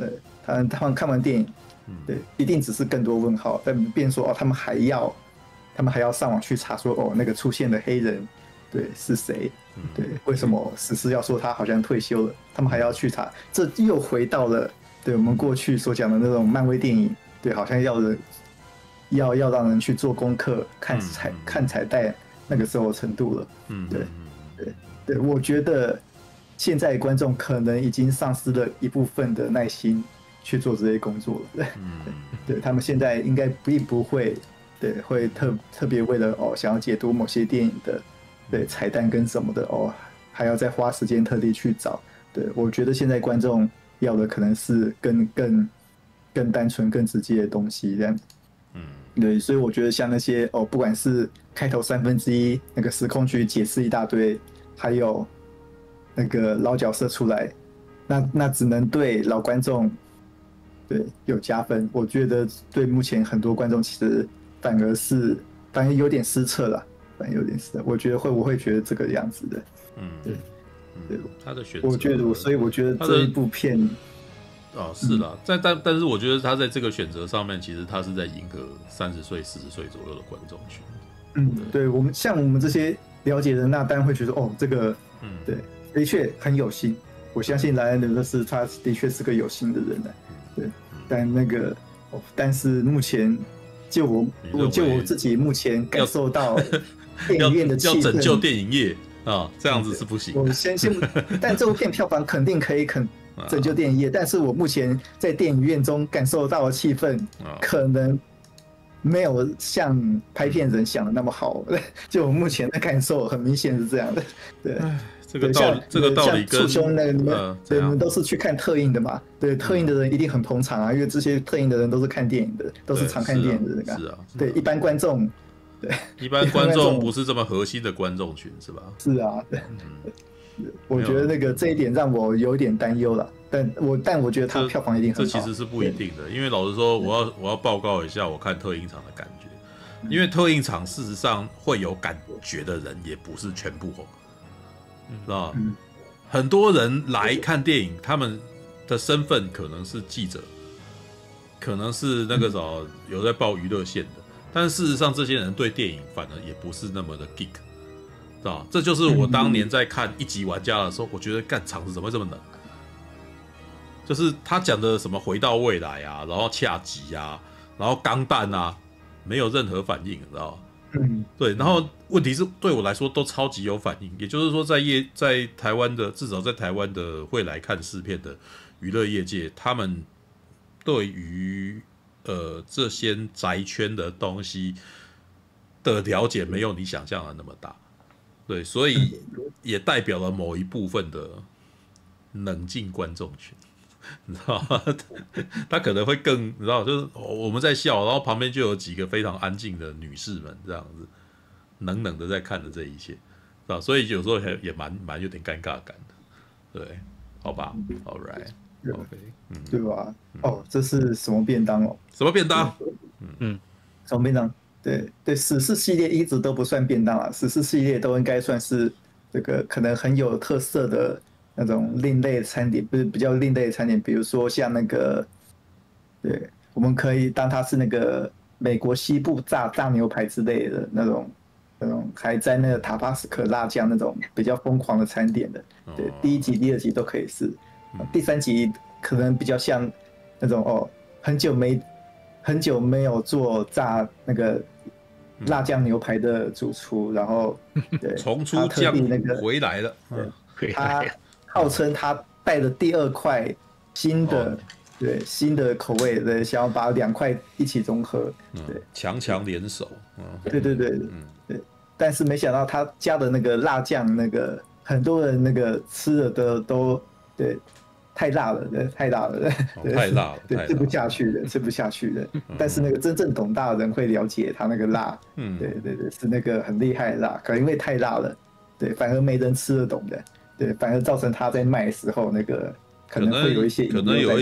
他们看完电影，对，一定只是更多问号，但变说哦，他们还要上网去查说哦，那个出现的黑人，对是谁？对，为什么史诗要说他好像退休了？他们还要去查，这又回到了对我们过去所讲的那种漫威电影，对，好像要让人去做功课、看彩蛋那个时候的程度了。对，我觉得现在观众可能已经丧失了一部分的耐心去做这些工作了。对，他们现在应该并不会，对，会特别为了想要解读某些电影的。对彩蛋跟什么的还要再花时间特地去找。对，我觉得现在观众要的可能是更单纯、更直接的东西这样。对，所以我觉得像那些不管是开头1/3那个时空局解释一大堆，还有那个老角色出来，那只能对老观众对有加分。我觉得对目前很多观众其实反而有点失策了。有点是，我觉得我会觉得这个样子的，对， 他的选择， 我觉得，所以我觉得这一部片， 是啦，但是我觉得他在这个选择上面，其实他是在迎合30岁、40岁左右的观众群。 对，我们这些了解的那当然会觉得这个，对，的确很有心。我相信莱恩·刘勒斯他的确是个有心的人呢，对，但是目前就我自己目前感受到。电影院的气氛要拯救电影业这样子是不行。 我先，但这部片票房肯定可以拯救电影业，但是我目前在电影院中感受到的气氛，可能没有像拍片人想的那么好。就我目前的感受，很明显是这样的。对， 这个道理跟触凶那个你们都是去看特映的嘛？对，特映的人一定很捧场啊，因为这些特映的人都是看电影的，都是常看电影的人。 是啊， 对，一般观众。 一般观众不是这么核心的观众群，是吧？ 是啊，对。我觉得这一点让我有点担忧了，但我觉得它票房一定很好。 这其实是不一定的，因为老实说，我要报告一下我看特映场的感觉，因为特映场事实上会有感觉的人也不是全部知道吗？很多人来看电影，他们的身份可能是记者，可能是那个有在报娱乐线的。但事实上，这些人对电影反而也不是那么的 geek， 知道？这就是我当年在看《一级玩家》的时候，我觉得场子怎么会这么冷？就是他讲的什么回到未来啊，然后恰吉啊，然后钢弹啊，没有任何反应，你知道吗？对。然后问题是对我来说都超级有反应，也就是说在台湾的，至少在台湾的会来看试片的娱乐业界，他们对于这些宅圈的东西的了解没有你想象的那么大，对，所以也代表了某一部分的冷静观众群，你知道吗？他可能会更，你知道，就是我们在笑，然后旁边就有几个非常安静的女士们，这样子冷冷的在看着这一切，知道，所以有时候也蛮有点尴尬感的，对，好吧 ，All right。OK， 对吧？这是什么便当什么便当？ 什么便当？对，史诗系列一直都不算便当啊，史诗系列都应该算是这个可能很有特色的那种另类的餐点，不是比较另类的餐点，比如说像那个，对，我们可以当它是那个美国西部炸牛排之类的那种还在那个塔巴斯克辣酱那种比较疯狂的餐点的。对，第1集、第2集都可以是。第3集可能比较像那种很久没有做炸那个辣酱牛排的主厨，然后对重出江湖回来了。 他号称他带了第2块新的口味，对，想要把2块一起融合，对， 强联手。 对，但是没想到他加的那个辣酱，那个很多人那个吃的都对。太辣了，太辣了， 太辣了， 对，吃不下去的。但是那个真正懂大的人会了解他那个辣，对，是那个很厉害的辣，可能因为太辣了，对，反而没人吃得懂的，对，反而造成他在卖的时候那个可能会有一些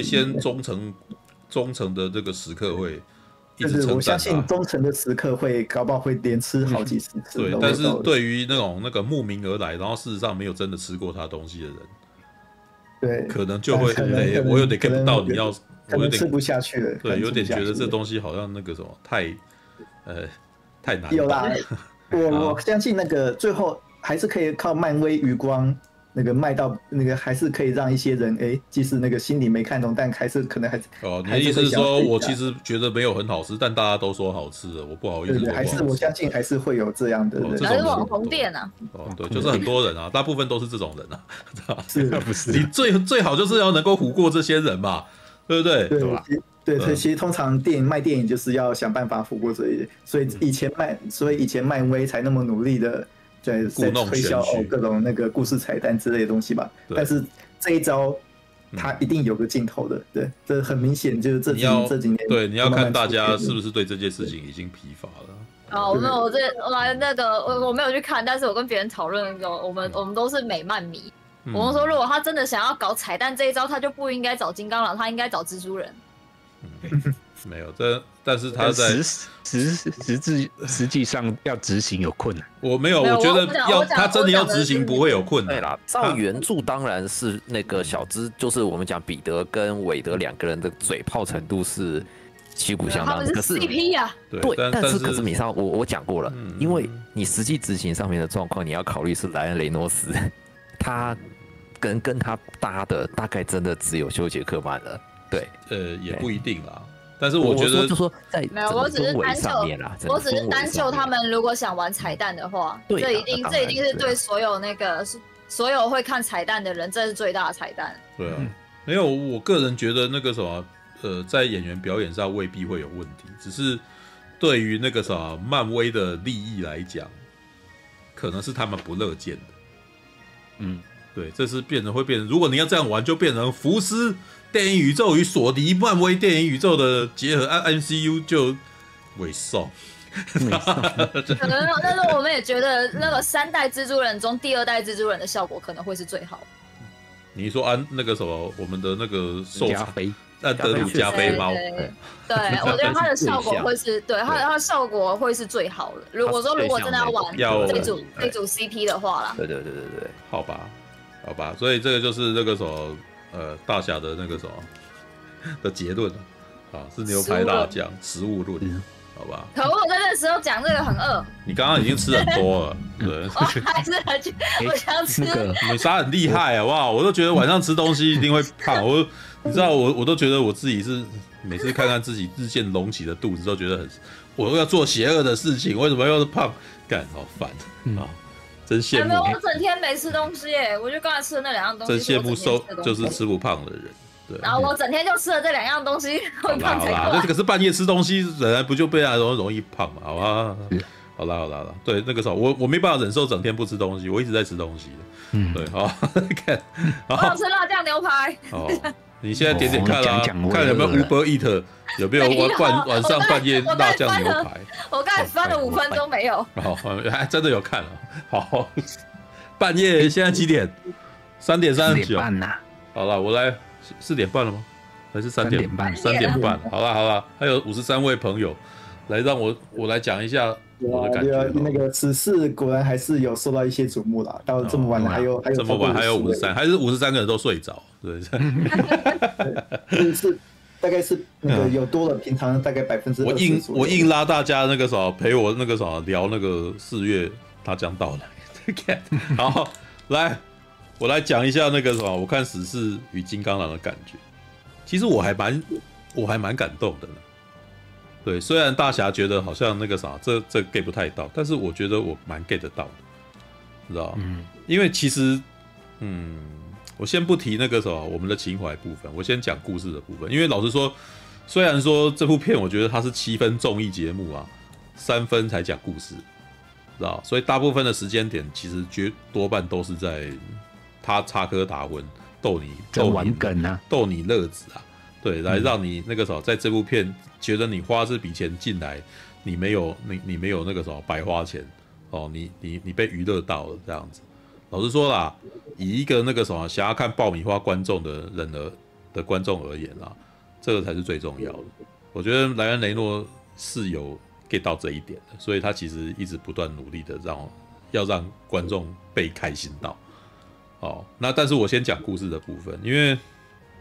忠诚的这个食客会一直称赞他。我相信忠诚的食客会搞不好会连吃好几十次。 对，但是对于那个慕名而来，然后事实上没有真的吃过他东西的人。 对， 可能就会我有点 get 不到我有点吃不下去了。 对，有点觉得这东西好像那个什么太难。 有啦，我相信那个最后还是可以靠漫威余光。那个卖到那个还是可以让一些人即使那个心里没看懂，但还是可能还是你的意思是说我其实觉得没有很好吃，但大家都说好吃了，我不好意思说不好吃。 还是我相信还是会有这样的人， 还是网红店啊。 对，就是很多人啊，大部分都是这种人啊， 是不是？ 你最好就是要能够唬过这些人嘛，对不对？ 对吧？对，其实通常卖电影就是要想办法唬过这些，所以以前漫威才那么努力的。在推销各种那个故事彩蛋之类的东西吧，但是这一招它一定有个尽头的，对，这很明显就是这几年， 对，你要看大家是不是对这件事情已经疲乏了。 我没有去看，但是我跟别人讨论的时候，我们都是美漫迷，我们说如果他真的想要搞彩蛋这一招，他就不应该找金刚狼，他应该找蜘蛛人。 没有但是他在实际上要执行有困难。 我没有，我觉得他真的要执行不会有困难。 对啦，照原著当然是那个小芝，就是我们讲彼得跟韦德两个人的嘴炮程度是旗鼓相当的。可是 CP 啊， 对，但是可是米莎，我讲过了，因为你实际执行上面的状况，你要考虑是莱恩雷诺斯，他跟他搭的大概真的只有休杰克曼了。对， 也不一定啦。但是我觉得， 就说在没有，我只是单就他们如果想玩彩蛋的话，这一定是对所有会看彩蛋的人，这是最大的彩蛋。 对啊，没有，我个人觉得那个什么，在演员表演上未必会有问题，只是对于那个啥漫威的利益来讲，可能是他们不乐见的。对，这是会变成，如果你要这样玩，就变成福斯电影宇宙与索尼漫威电影宇宙的结合，MCU 就萎缩。 可能，但是我们也觉得那个3代蜘蛛人中第2代蜘蛛人的效果可能会是最好的。 你说那个什么，我们的那个受德鲁加菲猫， 对，我觉得它的效果会是对它的效果会是最好的。如果真的要玩这组 CP 的话啦， 对， 好吧，所以这个就是那个什么大侠的那个什么的结论是牛排大将食物论，好吧？ 可我在这时候讲这个很饿， 你刚刚已经吃很多了，对， 还是我想吃。 美莎很厉害好不好？我都觉得晚上吃东西一定会胖，你知道我都觉得我自己是每次看看自己日渐隆起的肚子，都觉得我要做邪恶的事情，为什么又是胖？干好烦啊！真羡慕！ 我整天没吃东西耶，我就刚才吃的那2样东西。 真羡慕就是吃不胖的人，对。 然后我整天就吃了这2样东西，会胖才快。 那可是半夜吃东西，人不就被他容易胖嘛？好吧，好啦，对，那个时候我没办法忍受整天不吃东西，我一直在吃东西。对，好，看， 我想吃辣酱牛排。 你现在点点看啦，看有没有 Uber Eat， 有没有晚上半夜辣酱牛排？ 我刚才翻了5分钟没有。 还真的有看了。好，半夜现在几点？3点39。4点半呐。 好了，我来4点半了吗？还是3点半？3点半。好了，还有53位朋友来让我来讲一下我的感觉。 那个此事果然还是有受到一些瞩目啦。到这么晚了，还有这么晚还有53，还是53个人都睡着，对。 是大概是那个有多了平常大概20%。 我硬拉大家那个啥陪我那个啥聊那个4月他将到来。好，来我来讲一下那个什么，我看死侍与金刚狼的感觉。其实我还蛮感动的呢。对，虽然大侠觉得好像那个啥，这 get 不太到，但是我觉得我蛮 get 得到的，知道吗？因为其实，我先不提那个什么我们的情怀部分，我先讲故事的部分。因为老实说，虽然说这部片我觉得它是7分综艺节目啊，3分才讲故事，知道？所以大部分的时间点其实多半都是在他插科打诨，逗你玩梗啊， 逗你乐子啊。对，来让你那个什么，在这部片觉得你花这笔钱进来，你没有那个什么白花钱哦，你被娱乐到了这样子。老实说啦，以一个那个什么想要看爆米花观众的观众而言啦，这个才是最重要的。我觉得莱恩雷诺是有 get 到这一点的，所以他其实一直不断努力的要让观众被开心到。哦，那但是我先讲故事的部分，因为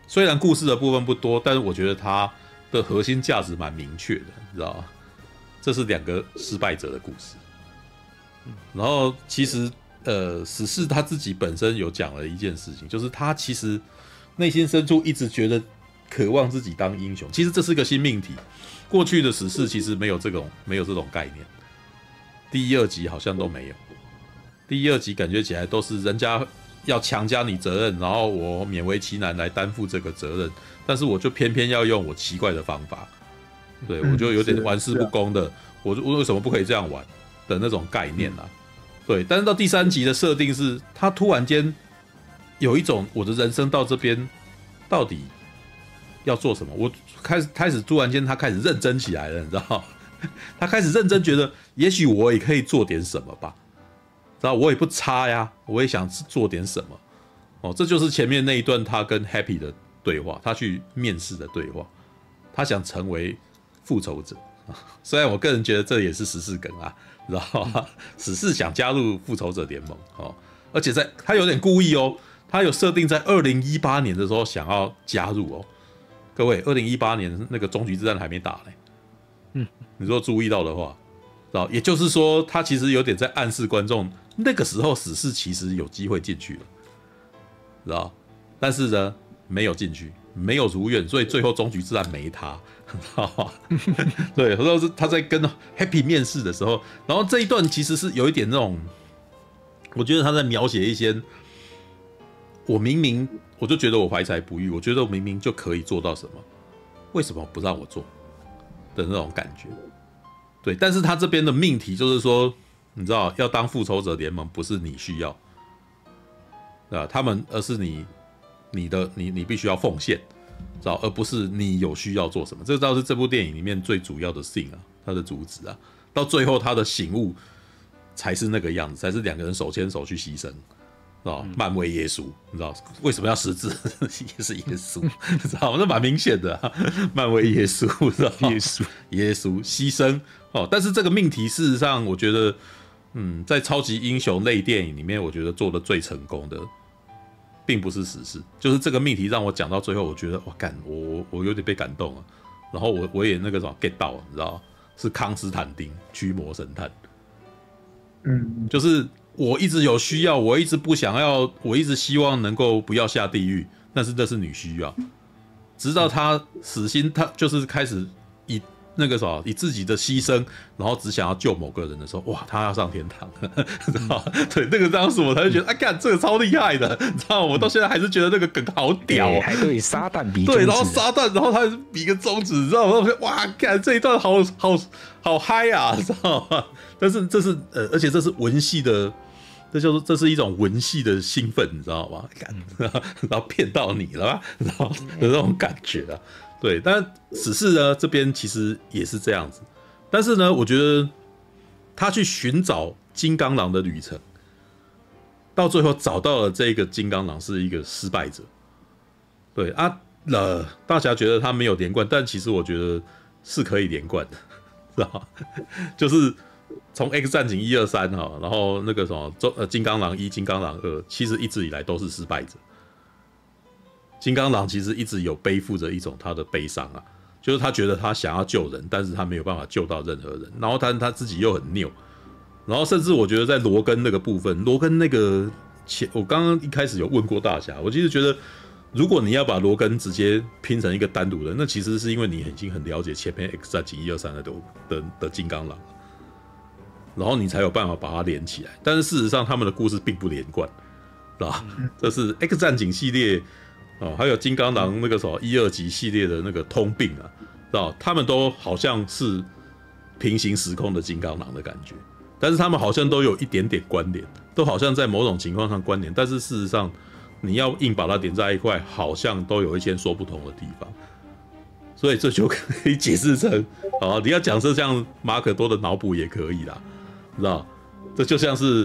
虽然故事的部分不多，但是我觉得它的核心价值蛮明确的，你知道吗？这是2个失败者的故事。然后其实死侍他自己本身有讲了一件事情，就是他其实内心深处一直觉得渴望自己当英雄。其实这是个新命题，过去的死侍其实没有这种概念。第1、2集好像都没有，第1、2集感觉起来都是人家要强加你责任，然后我勉为其难来担负这个责任，但是我就偏偏要用我奇怪的方法，对我就有点玩世不恭的，我为什么不可以这样玩的那种概念啊？对，但是到第3集的设定是，他突然间有一种我的人生到这边到底要做什么？我开始突然间他开始认真起来了，你知道？他开始认真觉得，也许我也可以做点什么吧。知道我也不差呀，我也想做点什么。哦，这就是前面那一段他跟 Happy 的对话，他去面试的对话。他想成为复仇者，虽然我个人觉得这也是时事梗啊，知道吗？死侍想加入复仇者联盟哦，而且他有点故意哦，他有设定在2018年的时候想要加入哦。各位，2018年那个终局之战还没打嘞。你如果注意到的话，知道，也就是说，他其实有点在暗示观众，那个时候死侍其实有机会进去了，知道？但是呢，没有进去，没有如愿，所以最后终局之战没他，知道吗？对，然后他在跟 Happy 面试的时候，然后这一段其实是有一点那种，我觉得他在描写一些，我就觉得我怀才不遇，我觉得我明明就可以做到什么，为什么不让我做的那种感觉。对，但是他这边的命题就是说，你知道，要当复仇者联盟不是你需要，对吧？他们而是你必须要奉献，知道，而不是你有需要做什么。这倒是这部电影里面最主要的性啊，它的主旨啊，到最后他的醒悟才是那个样子，才是2个人手牵手去牺牲。漫威耶稣，你知道为什么要10字？也是耶稣，知道吗？那蛮明显的、啊，漫威耶稣，知道吗？耶稣牺牲哦。但是这个命题，事实上，我觉得，在超级英雄类电影里面，我觉得做的最成功的，并不是死侍，就是这个命题让我讲到最后，我觉得哇，我有点被感动了。然后我也那个什么 get 到，你知道，是康斯坦丁驱魔神探，就是。我一直有需要，我一直不想要，我一直希望能够不要下地狱，但是这是你需要。直到他死心，他就是开始以那个以自己的牺牲，然后只想要救某个人的时候，哇，他要上天堂，知道吗？对，那个当时我才会觉得，哎，干这个超厉害的，你知道吗？我到现在还是觉得那个梗好屌、哦， 还对撒旦比中指， 对，然后撒旦，然后他比个中指，你知道吗？哇，干这一段好嗨啊，知道吗？但是这是而且这是文戏的。这是一种文戏的兴奋，你知道吗？然后骗到你了吧，然后的那种感觉啊，对。但死侍呢这边其实也是这样子，但是呢，我觉得他去寻找金刚狼的旅程，到最后找到了这个金刚狼是一个失败者，对啊，大侠觉得他没有连贯，但其实我觉得是可以连贯的，知道吗？就是。从 X 战警1、2、3哈，然后那个什么金刚狼1、金刚狼2，其实一直以来都是失败者。金刚狼其实一直有背负着一种他的悲伤啊，就是他觉得他想要救人，但是他没有办法救到任何人，然后他自己又很拗，然后甚至我觉得在罗根那个部分，罗根那个我刚刚一开始有问过大侠，我其实觉得如果你要把罗根直接拼成一个单独的，那其实是因为你已经很了解前面 X 战警1、2、3的金刚狼。然后你才有办法把它连起来，但是事实上他们的故事并不连贯，是吧？这是 X 战警系列还有金刚狼那个什么1、2集系列的那个通病啊，知道？他们都好像是平行时空的金刚狼的感觉，但是他们好像都有一点点关联，都好像在某种情况上关联，但是事实上你要硬把它连在一块，好像都有一些说不同的地方。所以这就可以解释成，你要讲是像马可多的脑补也可以啦。知道，这就像是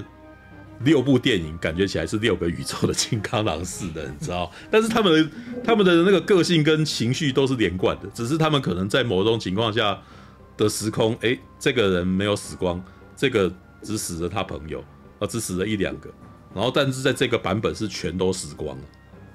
6部电影，感觉起来是6个宇宙的金刚狼似的，你知道？但是他们的那个个性跟情绪都是连贯的，只是他们可能在某种情况下的时空，这个人没有死光，这个只死了他朋友，只死了1、2个，然后但是在这个版本是全都死光了。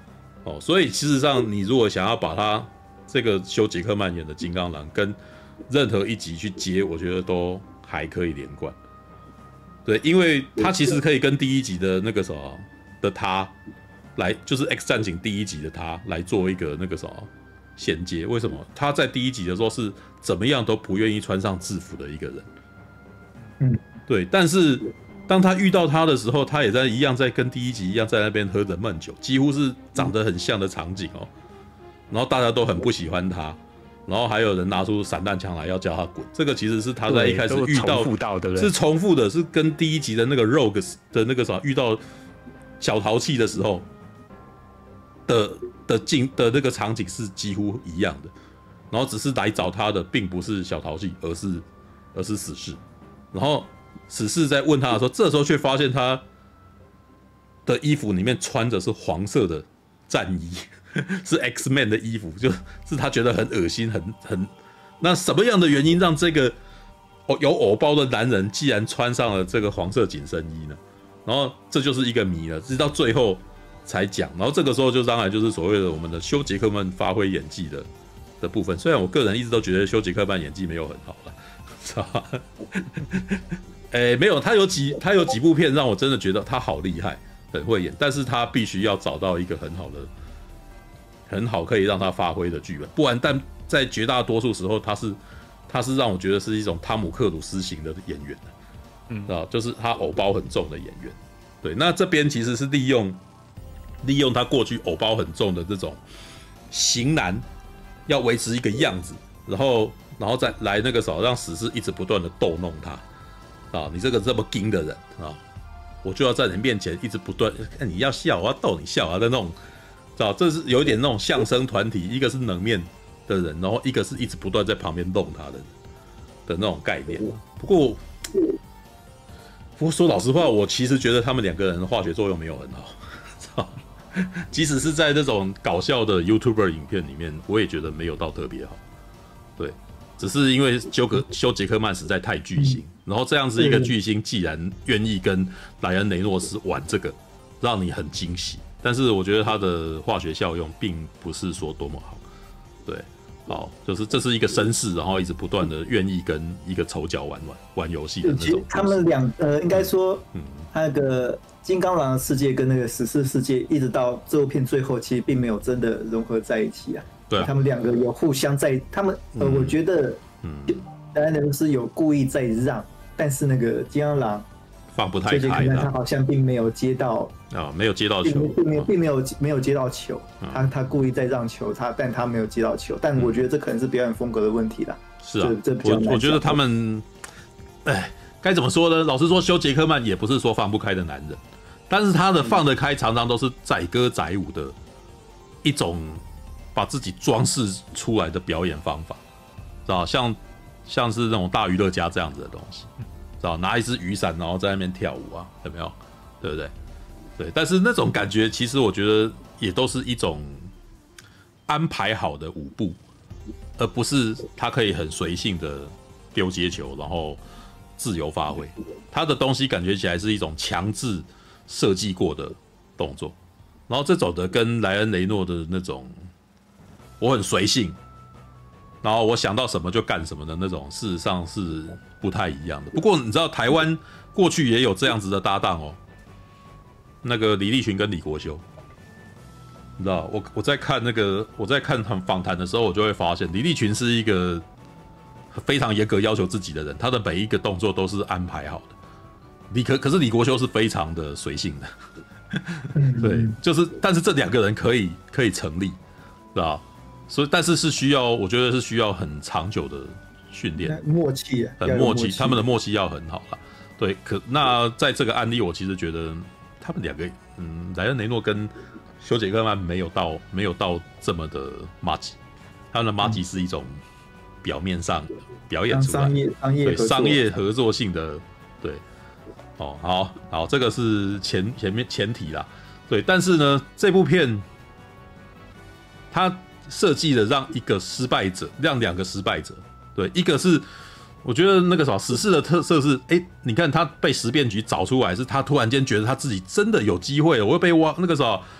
所以事实上你如果想要把他这个休·杰克曼演的金刚狼跟任何一集去接，我觉得都还可以连贯。对，因为他其实可以跟第一集的那个什么的他来，就是 X 战警第一集的他来做一个那个什么衔接。为什么？他在第一集的时候是怎么样都不愿意穿上制服的一个人。对，但是当他遇到他的时候，他也一样在跟第一集一样在那边喝着闷酒，几乎是长得很像的场景哦。然后大家都很不喜欢他，然后还有人拿出散弹枪来要叫他滚。这个其实是他在一开始遇到，是重复的，是跟第一集的那个 Rogue 的那个啥遇到小淘气的时候的那个场景是几乎一样的。然后只是来找他的并不是小淘气，而是死侍。然后死侍在问他的时候，这时候却发现他的衣服里面穿着是黄色的战衣。是 X-Men 的衣服，就是他觉得很恶心，很那什么样的原因让这个有偶包的男人既然穿上了这个黄色紧身衣呢？然后这就是一个谜了，直到最后才讲。然后这个时候就当然就是所谓的我们的休·杰克曼发挥演技的部分。虽然我个人一直都觉得休·杰克曼演技没有很好啦，知道吧？没有，他有几部片让我真的觉得他好厉害，很会演，但是他必须要找到一个很好可以让他发挥的剧本，不然但在绝大多数时候他是让我觉得是一种汤姆克鲁斯型的演员的，就是他偶包很重的演员。对，那这边其实是利用他过去偶包很重的这种型男，要维持一个样子，然后再来那个时候让死侍一直不断的逗弄他你这个这么硬的人我就要在你面前一直不断，你要笑我要逗你笑的那种。这是有一点那种相声团体，一个是冷面的人，然后一个是一直不断在旁边弄他的人的那种概念。不过说老实话，我其实觉得他们两个人的化学作用没有很好，即使是在那种搞笑的 YouTuber 影片里面，我也觉得没有到特别好。对，只是因为休·杰克曼实在太巨星，然后这样子一个巨星既然愿意跟莱恩·雷诺斯玩这个，让你很惊喜。但是我觉得它的化学效用并不是说多么好，对，好，就是这是一个绅士，然后一直不断的愿意跟一个丑角玩游戏的那种。 他们应该说，那个金刚狼的世界跟那个死侍世界，一直到这部片最后，其实并没有真的融合在一起啊。 对， 他们两个有互相在，他们我觉得，莱恩·雷诺斯有故意在让，但是那个金刚狼放不太开， 他好像并没有接到。 没有接到球， 并没有接到球，他故意在让球，但他没有接到球，但我觉得这可能是表演风格的问题啦。 是啊，我觉得他们，该怎么说呢？老实说，休·杰克曼也不是说放不开的男人，但是他的放得开，常常都是载歌载舞的一种把自己装饰出来的表演方法，知道？像是那种大娱乐家这样子的东西，知道？拿一支雨伞然后在那边跳舞啊，有没有？对不对？对，但是那种感觉，其实我觉得也都是一种安排好的舞步，而不是他可以很随性的丢接球，然后自由发挥。他的东西感觉起来是一种强制设计过的动作，然后这种的跟莱恩·雷诺的那种我很随性，然后我想到什么就干什么的那种，事实上是不太一样的。不过你知道，台湾过去也有这样子的搭档哦。那个李立群跟李国修，你知道，我在看访谈的时候，我就会发现李立群是一个非常严格要求自己的人，他的每一个动作都是安排好的。可是李国修是非常的随性的，对，但是这两个人可以成立，知道？所以但是需要，我觉得是需要很长久的训练， 默契， 很默契，他们的默契要很好啦。对，那在这个案例，我其实觉得。他们两个，莱恩·雷诺跟休·杰克曼没有到这么的麻吉，他们的麻吉是一种表面上表演出来，对商业合作性的，对，好，这个是前提啦，对，但是呢，这部片他设计了让两个失败者，对，一个是。我觉得那个死侍的特色是，你看他被时变局找出来，是他突然间觉得他自己真的有机会了，我又被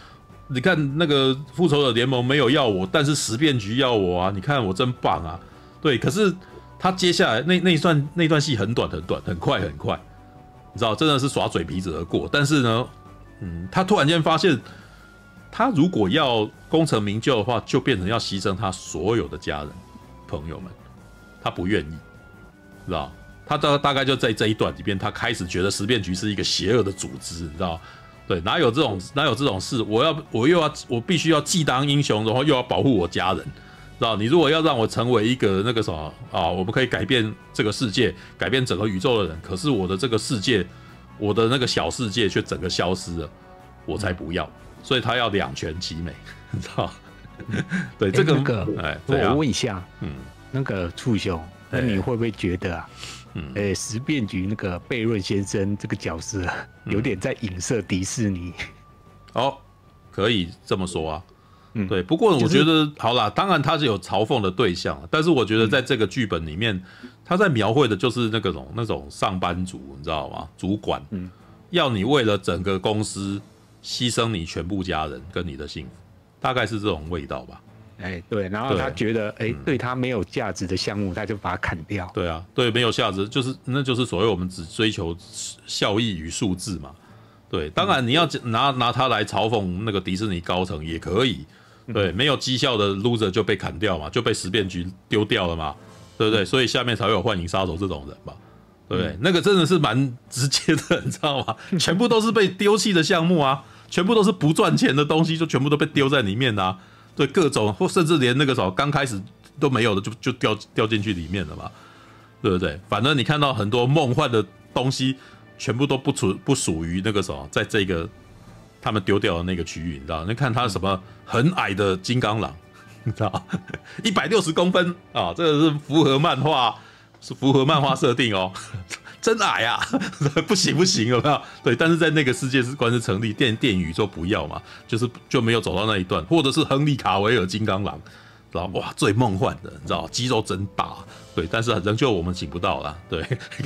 你看那个复仇者联盟没有要我，但是十变局要我啊！你看我真棒啊！对，可是他接下来那段戏很短，很快，你知道，真的是耍嘴皮子而过。但是呢，他突然间发现，他如果要功成名就的话，就变成要牺牲他所有的家人朋友们，他不愿意，知道？他大概就在这一段里边，他开始觉得十变局是一个邪恶的组织，你知道？对，哪有这种事？我必须要既当英雄，然后又要保护我家人，知道？你如果要让我成为一个那个什么啊，我们可以改变这个世界、改变整个宇宙的人，可是我的这个世界，我的那个小世界却整个消失了，我才不要。所以他要两全其美，你知道？对，这个， 我问一下，那个处兄，那你会不会觉得啊？十变局那个贝润先生这个角色有点在影射迪士尼。 哦，可以这么说啊。对。不过我觉得，好啦，当然他是有嘲讽的对象，但是我觉得在这个剧本里面，他在描绘的就是那种上班族，你知道吗？主管，要你为了整个公司牺牲你全部家人跟你的幸福，大概是这种味道吧。 对，然后他觉得，对他没有价值的项目，他就把它砍掉。 对啊，对，没有价值，那就是所谓我们只追求效益与数字嘛。对，当然你要拿它来嘲讽那个迪士尼高层也可以。对，没有绩效的 loser 就被砍掉嘛，就被十变局丢掉了嘛，对不对？所以下面才会有幻影杀手这种人嘛，对不对？那个真的是蛮直接的，你知道吗？全部都是被丢弃的项目啊，全部都是不赚钱的东西，就全部都被丢在里面啊。对，各种或甚至连那个什么刚开始都没有的就掉进去里面了嘛，对不对？反正你看到很多梦幻的东西，全部都不属于那个什么，在这个他们丢掉的那个区域，你知道？你看他什么很矮的金刚狼，你知道，160公分啊，这个是符合漫画设定哦。真矮啊，不行，有没有？对，但是在那个世界观是成立，电影宇宙不要嘛，就没有走到那一段，或者是亨利卡维尔金刚狼，知道哇，最梦幻的，你知道，肌肉真大，对，但是仍旧我们请不到啦，对，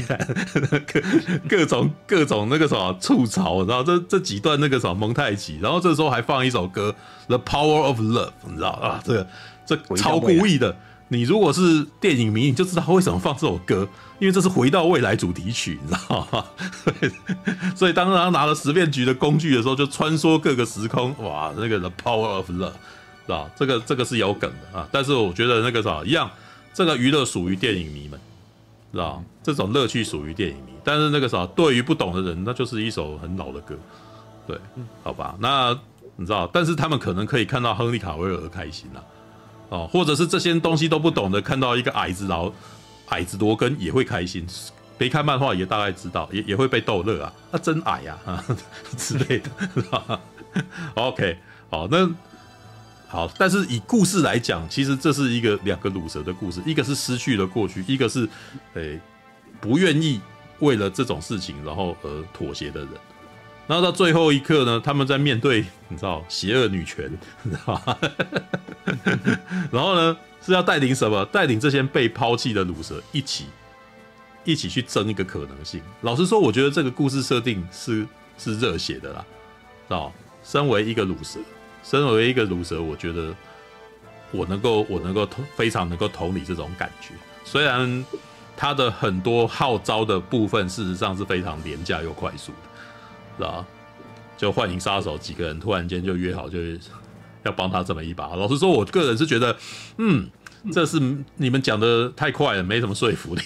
各种那个什么吐槽，然后这几段那个什么蒙太奇，然后这时候还放一首歌《The Power of Love》，你知道啊，这超故意的。你如果是电影迷，你就知道为什么放这首歌，因为这是回到未来主题曲，你知道吗？所以当他拿了十变局的工具的时候，就穿梭各个时空，哇，那个 The Power of Love， 知道这个是有梗的啊。但是我觉得那个啥一样，这个娱乐属于电影迷们，知道这种乐趣属于电影迷。但是那个啥，对于不懂的人，那就是一首很老的歌，对，好吧？那你知道，但是他们可能可以看到亨利卡维尔而开心啦。哦，或者是这些东西都不懂的，看到一个矮子罗根也会开心，没看漫画也大概知道，也会被逗乐啊，那真矮啊之类的。OK， 好，那好，但是以故事来讲，其实这是两个鲁蛇的故事，一个是失去了过去，一个是不愿意为了这种事情然后而妥协的人。然后到最后一刻呢，他们在面对你知道邪恶女权，你知道吗？然后呢是要带领什么？带领这些被抛弃的鲁蛇一起去争一个可能性。老实说，我觉得这个故事设定是热血的啦，知道？身为一个鲁蛇，我觉得我能够非常能够同理这种感觉。虽然他的很多号召的部分，事实上是非常廉价又快速的。知道，就幻影杀手几个人突然间就约好，就是要帮他这么一把。老实说，我个人是觉得，这是你们讲的太快了，没什么说服力。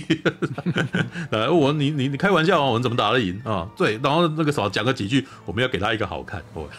你开玩笑啊，我们怎么打得赢啊？对，然后那个啥讲个几句，我们要给他一个好看。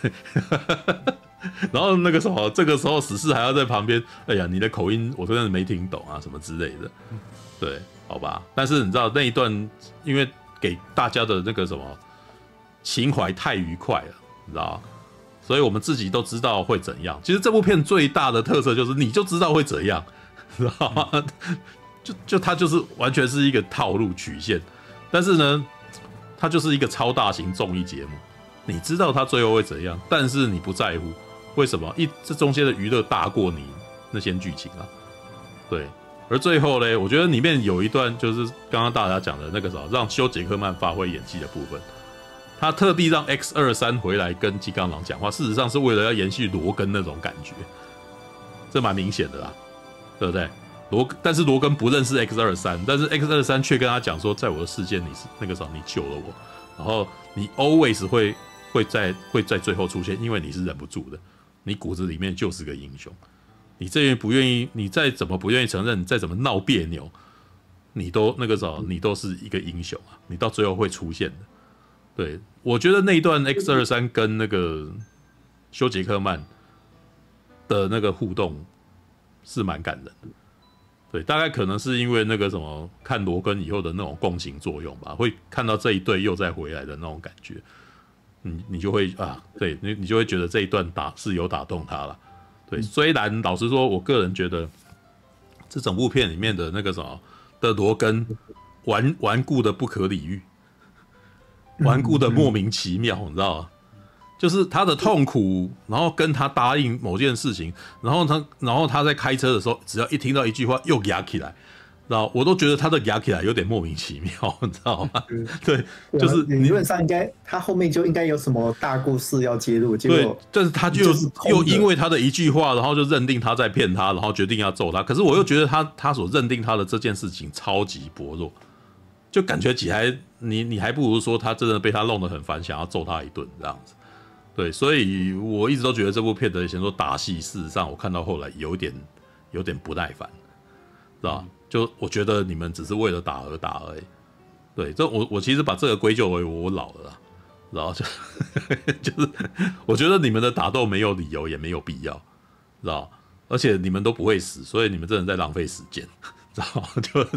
然后那个什么，这个时候死侍还要在旁边，哎呀，你的口音我真的没听懂啊，什么之类的。对，好吧。但是你知道那一段，因为给大家的那个什么。情怀太愉快了，你知道，所以我们自己都知道会怎样。其实这部片最大的特色就是，你就知道会怎样，知道吗？就它就是完全是一个套路曲线，但是呢，它就是一个超大型综艺节目。你知道它最后会怎样，但是你不在乎，为什么？这中间的娱乐大过你那些剧情啊。对，而最后呢，我觉得里面有一段就是刚刚大家讲的那个什么，让休·杰克曼发挥演技的部分。 他特地让 X23回来跟金刚狼讲话，事实上是为了要延续罗根那种感觉，这蛮明显的啦，对不对？但是罗根不认识 X23，但是 X23却跟他讲说，在我的世界你是那个时候你救了我，然后你 always 会在最后出现，因为你是忍不住的，你骨子里面就是个英雄，你这边不愿意，你再怎么不愿意承认，你再怎么闹别扭，你都那个时候你都是一个英雄啊，你到最后会出现的。对，我觉得那一段 X23跟那个休杰克曼的那个互动是蛮感人的。对，大概可能是因为那个什么看罗根以后的那种共情作用吧，会看到这一对又再回来的那种感觉，你就会啊，对你就会觉得这一段是有打动他了。对，虽然老实说，我个人觉得这整部片里面的那个什么的罗根顽固的不可理喻，顽固的莫名其妙，你知道吗？就是他的痛苦，然后跟他答应某件事情，然后他在开车的时候，只要一听到一句话又压起来，然后我都觉得他的压起来有点莫名其妙，你知道吗？对，就是理论上应该他后面就应该有什么大故事要介入，结果对，但是他就是又因为他的一句话，然后就认定他在骗他，然后决定要揍他。可是我又觉得他所认定他的这件事情超级薄弱，就感觉起来你还不如说他真的被他弄得很烦，想要揍他一顿这样子。对，所以我一直都觉得这部片的先说打戏，事实上我看到后来有点不耐烦，知道吧？就我觉得你们只是为了打而打而已。对，这我其实把这个归咎为我老了啦，然后就是我觉得你们的打斗没有理由也没有必要，知道？而且你们都不会死，所以你们真的在浪费时间，知道？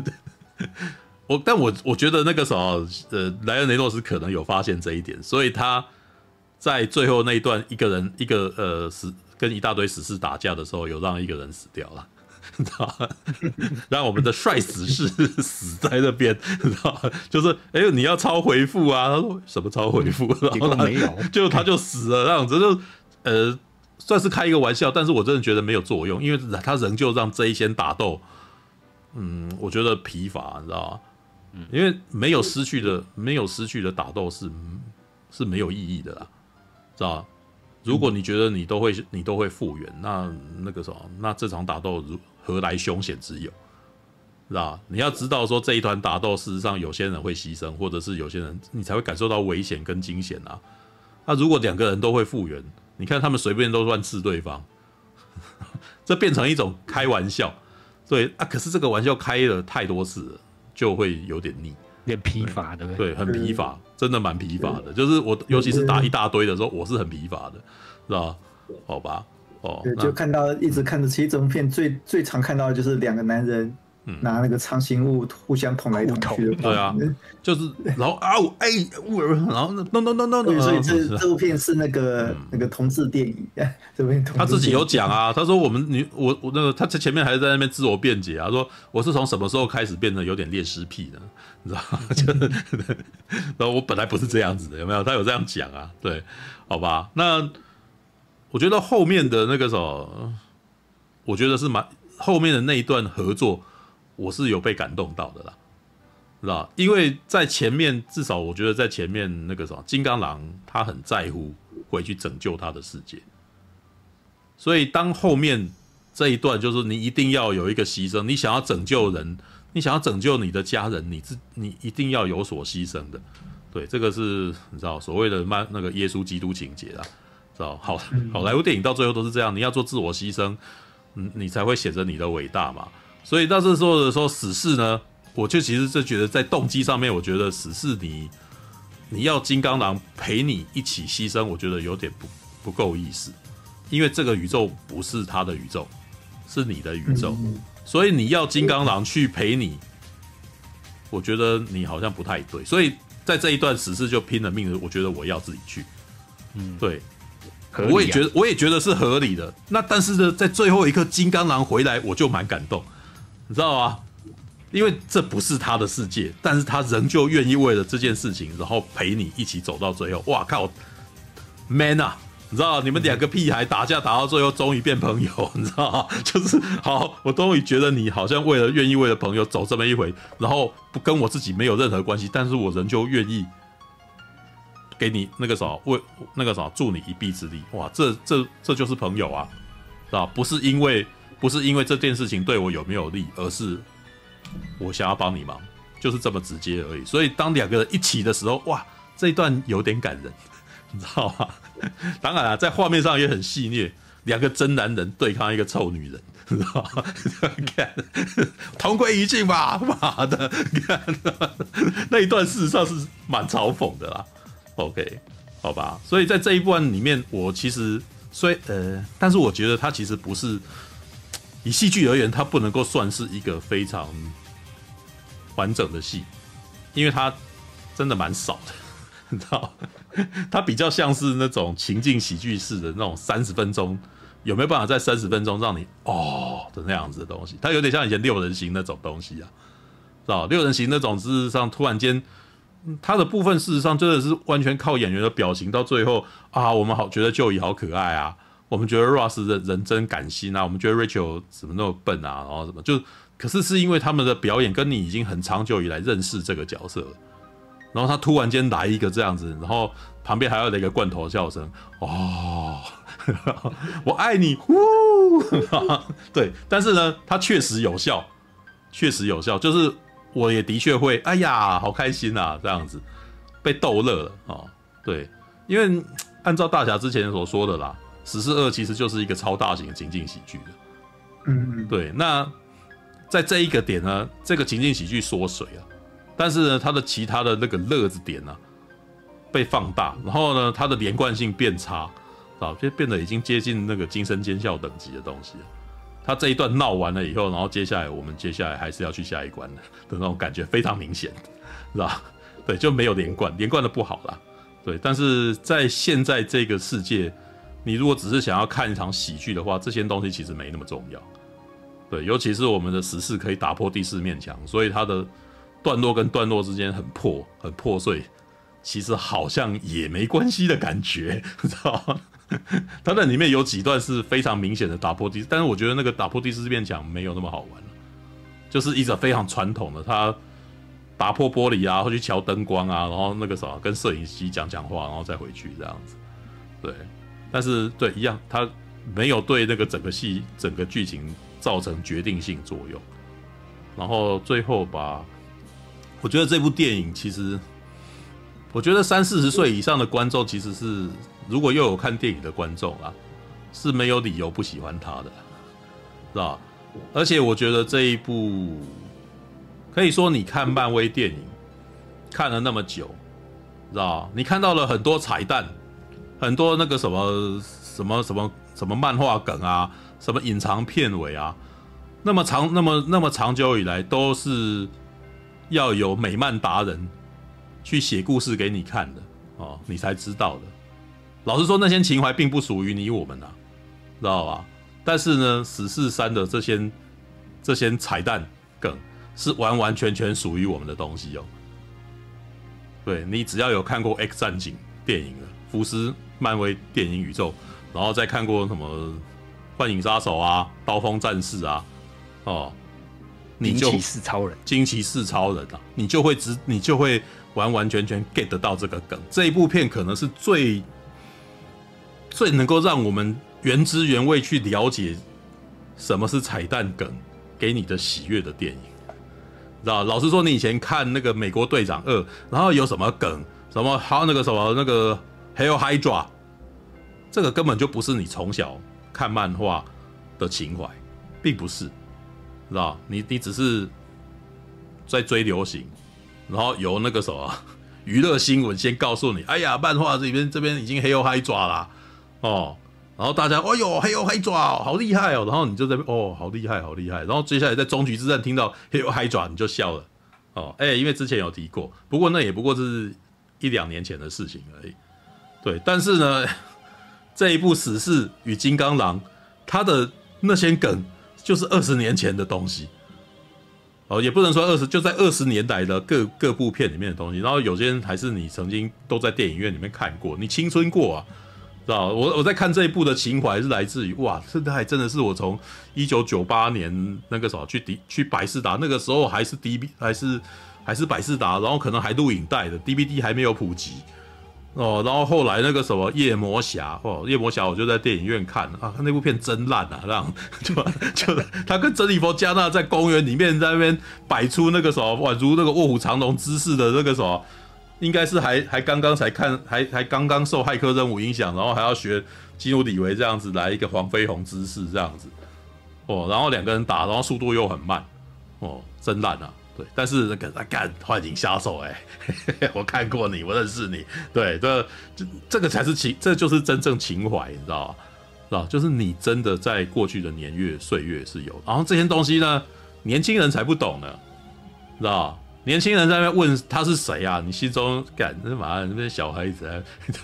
但我觉得那个时候莱恩雷诺斯可能有发现这一点，所以他在最后那一段跟一大堆死士打架的时候，有让一个人死掉了。让我们的帅死士死在那边，就是你要超回复啊！他说什么超回复？然后没有， 就他就死了，这样子就算是开一个玩笑，但是我真的觉得没有作用，因为他仍旧让这一些打斗，我觉得疲乏，你知道吗？因为没有失去的打斗是没有意义的啦，知道吗？如果你觉得你都会复原，那个什么，那这场打斗何来凶险之有？知道吧？你要知道说这一团打斗，事实上有些人会牺牲，或者是有些人你才会感受到危险跟惊险啊。那如果两个人都会复原，你看他们随便都乱刺对方，这变成一种开玩笑，对啊。可是这个玩笑开了太多次了，就会有点腻。 有点疲乏，对不对？ 对，很疲乏，真的蛮疲乏的。就是我，尤其是打一大堆的时候，我是很疲乏的，知道吧？好吧， 对，就一直看着，其实这部片最常看到的就是两个男人拿那个长形物互相捅来捅去的。 对啊，就是然后然后 no， 所以这部片是那个同志电影，这部片他自己有讲啊，他说我那个他在前面还是在那边自我辩解啊，说我是从什么时候开始变得有点恋尸癖呢？你知道吗？然后我本来不是这样子的，有没有？他有这样讲啊，对，好吧，那。我觉得后面的那个什么，我觉得是后面的那一段合作，我是有被感动到的啦，知道？因为在前面，至少我觉得在前面那个什么，金刚狼他很在乎回去拯救他的世界，所以当后面这一段就是你一定要有一个牺牲，你想要拯救人，你想要拯救你的家人，你一定要有所牺牲的，对，这个是你知道所谓的那个耶稣基督情节啦。好莱坞电影到最后都是这样，你要做自我牺牲，你才会显得你的伟大嘛。所以到这时候的时候，死侍呢，我就其实就觉得在动机上面，我觉得死侍你要金刚狼陪你一起牺牲，我觉得有点不够意思，因为这个宇宙不是他的宇宙，是你的宇宙，所以你要金刚狼去陪你，我觉得你好像不太对。所以在这一段死侍就拼了命的，我觉得我要自己去，对。我也觉得是合理的。那但是呢，在最后一刻，金刚狼回来，我就蛮感动，你知道吗？因为这不是他的世界，但是他仍旧愿意为了这件事情，然后陪你一起走到最后。哇靠 ，man 啊！你知道，你们两个屁孩打架打到最后，终于变朋友，你知道吗？就是好，我终于觉得你好像愿意为了朋友走这么一回，然后不跟我自己没有任何关系，但是我仍旧愿意给你那个什么为那个什么助你一臂之力，哇，这就是朋友啊，知道不是因为这件事情对我有没有利，而是我想要帮你忙，就是这么直接而已。所以当两个人一起的时候，哇，这一段有点感人，你知道吗？当然啊，在画面上也很戏谑，两个真男人对抗一个臭女人。知道吗？看同归于尽吧，妈的！看那一段事实上是蛮嘲讽的啦。OK， 好吧。所以在这一部里面，我其实但是我觉得它其实不是以戏剧而言，它不能够算是一个非常完整的戏，因为它真的蛮少的，你知道？它比较像是那种情境喜剧式的那种30分钟。有没有办法在30分钟让你的那样子的东西？它有点像以前6人行那种东西啊，知道？6人行那种事实上突然间，它的部分事实上真的是完全靠演员的表情，到最后啊，我们好觉得Joey好可爱啊，我们觉得 Ross 的人真感性啊，我们觉得 Rachel 怎么那么笨啊，然后什么可是因为他们的表演跟你已经很长久以来认识这个角色了，然后他突然间来一个这样子，然后旁边还有一个罐头笑声，我爱你，呼，对，但是呢，它确实有效，就是我也的确会，哎呀，好开心啊，这样子被逗乐了对，因为按照大侠之前所说的啦，《死侍2》其实就是一个超大型的情境喜剧的，对，那在这一个点呢，这个情境喜剧缩水了，但是呢，它的其他的那个乐子点呢被放大，然后呢，它的连贯性变差。就变得已经接近那个惊声尖笑等级的东西了。他这一段闹完了以后，然后接下来还是要去下一关的那种感觉非常明显，是吧？对，就没有连贯的不好啦。对，但是在现在这个世界，你如果只是想要看一场喜剧的话，这些东西其实没那么重要。对，尤其是我们的时事可以打破第4面墙，所以它的段落跟段落之间很破碎，其实好像也没关系的感觉，知道吗？它那里面有几段是非常明显的打破但是我觉得那个打破第4面墙没有那么好玩了，就是一个非常传统的，他打破玻璃啊，会去瞧灯光啊，然后那个啥跟摄影机讲话，然后再回去这样子。对，但是对一样，他没有对那个整个剧情造成决定性作用。然后最后吧，我觉得这部电影其实，我觉得30-40岁以上的观众其实是。如果又有看电影的观众啊，是没有理由不喜欢他的，知道？而且我觉得这一部可以说你看漫威电影看了那么久，知道？你看到了很多彩蛋，很多那个什么漫画梗啊，什么隐藏片尾啊，那么长久以来都是要有美漫达人去写故事给你看的你才知道的。老实说，那些情怀并不属于你我们啊，知道吧？但是呢，《死侍3》的这些彩蛋梗是完完全全属于我们的东西哦。对，你只要有看过《X 战警》电影了，福斯漫威电影宇宙，然后再看过什么《幻影杀手》啊、《刀锋战士》啊，你就惊奇四超人， 惊奇四超人啊，你就会完完全全 get 得到这个梗。这一部片可能是最能够让我们原汁原味去了解什么是彩蛋梗给你的喜悦的电影，知道？老实说，你以前看那个《美国队长2》，然后有什么梗，什么还有那个什么那个 Hail Hydra， 这个根本就不是你从小看漫画的情怀，并不是，知道？你只是在追流行，然后由那个什么娱乐新闻先告诉你，哎呀，漫画这边已经 Hail Hydra 啦。然后大家，哎呦，Hail Hydra，好厉害哦！然后你就在好厉害，好厉害。然后接下来在终局之战听到 Hail Hydra， 你就笑了，因为之前有提过，不过那也不过是1-2年前的事情而已。对，但是呢，这一部《死侍与金刚狼》，它的那些梗就是20年前的东西，也不能说就在20年代的各部片里面的东西。然后有些人还是你曾经都在电影院里面看过，你青春过啊。知道我在看这一部的情怀是来自于哇，这还真的是我从1998年那个时候去百视达，那个时候还是 DB 还是百视达，然后可能还录影带的 DVD 还没有普及， 哦，然后后来那个什么夜魔侠哦，夜魔侠我就在电影院看啊，那部片真烂啊，这样就他跟珍妮佛加纳在公园里面在那边摆出那个什么宛如那个卧虎藏龙姿势的那个什么，应该是还刚刚才看，还刚刚受骇客任务影响，然后还要学基努里维这样子来一个黄飞鸿姿势这样子哦，然后两个人打，然后速度又很慢哦，真烂啊。对，但是那个干幻影杀手我看过你，我认识你，对，这个才是这就是真正情怀，你知道吗？知道，就是你真的在过去的年月岁月是有，然后这些东西呢，年轻人才不懂呢，知道？年轻人在那边问他是谁啊？你心中干这妈那边小孩子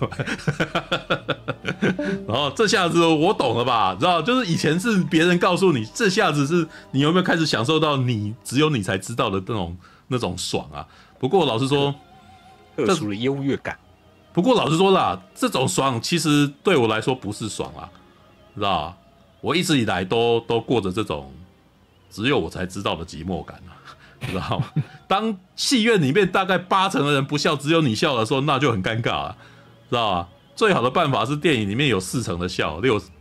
然后这下子我懂了吧？知道，就是以前是别人告诉你，这下子是你有没有开始享受到只有你才知道的那种爽啊？不过老实说， 特殊的优越感。 不过老实说啦，这种爽其实对我来说不是爽啊，知道吧？我一直以来都过着这种只有我才知道的寂寞感啊。知道吗？当戏院里面大概80%的人不笑，只有你笑的时候，那就很尴尬了，知道吧？最好的办法是电影里面有40%的笑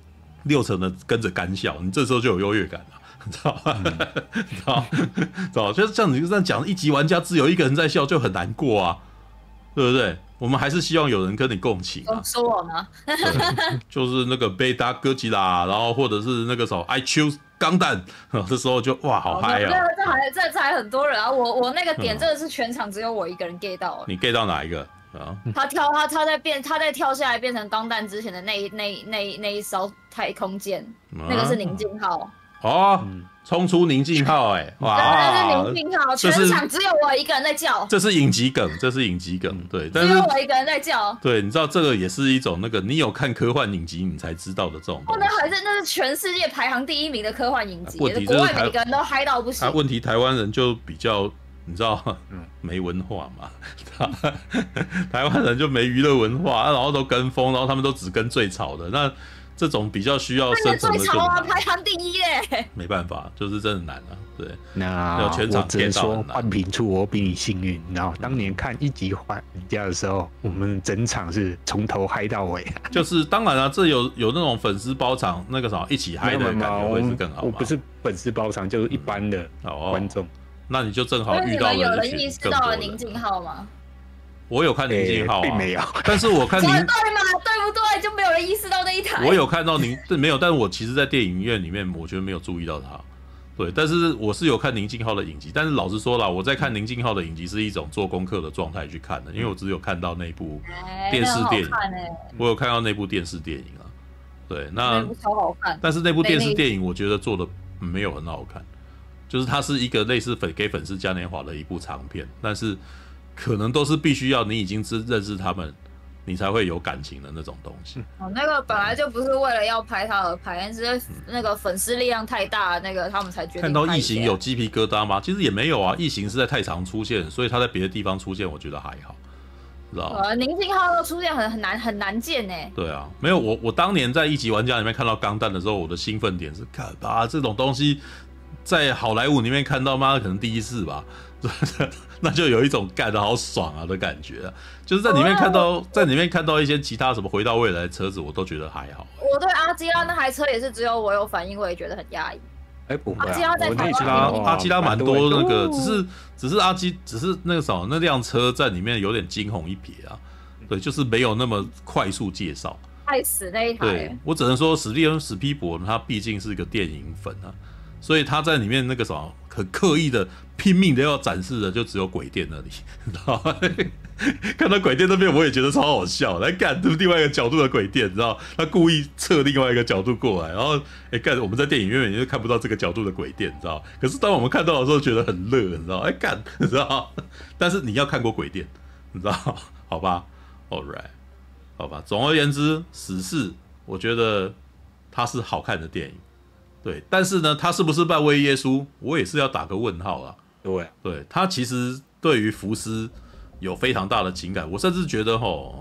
，6%的跟着干笑，你这时候就有优越感了，知道吗？知道？就是像你这样讲，一级玩家只有一个人在笑就很难过啊，对不对？我们还是希望有人跟你共情啊。 说我呢？ 就是那个贝达哥吉拉，然后或者是那个什么 I choose。钢弹，这时候就哇，好嗨啊！ 这才很多人啊！我那个点真的是全场只有我一个人 get 到。 你 get 到哪一个啊？ 他在跳下来变成钢弹之前的那一艘太空舰，那个是宁静号。 哦，冲出宁静号，哇！ 那是宁静号，全场只有我一个人在叫。 这是影集梗，对，但是只有我一个人在叫。 对，你知道这个也是一种那个你有看科幻影集你才知道的这种东西。 那是全世界排行第1名的科幻影集，国外每个人都嗨到不行。 问题台湾人就比较，你知道，没文化嘛，台湾人就没娱乐文化，然后都跟风，然后他们都只跟最吵的那。这种比较需要生存的就排行第1耶， 没办法，就是真的难啊。对， 那全场我只能说换评处我比你幸运。然后当年看1级玩家的时候，我们整场是从头嗨到尾。 就是当然啊，这有那种粉丝包场那个啥一起嗨的感觉会是更好。 我不是粉丝包场，就是一般的观众。 那你就正好遇到了。 有人意识到了宁静号吗？ 我有看宁静号， 并没有。 但是我看对嘛，对不对？就没有人意识到那一台。 我有看到没有，但是我其实在电影院里面，我觉得没有注意到它。对，但是我是有看宁静号的影集，但是老实说啦，我在看宁静号的影集是一种做功课的状态去看的，因为我只有看到那部电视电影，我有看到那部电视电影啊。对，那超好看， 但是那部电视电影我觉得做的没有很好看，就是它是一个类似给粉丝嘉年华的一部长片，但是可能都是必须要你已经认识他们，你才会有感情的那种东西。 那个本来就不是为了要拍他而拍，但是那个粉丝力量太大，那个他们才决定。 看到异形有鸡皮疙瘩吗？其实也没有啊，异形是在太常出现，所以他在别的地方出现，我觉得还好，知道吗？ 宁静号的出现很难见呢。 对啊，没有我当年在一级玩家里面看到钢弹的时候，我的兴奋点是看啊这种东西在好莱坞里面看到妈可能第一次吧。那就有一种干得好爽啊的感觉啊，就是在里面看到一些其他什么回到未来的车子，我都觉得还好。 我对阿基拉那台车也是只有我有反应，我也觉得很压抑。 不会， 阿基拉蛮多那个，只是那个什么那辆车在里面有点惊鸿一瞥啊，对，就是没有那么快速介绍。 爱死那一台。 对，我只能说史皮伯他毕竟是一个电影粉啊。所以他在里面那个什么很刻意的拼命的要展示的就只有鬼店那里，你知道吗？看到鬼店那边我也觉得超好笑，来干另外一个角度的鬼店，你知道他故意侧另外一个角度过来，然后干我们在电影院就看不到这个角度的鬼店，你知道？可是当我们看到的时候觉得很乐，你知道？干，你知道？但是你要看过鬼店，你知道？好吧 ，All right， 好吧。总而言之，死侍我觉得它是好看的电影。对，但是呢，他是不是漫威耶稣，我也是要打个问号啊。对，他其实对于福斯有非常大的情感，我甚至觉得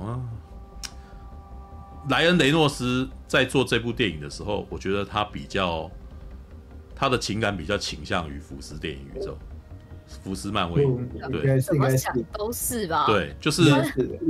莱恩雷诺斯在做这部电影的时候，我觉得他的情感比较倾向于福斯电影宇宙，福斯漫威。对， 怎么想都是吧？ 对，就是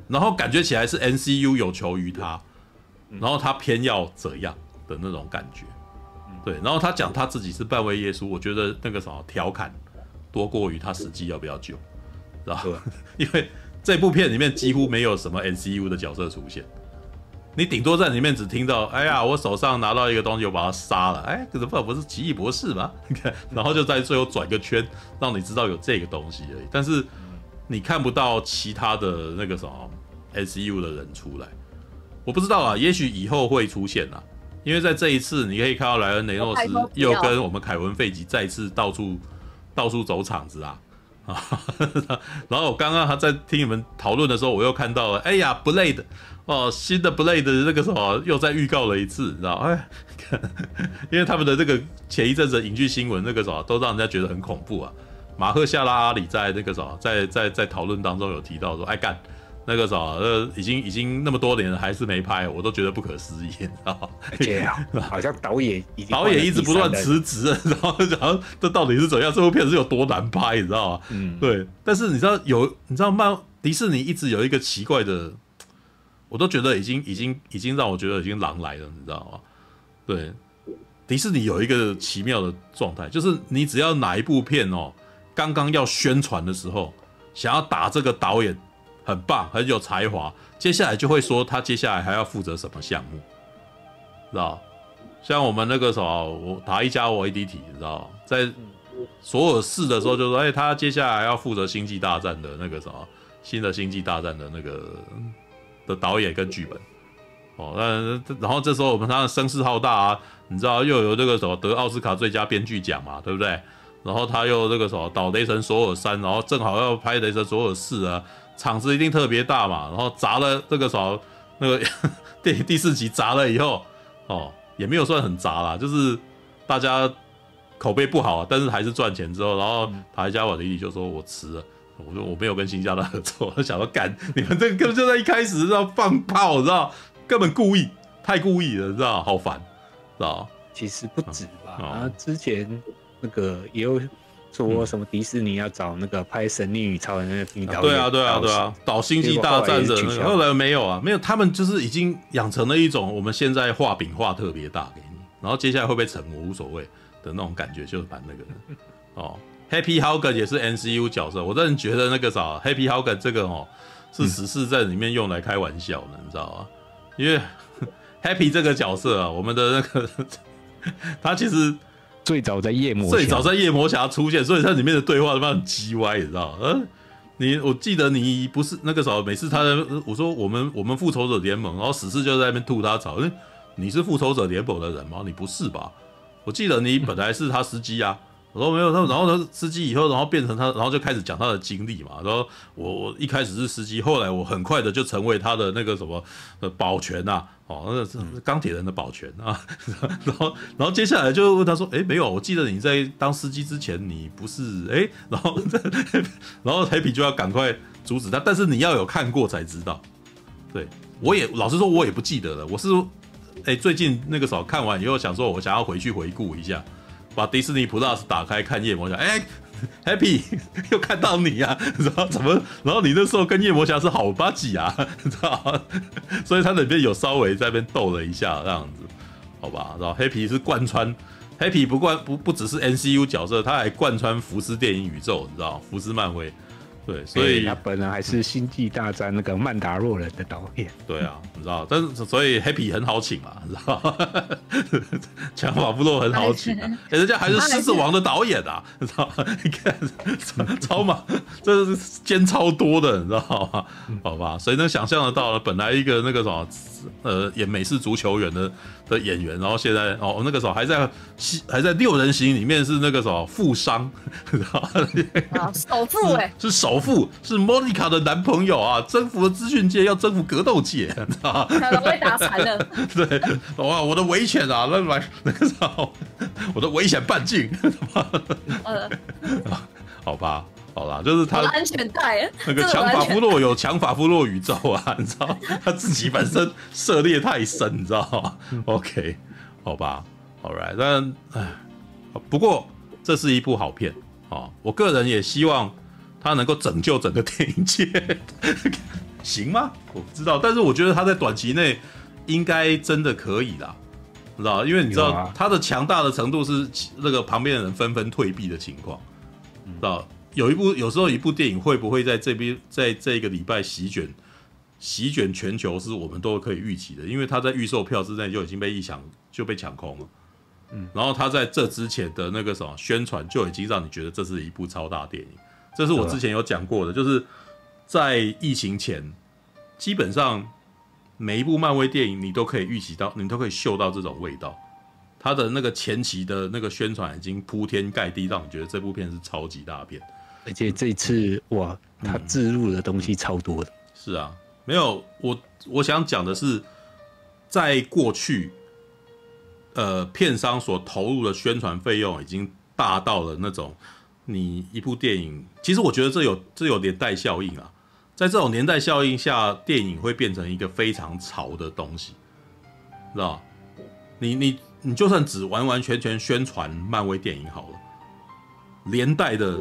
然后感觉起来是 MCU 有求于他，然后他偏要怎样的那种感觉。对，然后他讲他自己是漫威耶稣，我觉得那个什么调侃多过于他实际要不要救，知道吧？因为这部片里面几乎没有什么 MCU 的角色出现，你顶多在里面只听到，哎呀，我手上拿到一个东西，我把它杀了，哎，可是不是奇异博士吗？然后就在最后转个圈，让你知道有这个东西而已，但是你看不到其他的那个什么 MCU 的人出来，我不知道啊，也许以后会出现啊。因为在这一次，你可以看到莱恩·雷诺斯又跟我们凯文·费吉再次到处走场子啊，然后我刚刚还在听你们讨论的时候，我又看到了，哎呀 ，Blade 哦，新的 Blade 的那个什么又在预告了一次，你知道？哎，因为他们的这个前一阵子的影剧新闻那个什么都让人家觉得很恐怖啊。马赫夏拉阿里在那个什么在讨论当中有提到说，哎干。那个啥，已经那么多年了，还是没拍，我都觉得不可思议，你知道吗？ 而且好像导演一直不断辞职，然后讲这到底是怎样？这部片是有多难拍，你知道吗？对。但是你知道迪士尼一直有一个奇怪的，我都觉得已经让我觉得已经狼来了，你知道吗？对，迪士尼有一个奇妙的状态，就是你只要哪一部片哦，刚刚要宣传的时候，想要打这个导演。很棒，很有才华。接下来就会说他接下来还要负责什么项目，知道？像我们那个什么，我打一加我 ADT， 知道？在所有事的时候就说，哎，他接下来要负责星际大战的那个什么新的星际大战的那个的导演跟剧本。哦，然后这时候我们当然声势浩大啊，你知道又有这个什么得奥斯卡最佳编剧奖嘛，对不对？然后他又这个什么导雷神索尔3，然后正好要拍雷神索尔4啊。场子一定特别大嘛，然后砸了这个那个第4集砸了以后，哦，也没有算很砸啦，就是大家口碑不好，但是还是赚钱之后，然后塔伊加瓦提蒂就说我辞了，我说我没有跟新加坡合作，我想说干你们这个根本就在一开始要放炮，知道？根本故意，太故意了，知道？好烦，知道？ 其实不止吧，之前那个也有。说什么迪士尼要找那个拍《神力女超人》那个女导演， 对啊，导《星际大战》的那个，后来没有啊，没有，他们就是已经养成了一种我们现在画饼画特别大给你，然后接下来会不会成我无所谓的那种感觉，就是蛮那个的哦。Happy Hogan 也是 MCU 角色，我真的觉得那个啥 Happy Hogan 这个哦是只是在里面用来开玩笑的，你知道吗？因为 Happy 这个角色啊，我们的那个他其实。 最早在夜魔侠出现，所以它里面的对话他妈很鸡歪，你知道吗？我记得你不是那个时候，每次我说我们复仇者联盟，然后史诗就在那边吐他槽，你是复仇者联盟的人吗？你不是吧？我记得你本来是他司机啊。我说没有，然后他司机以后，然后变成他，然后就开始讲他的经历嘛。然后我一开始是司机，后来我很快的就成为他的那个什么保全啊，哦，那是钢铁人的保全啊。然后接下来就问他说，哎，没有，我记得你在当司机之前你不是哎，然后 Happy 就要赶快阻止他，但是你要有看过才知道。对，我也老实说，我也不记得了。我是最近那个时候看完以后，想说我想要回去回顾一下。把迪士尼 Plus 打开看夜魔侠，Happy 又看到你啊，然后怎么？然后你那时候跟夜魔侠是好巴吉啊，知道吗？所以他那边有稍微在那边斗了一下这样子，好吧？然后 Happy 是贯穿 Happy 不只是 MCU 角色，他还贯穿福斯电影宇宙，你知道福斯漫威。对，所以他本人还是《星际大战》那个曼达洛人的导演。 对啊，你知道，但是所以 Happy 很好请嘛，你知道，强法部落很好请啊，人家还是狮子王的导演啊，你知道，你看超嘛，这是奸超多的，你知道吗？好吧，谁能想象得到呢？本来一个那个什么演美式足球员的演员，然后现在那个时候还在6人行里面是那个什么富商，知道吗？首富是首富，是 Monica 的男朋友啊，征服了资讯界，要征服格斗界，你知道吗？ 他都被打残了。 对，哇，我的危险啊，那个啥，我的危险半径。好吧。好啦，就是他安全带， 那个强法夫洛有强法夫洛宇宙啊，你知道，他自己本身涉猎太深，你知道吗 ？OK， 好吧 ，All right， 但不过这是一部好片啊，我个人也希望他能够拯救整个电影界。 行吗？我不知道，但是我觉得他在短期内应该真的可以啦，知道？因为你知道他的强大的程度是那个旁边的人纷纷退避的情况，知道？有时候一部电影会不会在这一个礼拜席卷全球，是我们都可以预期的，因为他在预售票之内就已经被抢空了。然后他在这之前的那个什么宣传就已经让你觉得这是一部超大电影，这是我之前有讲过的，就是在疫情前，基本上每一部漫威电影你都可以预期到，你都可以嗅到这种味道。他的那个前期的那个宣传已经铺天盖地，让你觉得这部片是超级大片。 而且这一次哇，他置入的东西超多的。 是啊，没有我想讲的是，在过去。片商所投入的宣传费用已经大到了那种，你一部电影，其实我觉得这有连带效应啊，在这种连带效应下，电影会变成一个非常潮的东西，知道？你就算只完完全全宣传漫威电影好了，连带的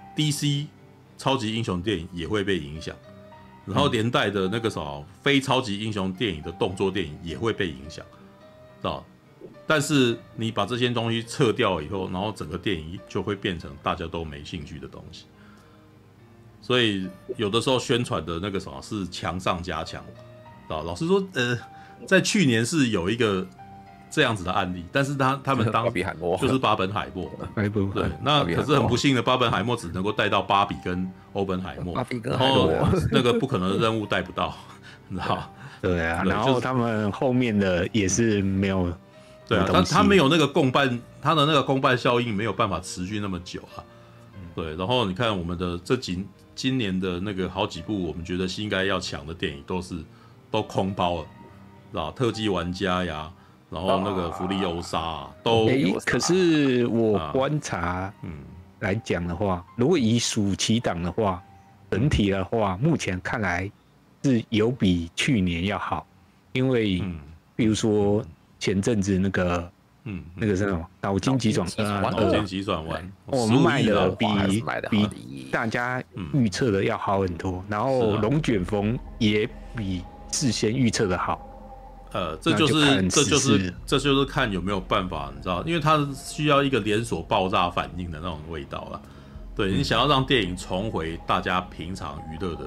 DC 超级英雄电影也会被影响，然后连带的那个什么非超级英雄电影的动作电影也会被影响，知道？但是你把这些东西撤掉以后，然后整个电影就会变成大家都没兴趣的东西。所以有的时候宣传的那个什么是强上加强，老实说，在去年是有一个这样子的案例，但是他们当就是巴本海默，对，那可是很不幸的，巴本海默只能够带到芭比跟欧本海默，然后那个不可能的任务带不到，你知道？ 对啊，然后他们后面的也是没有。 对啊，他没有那个共伴，他的那个共伴效应没有办法持续那么久啊。对，然后你看我们的今年的那个好几部，我们觉得应该要抢的电影都空包了，知道？特技玩家呀，然后那个福利欧莎啊，都。 可是我观察来讲的话，如果以暑期档的话，整体的话，目前看来是有比去年要好，因为比如说。前阵子那个是什么？脑筋急转弯， 我们卖的比大家预测的要好很多，然后龙卷风也比事先预测的好。 这就是看有没有办法，你知道，因为它需要一个连锁爆炸反应的那种味道啦。对，你想要让电影重回大家平常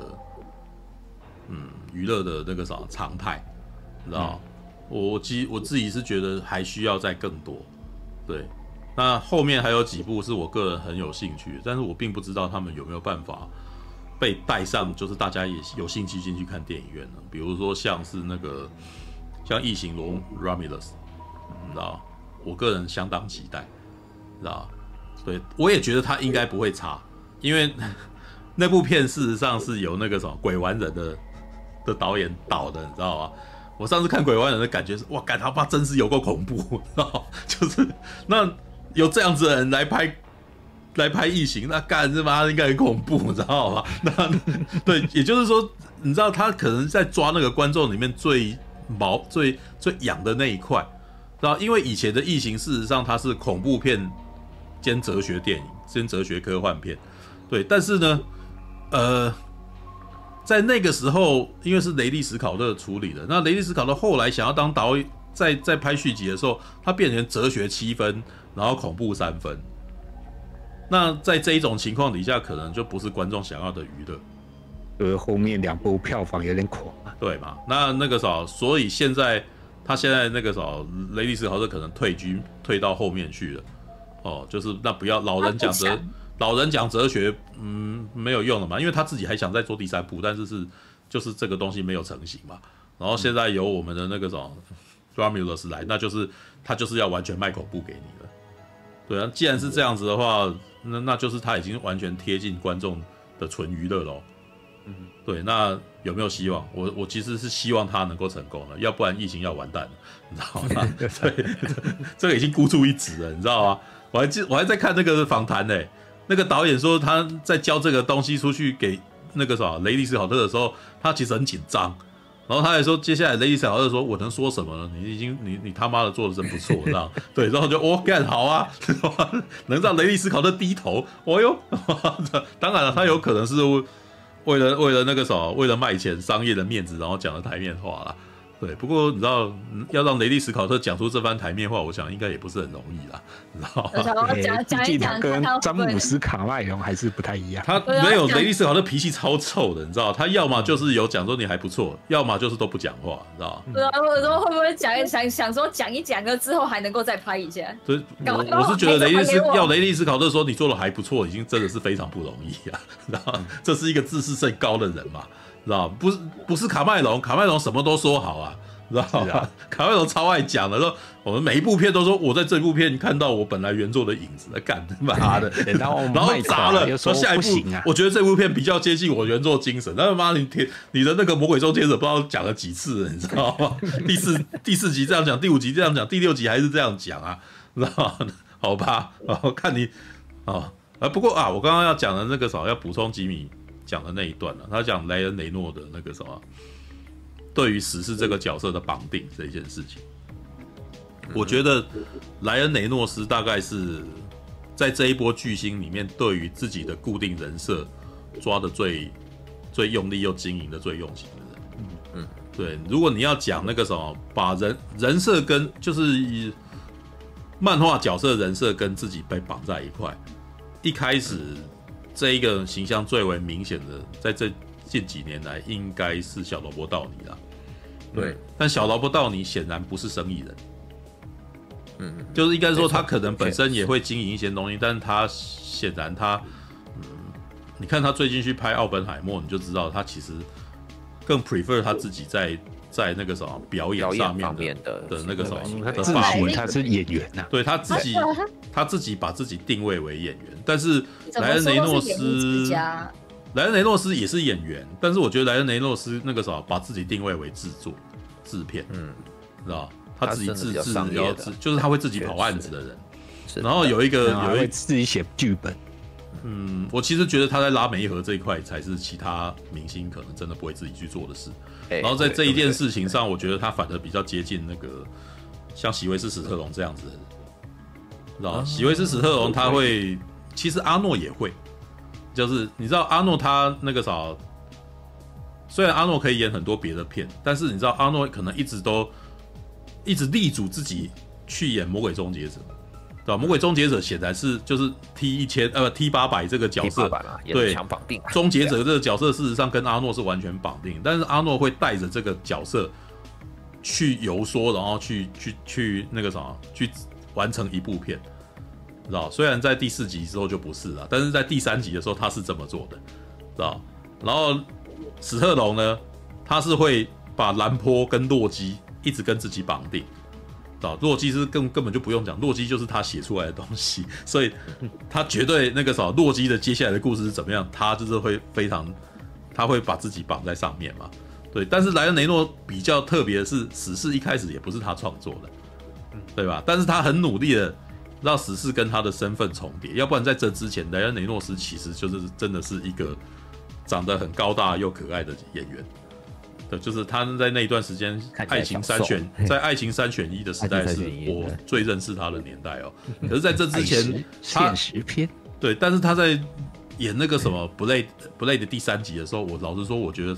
娱乐的那个啥常态，你知道。我自己是觉得还需要再更多，对。那后面还有几部是我个人很有兴趣的，但是我并不知道他们有没有办法被带上，就是大家也有兴趣进去看电影院呢。比如说像是像异形罗 Romulus， 你知道，我个人相当期待，知道？对，我也觉得他应该不会差，因为那部片事实上是由那个什么鬼玩人的导演导的，你知道吗？我上次看《鬼玩人》的感觉是，哇，干他妈真是有够恐怖，就是那有这样子的人来拍异形，那干他妈应该很恐怖，你知道吗？那对，也就是说，你知道他可能在抓那个观众里面最痒的那一块，知道？因为以前的异形事实上它是恐怖片兼哲学电影兼哲学科幻片，对，但是呢，在那个时候，因为是雷利·史考特处理的，那雷利·史考特后来想要当导演，在拍续集的时候，他变成哲学7分，然后恐怖3分。那在这一种情况底下，可能就不是观众想要的娱乐。 后面2部票房有点垮， 对嘛？那个啥，所以现在那个啥，雷利·史考特可能退到后面去了。哦，就是那不要老人讲哲学，没有用了嘛，因为他自己还想再做第3部，但是就是这个东西没有成型嘛。然后现在由我们的那个什么 Romulus 来，那就是他就是要完全卖口布给你了。对啊，既然是这样子的话，那就是他已经完全贴近观众的纯娱乐咯。对，那有没有希望？我其实是希望他能够成功的，要不然疫情要完蛋了，你知道吗？对，这个已经孤注一掷了，你知道吗？我还在看那个访谈呢，那个导演说他在交这个东西出去给那个啥雷利·史考特的时候，他其实很紧张。然后他还说，接下来雷利·史考特说：“我能说什么呢？你他妈的做的真不错，这样对。”然后就干好啊，能让雷利·史考特低头，哦哟，当然了，他有可能是为了那个什么，为了卖钱、商业的面子，然后讲了台面话啦。对，不过你知道，要让雷利·史考特讲出这番台面话，我想应该也不是很容易啦，你知道吗？ 讲一讲，跟詹姆斯·卡麦隆还是不太一样。 他没有雷利·史考特脾气超臭的，你知道，他要么就是有讲说你还不错，要么就是都不讲话，你知道吗？ 对啊，我说会不会想说讲一讲了之后还能够再拍一下？ 所以我是觉得雷利·史考特说你做的还不错，已经真的是非常不容易啊，知道吗？这是一个自视甚高的人嘛。知道不是卡麦隆什么都说好啊，知道吗？卡麦隆超爱讲的，说我们每一部片都说我在这部片看到我本来原作的影子，干妈的，然后砸了，说下一部我觉得这部片比较接近我原作精神，但是妈你的那个魔鬼终结者不知道讲了几次了，你知道吗？第四集这样讲，第5集这样讲，第6集还是这样讲啊，知道吗？好吧，然后看你不过啊，我刚刚要讲的那个要补充吉米讲的那一段了，他讲莱恩·雷诺的那个什么，对于史诗这个角色的绑定这一件事情，我觉得莱恩·雷诺斯大概是在这一波巨星里面，对于自己的固定人设抓的最用力又经营的最用心的人。对，如果你要讲那个什么，把人设跟就是漫画角色人设跟自己被绑在一块，一开始。这一个形象最为明显的，在这近几年来，应该是小罗伯·道尼啦。对，但小罗伯·道尼显然不是生意人。就是应该说他可能本身也会经营一些东西，但是他显然你看他最近去拍《奥本海默》，你就知道他其实更 prefer 他自己在那个什么表演上面的那个什么的发挥， 他是演员呐， 对他自己把自己定位为演员，但是莱恩·雷诺斯也是演员，但是我觉得莱恩·雷诺斯那个把自己定位为制片，知道他自己就是他会自己跑案子的人，然后有一个会自己写剧本。 我其实觉得他在拉媒合这一块才是其他明星可能真的不会自己去做的事。然后在这一件事情上，我觉得他反而比较接近那个像席维斯·史特龙这样子的人，知道吗？席维斯·史特龙他会，其实阿诺也会，就是你知道阿诺他那个虽然阿诺可以演很多别的片，但是你知道阿诺可能一直力主自己去演魔鬼终结者。对吧？魔鬼终结者显然是就是 T800 这个角色，对， 强绑定。 终结者这个角色事实上跟阿诺是完全绑定，但是阿诺会带着这个角色去游说，然后去那个去完成一部片，知道？虽然在第4集之后就不是了，但是在第3集的时候他是这么做的，知道？然后史特龙呢，他是会把兰坡跟洛基一直跟自己绑定。洛基是根本就不用讲，洛基就是他写出来的东西，所以他绝对那个洛基的接下来的故事是怎么样，他就是会他会把自己绑在上面嘛。对，但是莱恩·雷诺比较特别的是，史诗一开始也不是他创作的，对吧？但是他很努力的让史诗跟他的身份重叠，要不然在这之前，莱恩·雷诺斯其实就是真的是一个长得很高大又可爱的演员。就是他在那一段时间，在爱情3选1的时代，是我最认识他的年代哦。可是在这之前， 现实片对，但是他在演那个什么 Blade 的第3集的时候，我老实说，我觉得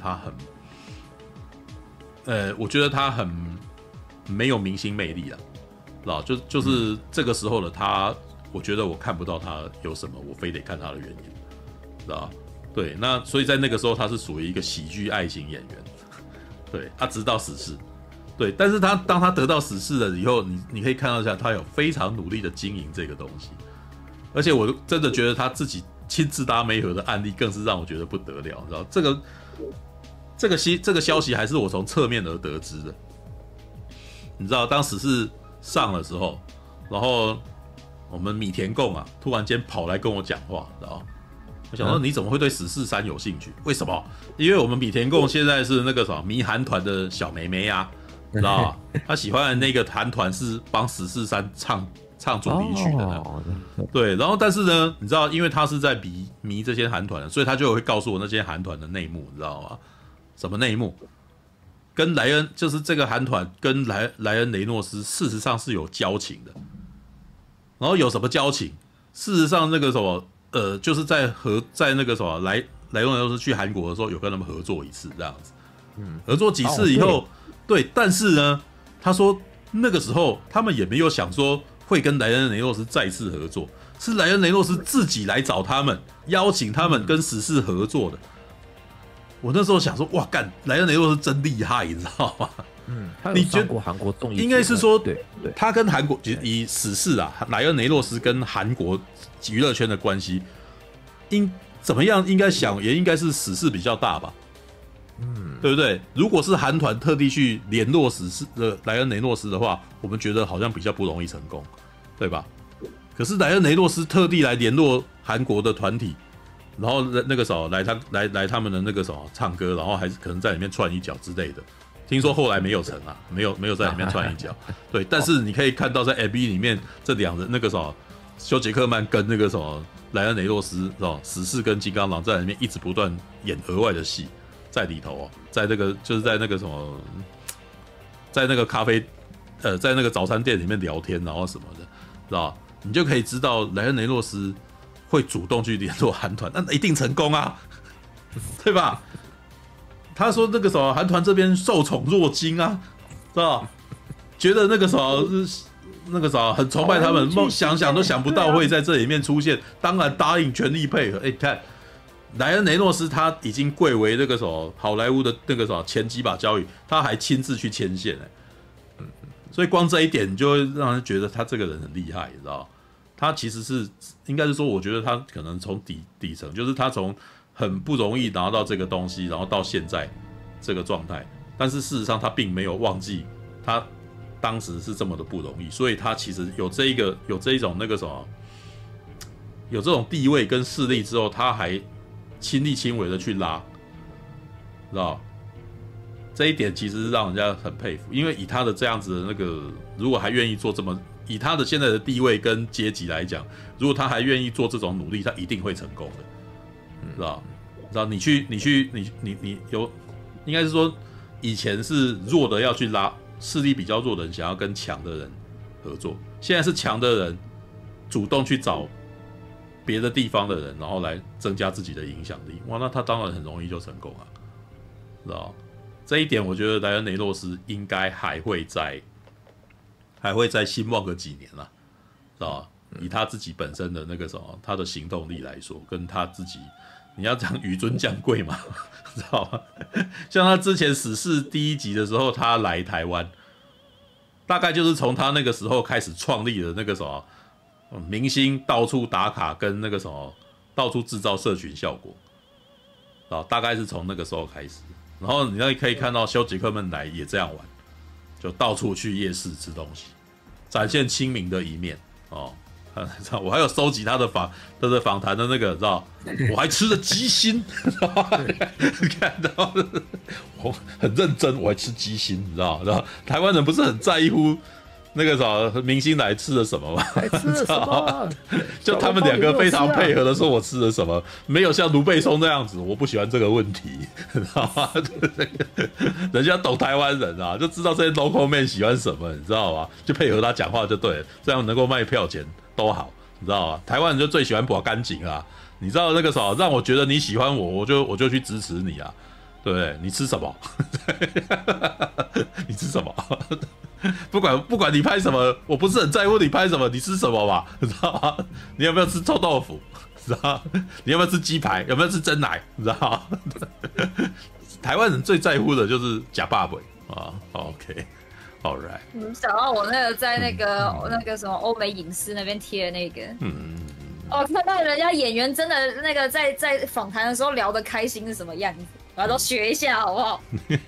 他很没有明星魅力啊，知道？就是这个时候的他，我觉得我看不到他有什么我非得看他的原因，知道？对，那所以在那个时候，他是属于一个喜剧爱情演员。对，他直到死侍，对，但是当他得到死侍了以后，你可以看到一下，他有非常努力的经营这个东西，而且我真的觉得他自己亲自搭媒合的案例，更是让我觉得不得了，你知道这个消息还是我从侧面而得知的，你知道，当死侍上的时候，然后我们米田共啊，突然间跑来跟我讲话，知道吗？我想说你怎么会对死侍3有兴趣？为什么？因为我们米田共现在是那个迷韩团的小妹妹啊，知道吧？他喜欢的那个韩团是帮死侍3唱主题曲的呢。对，然后但是呢，你知道，因为他是在迷这些韩团的，所以他就会告诉我那些韩团的内幕，你知道吗？什么内幕？跟莱恩就是这个韩团跟莱恩雷诺斯事实上是有交情的。然后有什么交情？事实上那个什么就是在那个什么莱莱恩雷诺斯去韩国的时候有跟他们合作一次这样子，合作几次以后，对，但是呢，他说那个时候他们也没有想说会跟莱恩雷诺斯再次合作，是莱恩雷诺斯自己来找他们，邀请他们跟史事合作的。我那时候想说，哇，干，莱恩雷诺斯真厉害，你知道吗？ 你觉得韩国综艺应该是说， 对， 他跟韩国以史事啊，莱恩雷诺斯跟韩国娱乐圈的关系，怎么样？应该想也应该是史事比较大吧，对不对？如果是韩团特地去联络史事的莱恩雷诺斯的话，我们觉得好像比较不容易成功，对吧？可是莱恩雷诺斯特地来联络韩国的团体。然后那个时候来他们的那个什么唱歌，然后还是可能在里面串一脚之类的。听说后来没有成啊，没有在里面串一脚。对，但是你可以看到在 MV 里面这两人那个什么休杰克曼跟那个什么莱恩雷诺斯史事跟金刚狼在里面一直不断演额外的戏在里头哦，在那个就是在那个什么，在那个咖啡在那个早餐店里面聊天，然后什么的，知道？你就可以知道莱恩雷诺斯会主动去联络韩团，那一定成功啊，对吧？他说那个什么韩团这边受宠若惊啊，知道？觉得那个什么很崇拜他们，想都想不到会在这里面出现，当然答应全力配合。看莱恩雷诺斯他已经贵为那个什么好莱坞的那个什么前几把交椅，他还亲自去牵线所以光这一点就会让人觉得他这个人很厉害，你知道？他其实是应该是说，我觉得他可能从底层，就是他从很不容易拿到这个东西，然后到现在这个状态，但是事实上他并没有忘记他当时是这么的不容易，所以他其实有这一种那个什么，有这种地位跟势力之后，他还亲力亲为的去拉，知道？这一点其实是让人家很佩服，因为以他的这样子的那个，如果还愿意做这么，以他的现在的地位跟阶级来讲，如果他还愿意做这种努力，他一定会成功的，知道？知道？你有，应该是说以前是弱的要去拉，势力比较弱的人想要跟强的人合作，现在是强的人主动去找别的地方的人，然后来增加自己的影响力，哇，那他当然很容易就成功啊，知道？这一点我觉得莱恩雷诺斯应该还会再兴旺个几年啦，知道吧？以他自己本身的那个什么，他的行动力来说，跟他自己，你要讲纡尊降贵嘛，知道吧？像他之前史事第一集的时候，他来台湾，大概就是从他那个时候开始创立的那个什么明星到处打卡跟那个什么到处制造社群效果，大概是从那个时候开始。然后你可以看到休杰克曼来也这样玩，就到处去夜市吃东西，展现亲民的一面哦。我还有收集他的访谈的那个，知道？我还吃了鸡心，看到我很认真，我还吃鸡心，你知道？然后台湾人不是很在乎那个啥明星来吃了什么吗？ 吃了什么？ 就他们两个非常配合的说，我吃了什么，没有像卢贝松那样子，我不喜欢这个问题，知道吗？人家懂台湾人啊，就知道这些 local man 喜欢什么，你知道吗？就配合他讲话就对了，这样能够卖票钱都好，你知道吗？台湾人就最喜欢把干净啊，你知道那个啥，让我觉得你喜欢我，我就去支持你啊，对不对？你吃什么？你吃什么？不管你拍什么，我不是很在乎你拍什么，你吃什么吧，你知道吗？你有没有吃臭豆腐？知道？你有没有吃鸡排？有没有吃珍奶？你知道？台湾人最在乎的就是假爸爸啊。OK，All right。 想到我那个在那个什么欧美影视那边贴的那个，看到人家演员真的那个在访谈的时候聊得开心是什么样子，然后都学一下好不好？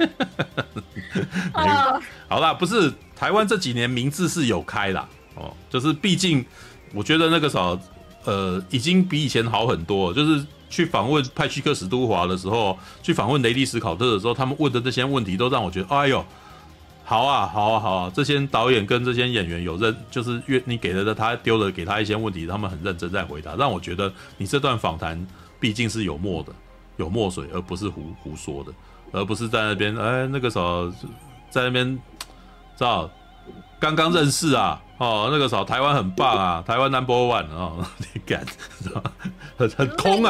好啦，不是台湾这几年名字是有开啦，就是毕竟我觉得那个啥，已经比以前好很多了。就是去访问派屈克史都华的时候，去访问雷利史考特的时候，他们问的这些问题都让我觉得，哎呦，好啊，这些导演跟这些演员就是你给了他丢了给他一些问题，他们很认真在回答，让我觉得你这段访谈毕竟是有墨水，而不是胡说的，而不是在那边那个啥，在那边知道刚刚认识啊，那个啥台湾很棒啊，台湾 No.1 啊，你敢知道很空啊，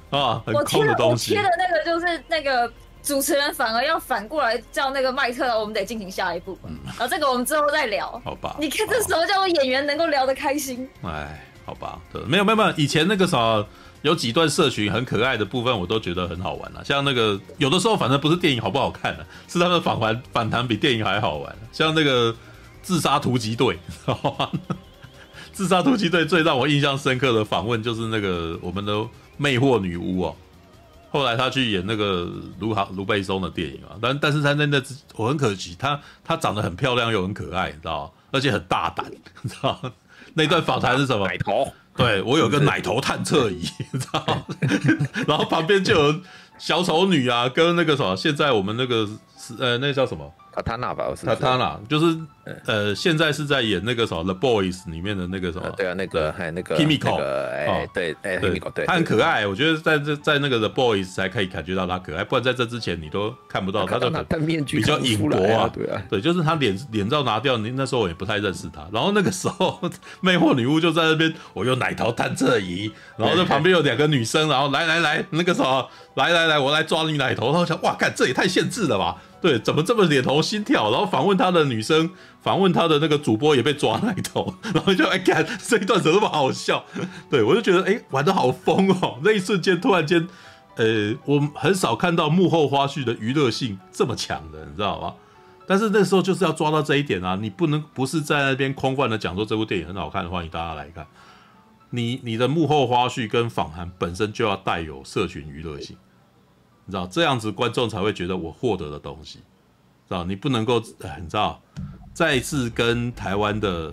啊，很空的东西。 我贴的那个就是那个主持人反而要反过来叫那个麦特，我们得进行下一步。然后这个我们之后再聊。 好吧。 你看这什么叫做演员能够聊得开心？ 哎，好吧，对，没有，以前那个啥。有几段社群很可爱的部分，我都觉得很好玩了。像那个有的时候，反正不是电影好不好看了，是他们反弹比电影还好玩。像那个自杀突击队，自杀突击队最让我印象深刻的访问就是那个我们的魅惑女巫哦。后来他去演那个卢贝松的电影啊，但是他那我很可惜，他长得很漂亮又很可爱，你知道吗？而且很大胆，你知道吗？那段访谈是什么？ 奶头。 对，我有个奶头探测仪，你知道吗？然后旁边就有小丑女啊，跟那个什么，现在我们那个那叫什么？ 塔塔娜吧， 塔塔娜就是现在是在演那个什么《The Boys》里面的那个什么？ 对啊，那个 Kimiko， 对，Kimiko， 对， 他很可爱，我觉得在那个《The Boys》才可以感觉到他可爱，不然在这之前你都看不到他，就比较隐薄啊，对，就是他脸罩拿掉，那时候我也不太认识他。然后那个时候魅惑女巫就在那边，我用奶头探测仪，然后在旁边有2个女生，然后来那个什么，来，我来抓你奶头。然后想，哇，看这也太限制了吧。对，怎么这么脸红心跳？然后访问他的女生，访问他的那个主播也被抓奶头，然后就看这一段怎么那么好笑？对，我就觉得玩得好疯哦！那一瞬间突然间，我很少看到幕后花絮的娱乐性这么强的，你知道吗？但是那时候就是要抓到这一点啊！你不是在那边空泛的讲说这部电影很好看，欢迎大家来看。你的幕后花絮跟访谈本身就要带有社群娱乐性。你知道这样子观众才会觉得我获得的东西，知道你不能够，你知道，再次跟台湾的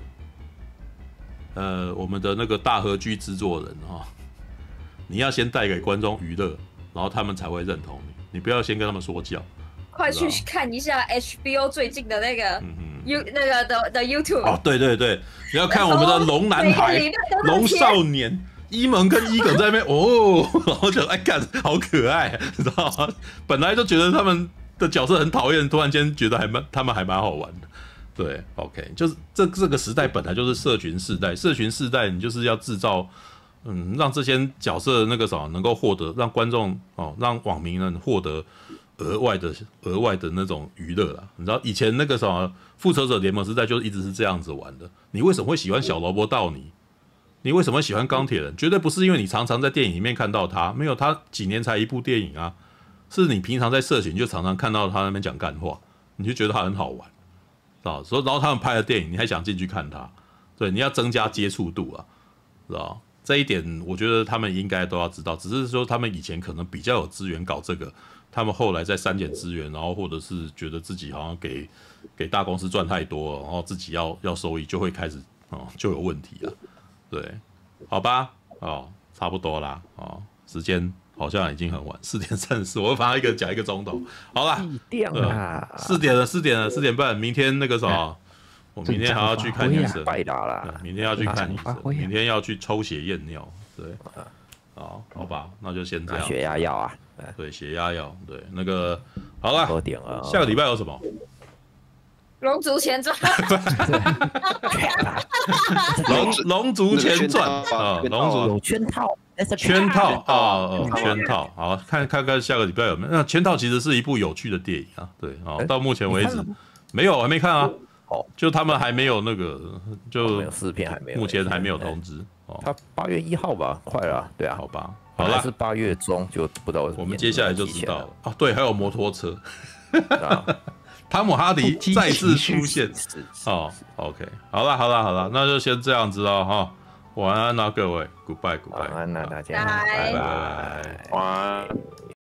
我们的那个大河剧制作人你要先带给观众娱乐，然后他们才会认同你，你不要先跟他们说教。 快去看一下 HBO 最近的那个那个的 YouTube 哦，对，你要看我们的龙男孩、龙少年。伊蒙跟伊耿在那边然后就干好可爱，你知道吗？本来就觉得他们的角色很讨厌，突然间觉得他们还蛮好玩的。对 ，OK， 就是这个时代本来就是社群世代，社群世代你就是要制造，让这些角色那个什么能够获得，让观众让网民们获得额外的那种娱乐啦。你知道以前那个什么复仇者联盟时代就一直是这样子玩的。你为什么会喜欢小萝卜道尼？你为什么喜欢钢铁人？绝对不是因为你常常在电影里面看到他，没有他几年才一部电影啊，是你平常在社群就常常看到他那边讲干话，你就觉得他很好玩，知道？所以然后他们拍的电影，你还想进去看他？对，你要增加接触度啊，知道？这一点我觉得他们应该都要知道，只是说他们以前可能比较有资源搞这个，他们后来在删减资源，然后或者是觉得自己好像给大公司赚太多了，然后自己要收益，就会开始就有问题了。对，好吧，差不多啦，时间好像已经很晚，4点34，我会把它讲1个钟头，好啦，4点半，明天那个什么，我明天还要去看医生，明天要去看医生，明天要去抽血验尿，对，好吧，那就先这样， 血压药啊， 对，血压药，对，那个好了，下个礼拜有什么？ 龙族前传， 龙族前传啊，龙族有圈套， 圈套，好，看下个礼拜有没有？那圈套其实是一部有趣的电影啊，对到目前为止没有，我还没看啊，就他们还没有那个，就 4片还没有， 目前还没有通知。 他8月1号吧，快了，对啊， 好吧，好了， 是8月中就不知道， 我们接下来就知道了啊，对，还有摩托车。汤姆哈迪再次出现，OK， 好了，那就先这样子了哈，晚安啦各位 ，Goodbye， 晚安啦大家， 拜拜， 晚安。